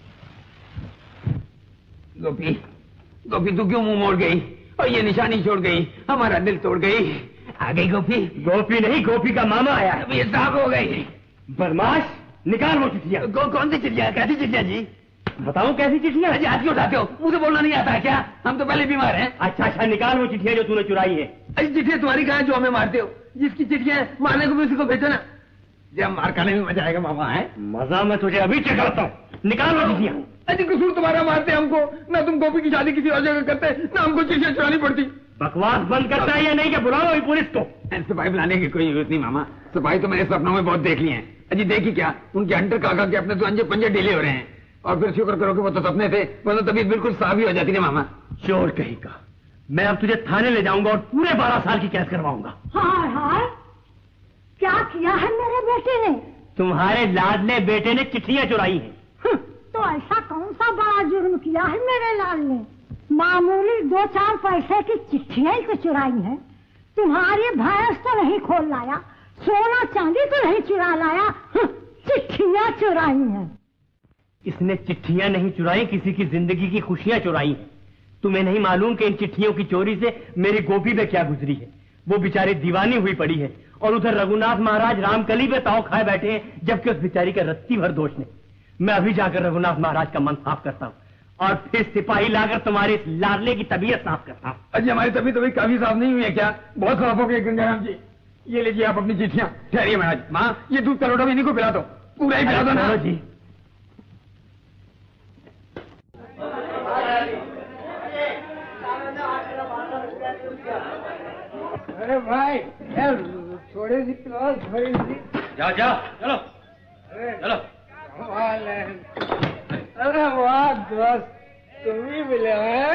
गोपी, गोपी तू क्यों मुंह मोड़ गई और ये निशानी छोड़ गई? हमारा दिल तोड़ गई। आ गई गोपी? गोपी नहीं, गोपी का मामा आया। अब ये साफ हो गई। बदमाश, निकाल वो चिट्ठियां। कौन सी चिट्ठियां? कैसी चिट्ठियां जी? बताऊं कैसी चिट्ठियां? अजी हाथ क्यों उठाते हो? मुझे बोलना नहीं आता है क्या? हम तो पहले बीमार हैं। अच्छा अच्छा, निकाल वो चिट्ठियां जो तूने चुराई है। अजी चिट्ठियां तुम्हारी कहाँ जो हमें मारते हो? जिसकी चिट्ठियां मारने को भी उसी को भेजो ना। जब मार खाने में मजा आएगा मामा है। मजा मैं तुझे अभी चखाता हूँ। निकाल वो चिट्ठियां। अजी कसूर तुम्हारा, मारते हमको ना। तुम गोपी की शादी किसी और जगह करते ना, हमको चिट्ठियां चुरानी पड़ती। बकवास बंद करता है या नहीं? क्या बुलाओ वही पुलिस को। सिपाही बुलाने की कोई जरूरत नहीं मामा। सिपाही तो मैंने सपनों में बहुत देख लिए हैं। अजी देखी क्या, उनके हंटर काका के अपने तो अंजे पंजे ढीले हो रहे हैं। और फिर शुक्र करो कि वो तो सपने थे, वरना तबीयत बिल्कुल साफ ही हो जाती है मामा। चोर कहीं का। मैं अब तुझे थाने ले जाऊंगा और पूरे 12 साल की कैद करवाऊंगा। हाय हाय, क्या किया है मेरे बेटे ने? तुम्हारे लाडले बेटे ने चिट्ठियां चुराई हैं। तो ऐसा कौन सा बड़ा जुर्म किया है मेरे लाल ने? मामूली 2-4 पैसे की चिट्ठियां ही तो चुराई हैं। तुम्हारी भैंस तो नहीं खोल लाया, सोना चांदी तो नहीं चुरा लाया, चिट्ठियां चुराई हैं। इसने चिट्ठियां नहीं चुराई, किसी की जिंदगी की खुशियां चुराई हैं। तुम्हें नहीं मालूम कि इन चिट्ठियों की चोरी से मेरी गोपी पे क्या गुजरी है। वो बेचारी दीवानी हुई पड़ी है और उधर रघुनाथ महाराज रामकली पे ताव खाए बैठे हैं, जबकि उस बेचारी का रत्ती भर दोष नहीं। मैं अभी जाकर रघुनाथ महाराज का मन साफ करता हूँ और फिर सिपाही लाकर तुम्हारे इस लाडले की तबीयत साफ करता हूँ। अजी हमारी तबीयत अभी काफी साफ नहीं हुई है क्या? बहुत खराब हो गई गंगाराम जी। ये लीजिए आप अपनी चिट्ठियां। ठहरिए महाराज। माँ ये दूध का लोटा भी इन्हीं को पिला दो, पूरा ही पिला दो ना जी। अरे भाई थोड़ी सी पिलाओ, थोड़ी सी। जाओ जाओ चलो चलो। अरे वाह दोस्त, तुम ही मिले हैं।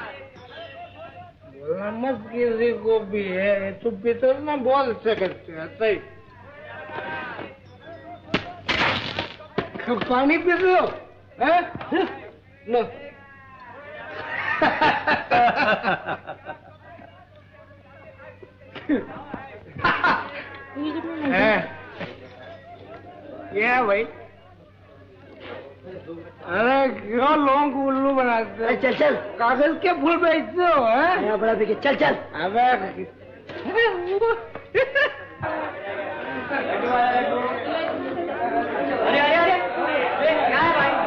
नमक किसी को भी है तो पितर में बहुत अच्छा करते हैं। सही पानी पी लो है? लो। क्या भाई? अरे क्यों लोगों को उल्लू बनाते हो? चल चल, कागज के फूल बेचते हो हैं? बड़ा बिके, चल चल। अबे अरे अरे अरे क्या है भाई?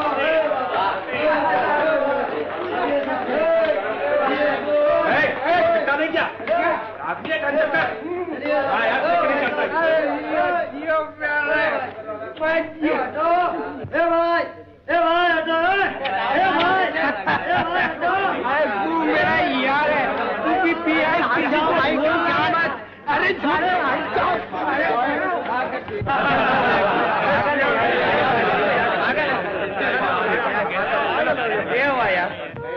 नहीं क्या आप ये कंडक्टर? तू मेरा यार है, तू भी पिया भाई। अरे ये हुआ यार।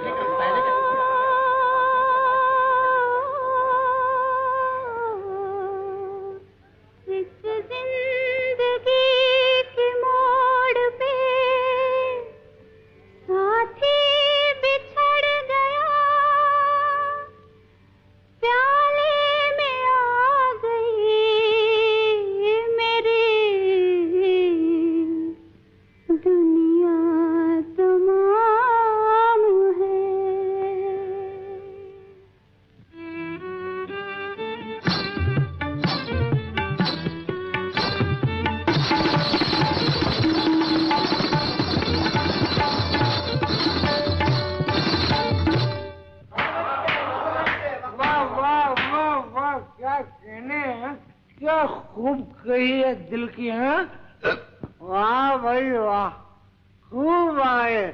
क्या खूब कही है दिल की। हाँ वाह भाई वाह, खूब आए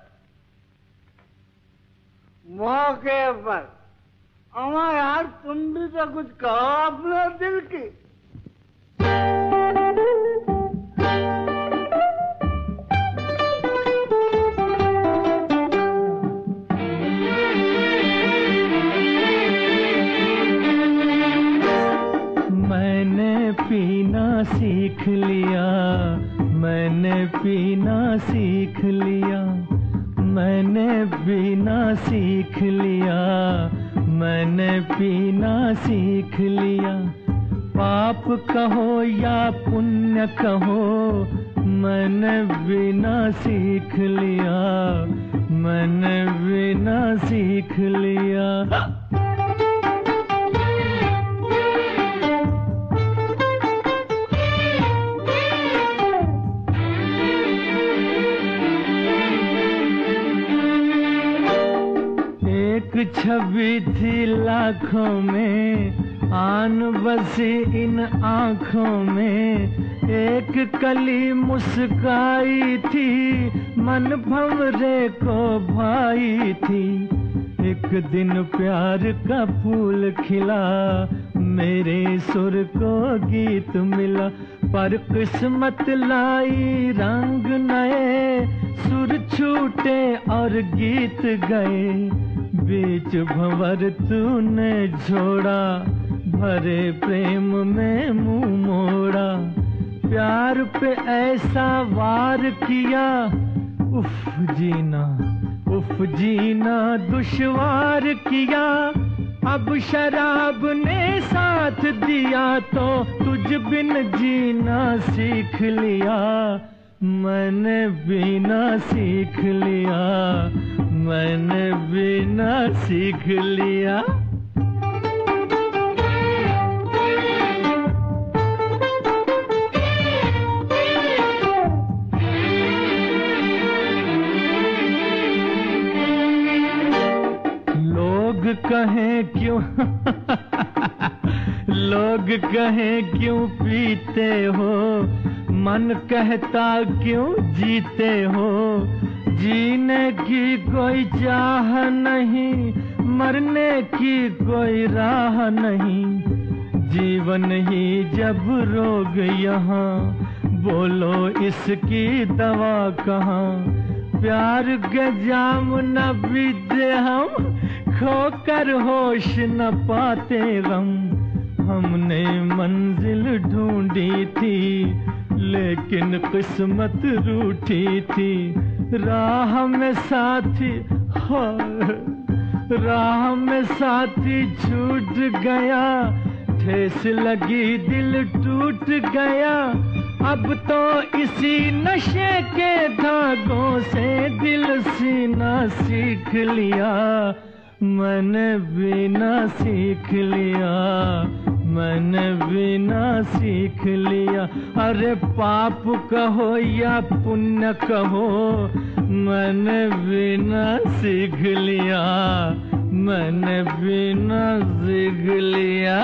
मौके पर। अमा यार तुम भी तो कुछ कहो अपने दिल की। पीना सीख लिया, मैंने पीना सीख लिया, मैंने पीना सीख लिया, मैंने पीना सीख लिया। पाप कहो या पुण्य कहो, मैंने पीना सीख लिया, मैंने पीना सीख लिया। छवि थी लाखों में, आन बसी इन आंखों में, एक कली मुस्काई थी, मन भंवरे को भाई थी। एक दिन प्यार का फूल खिला, मेरे सुर को गीत मिला, पर किस्मत लाई रंग नए, सुर छूटे और गीत गए। बीच भंवर तूने छोड़ा, भरे प्रेम में मुंह मोड़ा, प्यार पे ऐसा वार किया, उफ जीना दुश्वार किया। अब शराब ने साथ दिया तो तुझ बिन जीना सीख लिया, मैंने पीना सीख लिया, मैंने बिना सीख लिया। लोग कहें क्यों लोग कहें क्यों पीते हो, मन कहता क्यों जीते हो। जीने की कोई चाह नहीं, मरने की कोई राह नहीं। जीवन ही जब रोग यहाँ, बोलो इसकी दवा कहाँ। प्यार के जाम न पीते हम, खोकर होश न पाते गम। हमने मंजिल ढूंढी थी, लेकिन किस्मत रूठी थी। राह में साथी राह में साथी छूट गया, ठेस लगी दिल टूट गया। अब तो इसी नशे के धागों से दिल सीना सीख लिया। मैंने बिना सीख लिया, मैंने बिना सीख लिया। अरे पाप कहो या पुण्य कहो, मैंने बिना सीख लिया, मैंने बिना सीख लिया।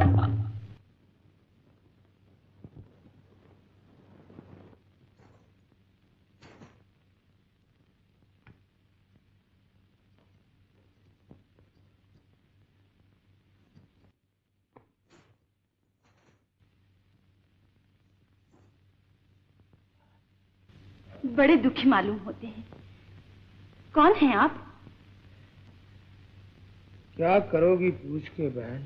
बड़े दुखी मालूम होते हैं। कौन हैं आप? क्या करोगी पूछ के बहन।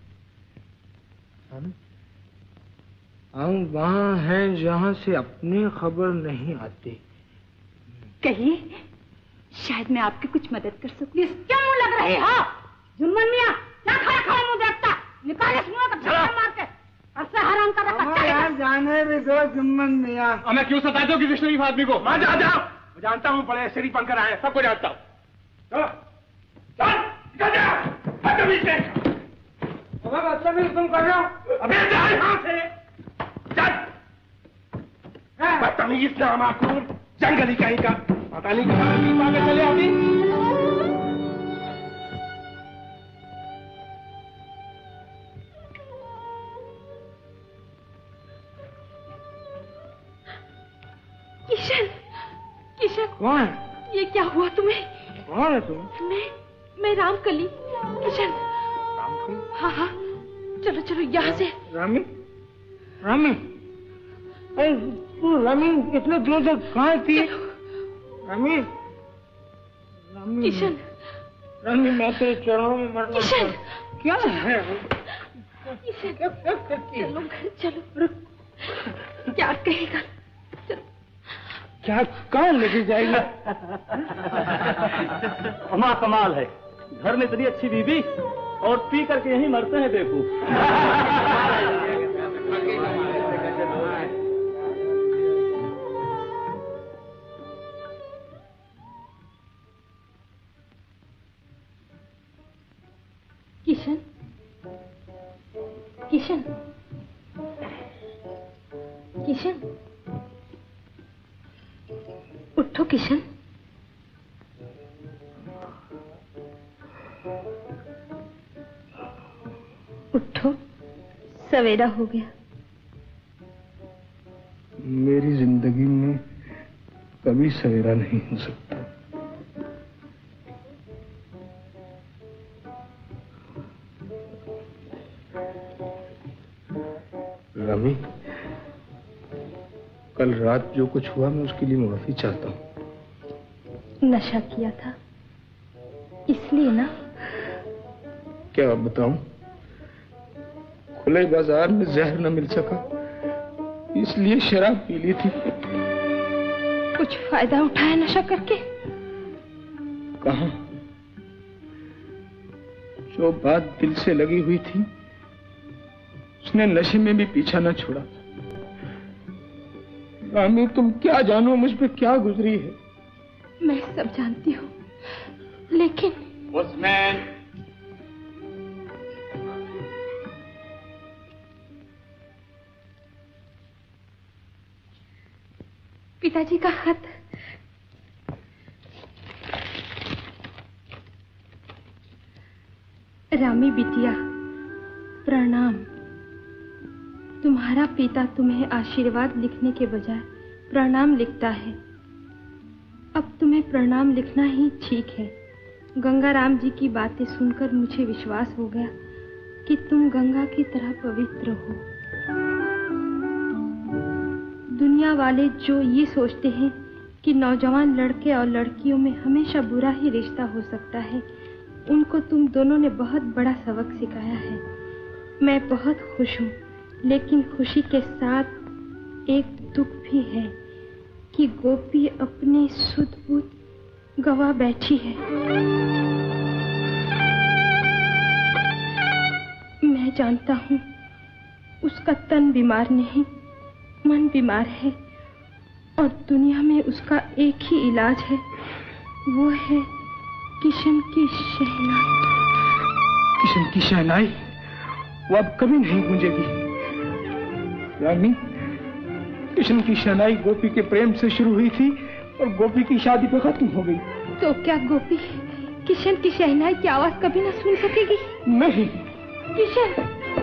हम वहाँ हैं जहाँ से अपनी खबर नहीं आती। कहिए, शायद मैं आपकी कुछ मदद कर सकूं। क्या मुंह लग रही हो जुम्मन मियाँ? क्या खड़ा खड़ा मुंह देखता? निकाले मुंह का झटका मार के। ऐसे हराम का रखा यार जाने भी दो जुम्मन मियाँ। मैं क्यों सताते हो किसी शरीफ आदमी को? मैं जाओ, मैं जानता हूँ बड़े शरीफ बनकर आए, सबको जानता हूँ। चलो चल निकल जा, हट अभी से। बदतमीज तुम कर रहे हो। अबे जा यहाँ से, चल। बदतमीज नामाकूर जंगली कहीं का, पता नहीं कहाँ की पागल चले अभी। किशन, किशन। कौन? ये क्या हुआ तुम्हें? कौन है तुम? मैं रामकली। किशन। रामकली? हाँ हाँ, चलो चलो यहाँ से। रामी? रामी? अरे तू रामी इतने दिनों से कहाँ थी? रामी? रामी? किशन। रामी मैं तेरे चरणों में मरना। किशन। क्या है? किशन। चलो घर चलो। क्या कहेगा? क्या कहाँ लेके जाएगा? अमा कमाल है, घर में इतनी अच्छी बीवी और पी करके यहीं मरते हैं। देखो किशन, किशन, किशन, उठो किशन। उठो, सवेरा हो गया। मेरी जिंदगी में कभी सवेरा नहीं हो सकता। रमी, कल रात जो कुछ हुआ मैं उसके लिए माफी चाहता हूँ। नशा किया था इसलिए ना? क्या बताऊं, खुले बाजार में जहर न मिल सका इसलिए शराब पी ली थी। कुछ फायदा उठाया नशा करके? कहाँ, जो बात दिल से लगी हुई थी उसने नशे में भी पीछा न छोड़ा। रामी, तुम क्या जानो मुझ पे क्या गुजरी है। मैं सब जानती हूँ, लेकिन पोस्टमैन। पिताजी का खत। रामी बिटिया, प्रणाम। तुम्हारा पिता तुम्हें आशीर्वाद लिखने के बजाय प्रणाम लिखता है। अब तुम्हें प्रणाम लिखना ही ठीक है। गंगाराम जी की बातें सुनकर मुझे विश्वास हो गया कि तुम गंगा की तरह पवित्र हो। दुनिया वाले जो ये सोचते हैं कि नौजवान लड़के और लड़कियों में हमेशा बुरा ही रिश्ता हो सकता है, उनको तुम दोनों ने बहुत बड़ा सबक सिखाया है। मैं बहुत खुश हूँ, लेकिन खुशी के साथ एक दुख भी है कि गोपी अपने सुध-बुध गवा बैठी है। मैं जानता हूँ उसका तन बीमार नहीं, मन बीमार है, और दुनिया में उसका एक ही इलाज है, वो है किशन की शहनाई। किशन की शहनाई वो अब कभी नहीं गूंजेगी। रानी, किशन की शहनाई गोपी के प्रेम से शुरू हुई थी और गोपी की शादी पे खत्म हो गई। तो क्या गोपी किशन की शहनाई की आवाज कभी न सुन सकेगी? नहीं। किशन,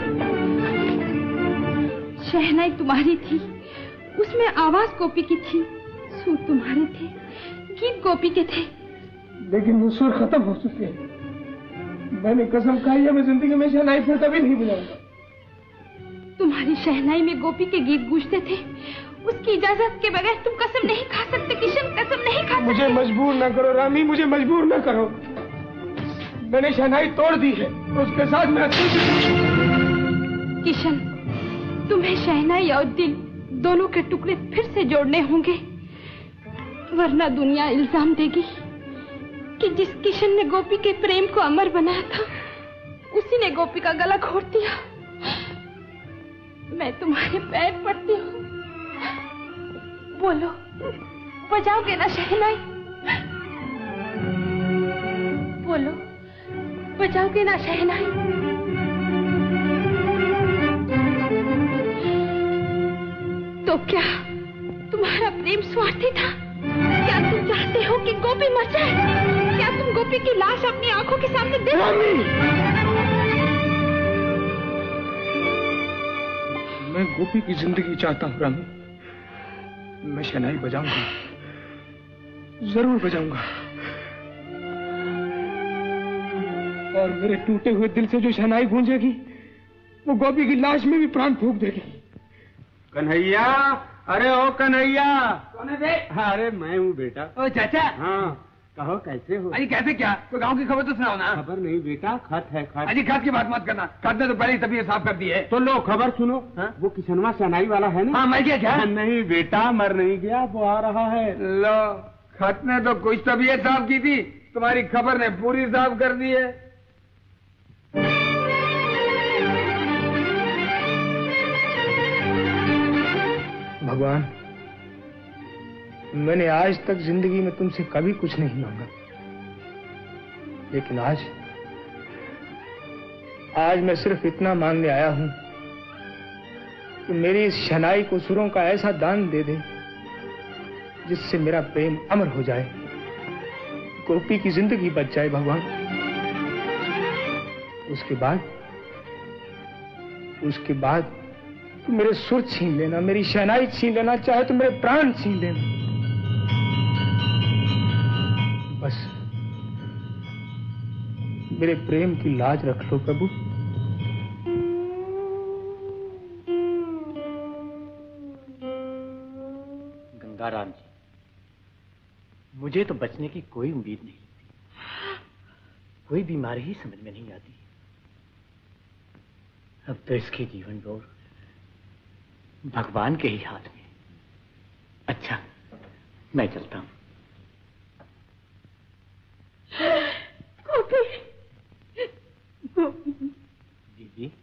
शहनाई तुम्हारी थी, उसमें आवाज गोपी की थी, सुर तुम्हारे थे, गीत गोपी के थे, लेकिन वो सुर खत्म हो चुके हैं। मैंने कसम खाई है मैं जिंदगी में शहनाई फिर कभी नहीं बजाऊंगा। तुम्हारी शहनाई में गोपी के गीत गूंजते थे, उसकी इजाजत के बगैर तुम कसम नहीं खा सकते किशन, कसम नहीं खा सकते। मुझे मजबूर न करो रामी, मुझे मजबूर न करो। मैंने शहनाई तोड़ दी है, उसके साथ मैं किशन, तुम्हें शहनाई और दिल दोनों के टुकड़े फिर से जोड़ने होंगे, वरना दुनिया इल्जाम देगी कि जिस किशन ने गोपी के प्रेम को अमर बनाया था, उसी ने गोपी का गला घोट दिया। मैं तुम्हारे पैर पड़ती हूँ, बोलो, बजाओगे ना शहनाई? बोलो, बजाओगे ना शहनाई? तो क्या तुम्हारा प्रेम स्वार्थी था? क्या तुम चाहते हो कि गोपी मर जाए? क्या तुम गोपी की लाश अपनी आंखों के सामने देख? मैं गोपी की जिंदगी चाहता हूँ रामी। मैं शहनाई बजाऊंगा, जरूर बजाऊंगा, और मेरे टूटे हुए दिल से जो शहनाई गूंजेगी वो गोपी की लाश में भी प्राण फूंक देगी। कन्हैया, अरे ओ कन्हैया। कौन है बे? हाँ, अरे मैं हूँ बेटा। ओ चाचा। हाँ, कहो कैसे हो? अजी कैसे क्या? तो गांव की खबर तो सुनाओ ना। खबर नहीं बेटा, खत है खत। अजी खत की बात मत करना, खत ने तो पहले ही तबीयत साफ कर दी है। तो लो खबर सुनो। हाँ? वो किशनवा शहनाई वाला है ना? हाँ, मर गया क्या? नहीं बेटा, मर नहीं गया, वो आ रहा है। लो, खत ने तो कुछ तबीयत साफ की थी, तुम्हारी खबर ने पूरी साफ कर दी है। भगवान, मैंने आज तक जिंदगी में तुमसे कभी कुछ नहीं मांगा, लेकिन आज मैं सिर्फ इतना मांगने आया हूं कि मेरी इस शहनाई को सुरों का ऐसा दान दे दे जिससे मेरा प्रेम अमर हो जाए, गोपी की जिंदगी बच जाए भगवान। उसके बाद तू मेरे सुर छीन लेना, मेरी शहनाई छीन लेना, चाहे तो मेरे प्राण छीन लेना, बस मेरे प्रेम की लाज रख लो प्रभु। गंगाराम जी, मुझे तो बचने की कोई उम्मीद नहीं थी, कोई बीमारी ही समझ में नहीं आती। अब तो इसकी जीवन डोर भगवान के ही हाथ में। अच्छा, मैं चलता हूं। गोपी, गोपी। दीदी,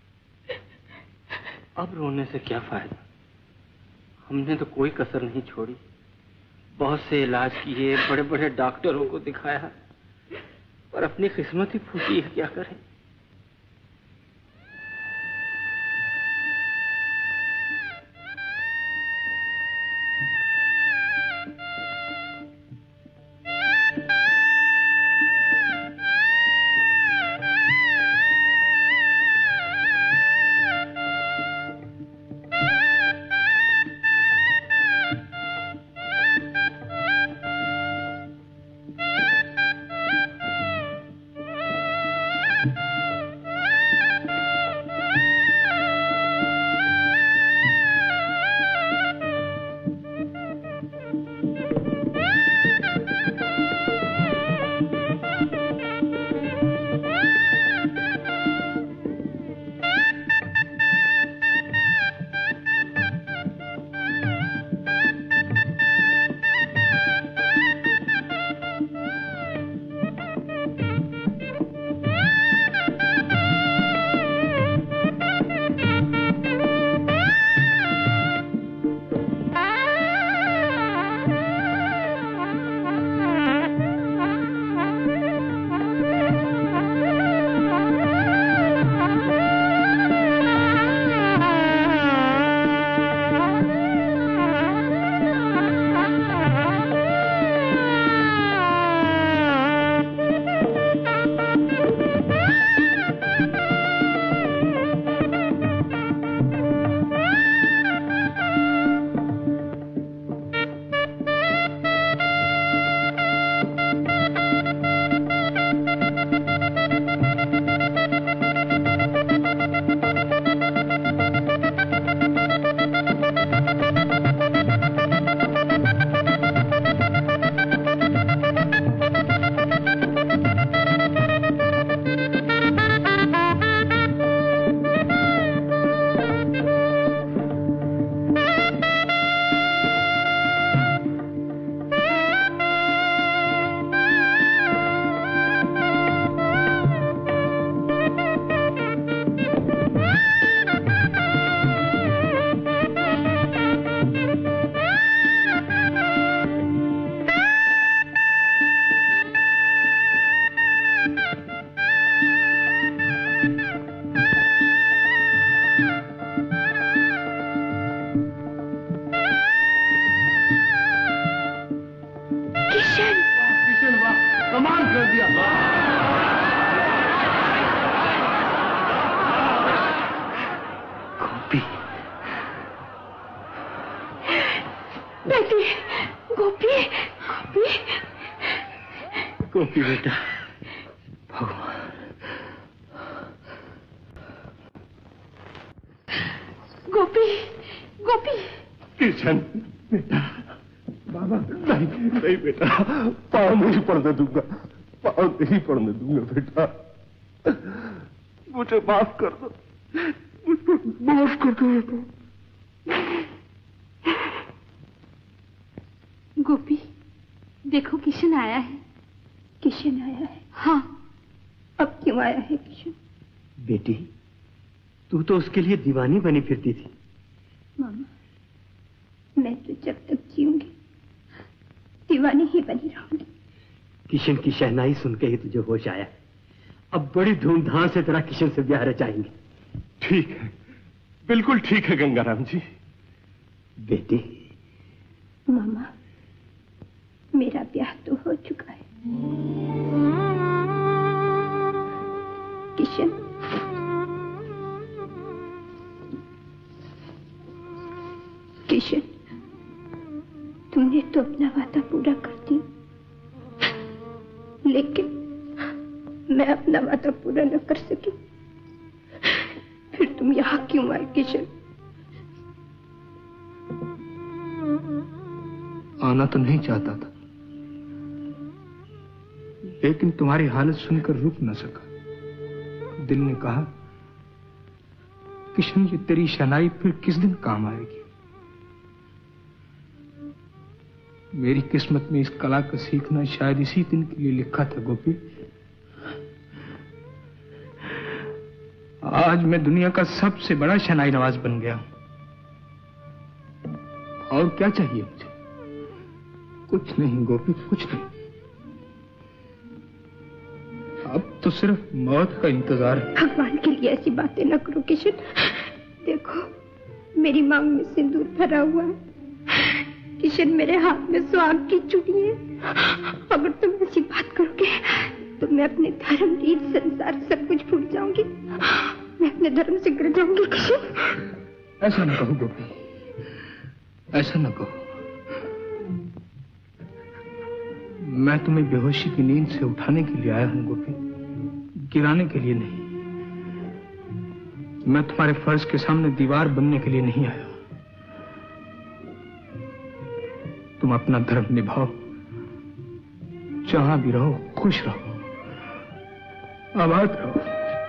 अब रोने से क्या फायदा? हमने तो कोई कसर नहीं छोड़ी, बहुत से इलाज किए, बड़े बड़े डॉक्टरों को दिखाया, और अपनी किस्मत ही फूटी है, क्या करें। कमाल कर दिया। गोपी, बेटी, गोपी, गोपी, गोपी बेटा, भगवान। गोपी, गोपी। किशन बेटा, बाबा नहीं नहीं बेटा, पाँव नहीं पड़ने दूंगा, पाँव नहीं पड़ने दूंगा बेटा, मुझे माफ कर दो, मुझे माफ कर दो बेटा। गोपी, देखो किशन आया है। किशन आया है? हाँ। अब क्यों आया है किशन? बेटी, तू तो उसके लिए दीवानी बनी फिरती थी। मामा, मैं तो जब तक जीऊंगी दीवानी ही बनी रहूंगी। किशन की शहनाई सुन के ही तुझे होश आया। अब बड़ी धूमधाम से तेरा किशन से ब्याह रचाएंगे। ठीक है, बिल्कुल ठीक है गंगाराम जी। बेटी। मामा, मेरा ब्याह तो हो चुका है। किशन, किशन, तुमने तो अपना वादा पूरा कर दिया, लेकिन मैं अपना वादा पूरा न कर सकी। फिर तुम यहाँ क्यों आए किशन? आना तो नहीं चाहता था, लेकिन तुम्हारी हालत सुनकर रुक न सका। दिल ने कहा, किशन ये तेरी शहनाई फिर किस दिन काम आएगी। मेरी किस्मत में इस कला का सीखना शायद इसी दिन के लिए लिखा था गोपी। आज मैं दुनिया का सबसे बड़ा शहनाई नवाज बन गया हूं। और क्या चाहिए मुझे? कुछ नहीं गोपी, कुछ नहीं। तो सिर्फ मौत का इंतजार है। भगवान के लिए ऐसी बातें न करो किशन। देखो मेरी मांग में सिंदूर भरा हुआ है। किशन मेरे हाथ में सुहाग की चूड़ी है। अगर तुम ऐसी बात करोगे तो मैं अपने धर्म रीत संसार सब कुछ भूल जाऊंगी। मैं अपने धर्म से गिर जाऊंगी किशन। ऐसा न कहो गोपी, ऐसा न कहो। मैं तुम्हें बेहोशी की नींद से उठाने के लिए आया हूं गोपी, गिराने के लिए नहीं। मैं तुम्हारे फर्ज के सामने दीवार बनने के लिए नहीं आया। तुम अपना धर्म निभाओ, जहां भी रहो खुश रहो, आबाद रहो।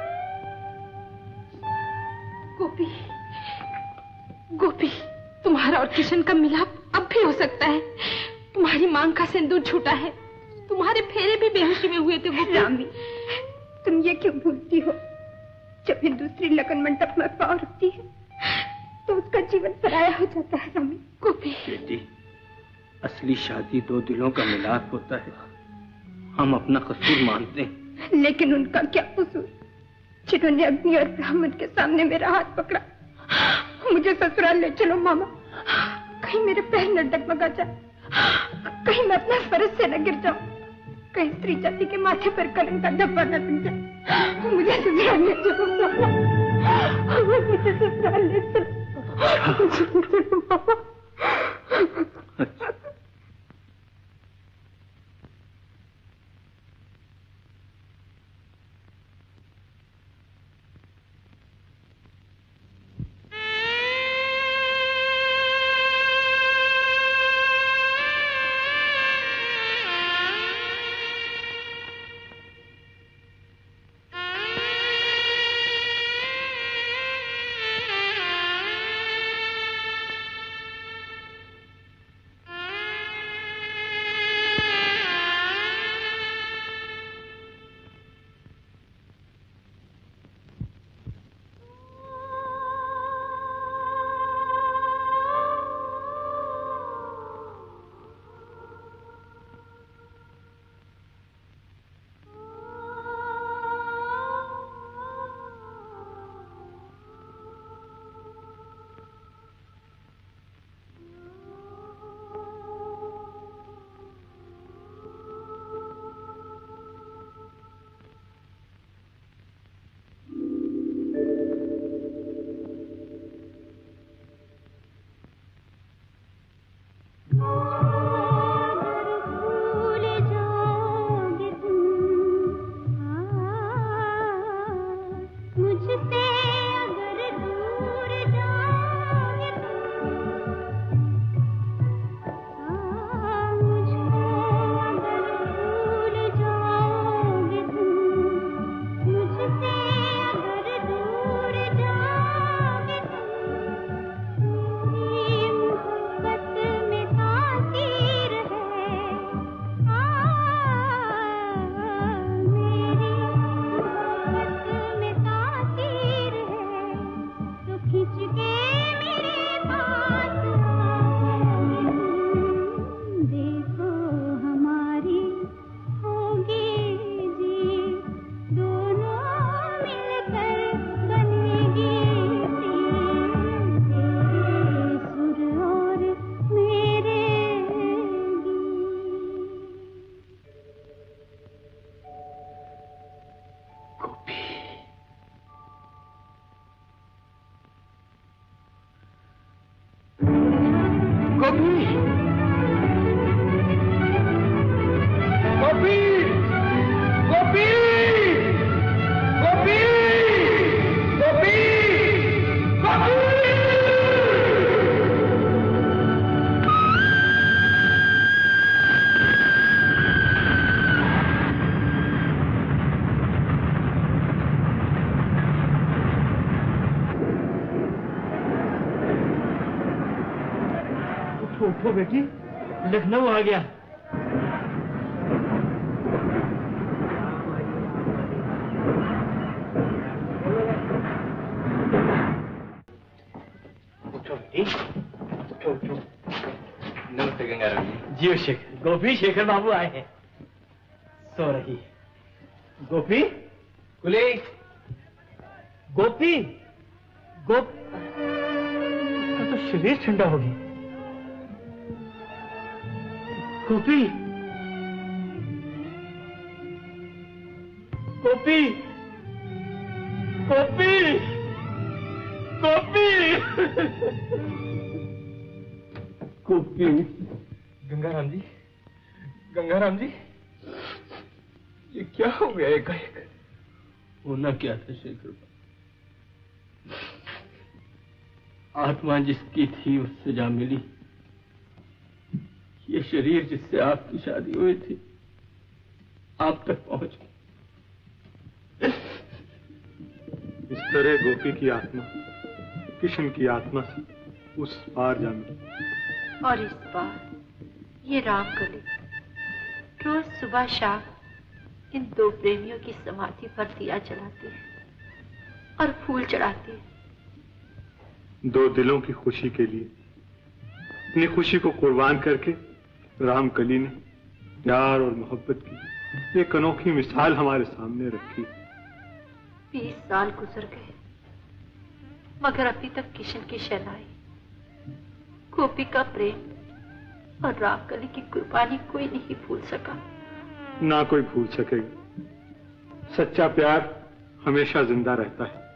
गोपी, गोपी, तुम्हारा और किशन का मिलाप अब भी हो सकता है। तुम्हारी मांग का सिंदूर छूटा है। तुम्हारे फेरे भी बेहोशी में हुए थे गोपी। रामी, तुम ये क्यों भूलती हो? जब हिंदुस्त्री लगन मंडप में पांव रखती है तो उसका जीवन पराया हो जाता है। रामी, गोपी। बेटी, असली शादी दो दिलों का मिलाप होता है। हम अपना कसूर मानते हैं। लेकिन उनका क्या कसूर, जिन्होंने अग्नि और ब्राह्मण के सामने मेरा हाथ पकड़ा। मुझे ससुराल ले चलो मामा, कहीं मेरे पैर न डगमगा जाए, कहीं मैं अपना फर्ज से न गिर जाऊं, कहीं स्त्री जाति के माथे पर कलंक का धब्बा न लग जाए। मुझे ससुराल ले चलो मामा, मुझे ससुराल ले चलो मामा। उठो बेटी, लखनऊ आ गया। उठो बेटी, उठो उठो। नमस्ते गंगाराम जी। जियो शेखर, गोपी शेखर बाबू आए हैं। सो रही। गोपी कुली, गोपी, इसका तो शरीर ठंडा हो गया। गोपी, गोपी, गोपी, गोपी, गोपी। गंगाराम जी, गंगाराम जी, ये क्या हो गया एकाएक? होना क्या था शेखर? आत्मा जिसकी थी उससे जा मिली। ये शरीर जिससे आपकी शादी हुई थी आप तक पहुंच गई। इस तरह गोपी की आत्मा किशन की आत्मा से उस पार जा मिली। और इस बार ये रामकली रोज सुबह शाम इन दो प्रेमियों की समाधि पर दिया जलाती है और फूल चढ़ाती है। दो दिलों की खुशी के लिए अपनी खुशी को कुर्बान करके रामकली ने प्यार और मोहब्बत की एक अनोखी मिसाल हमारे सामने रखी। 20 साल गुजर गए मगर अभी तक किशन की शहनाई, गोपी का प्रेम और रामकली की कुर्बानी कोई नहीं भूल सका। ना कोई भूल सकेगा। सच्चा प्यार हमेशा जिंदा रहता है।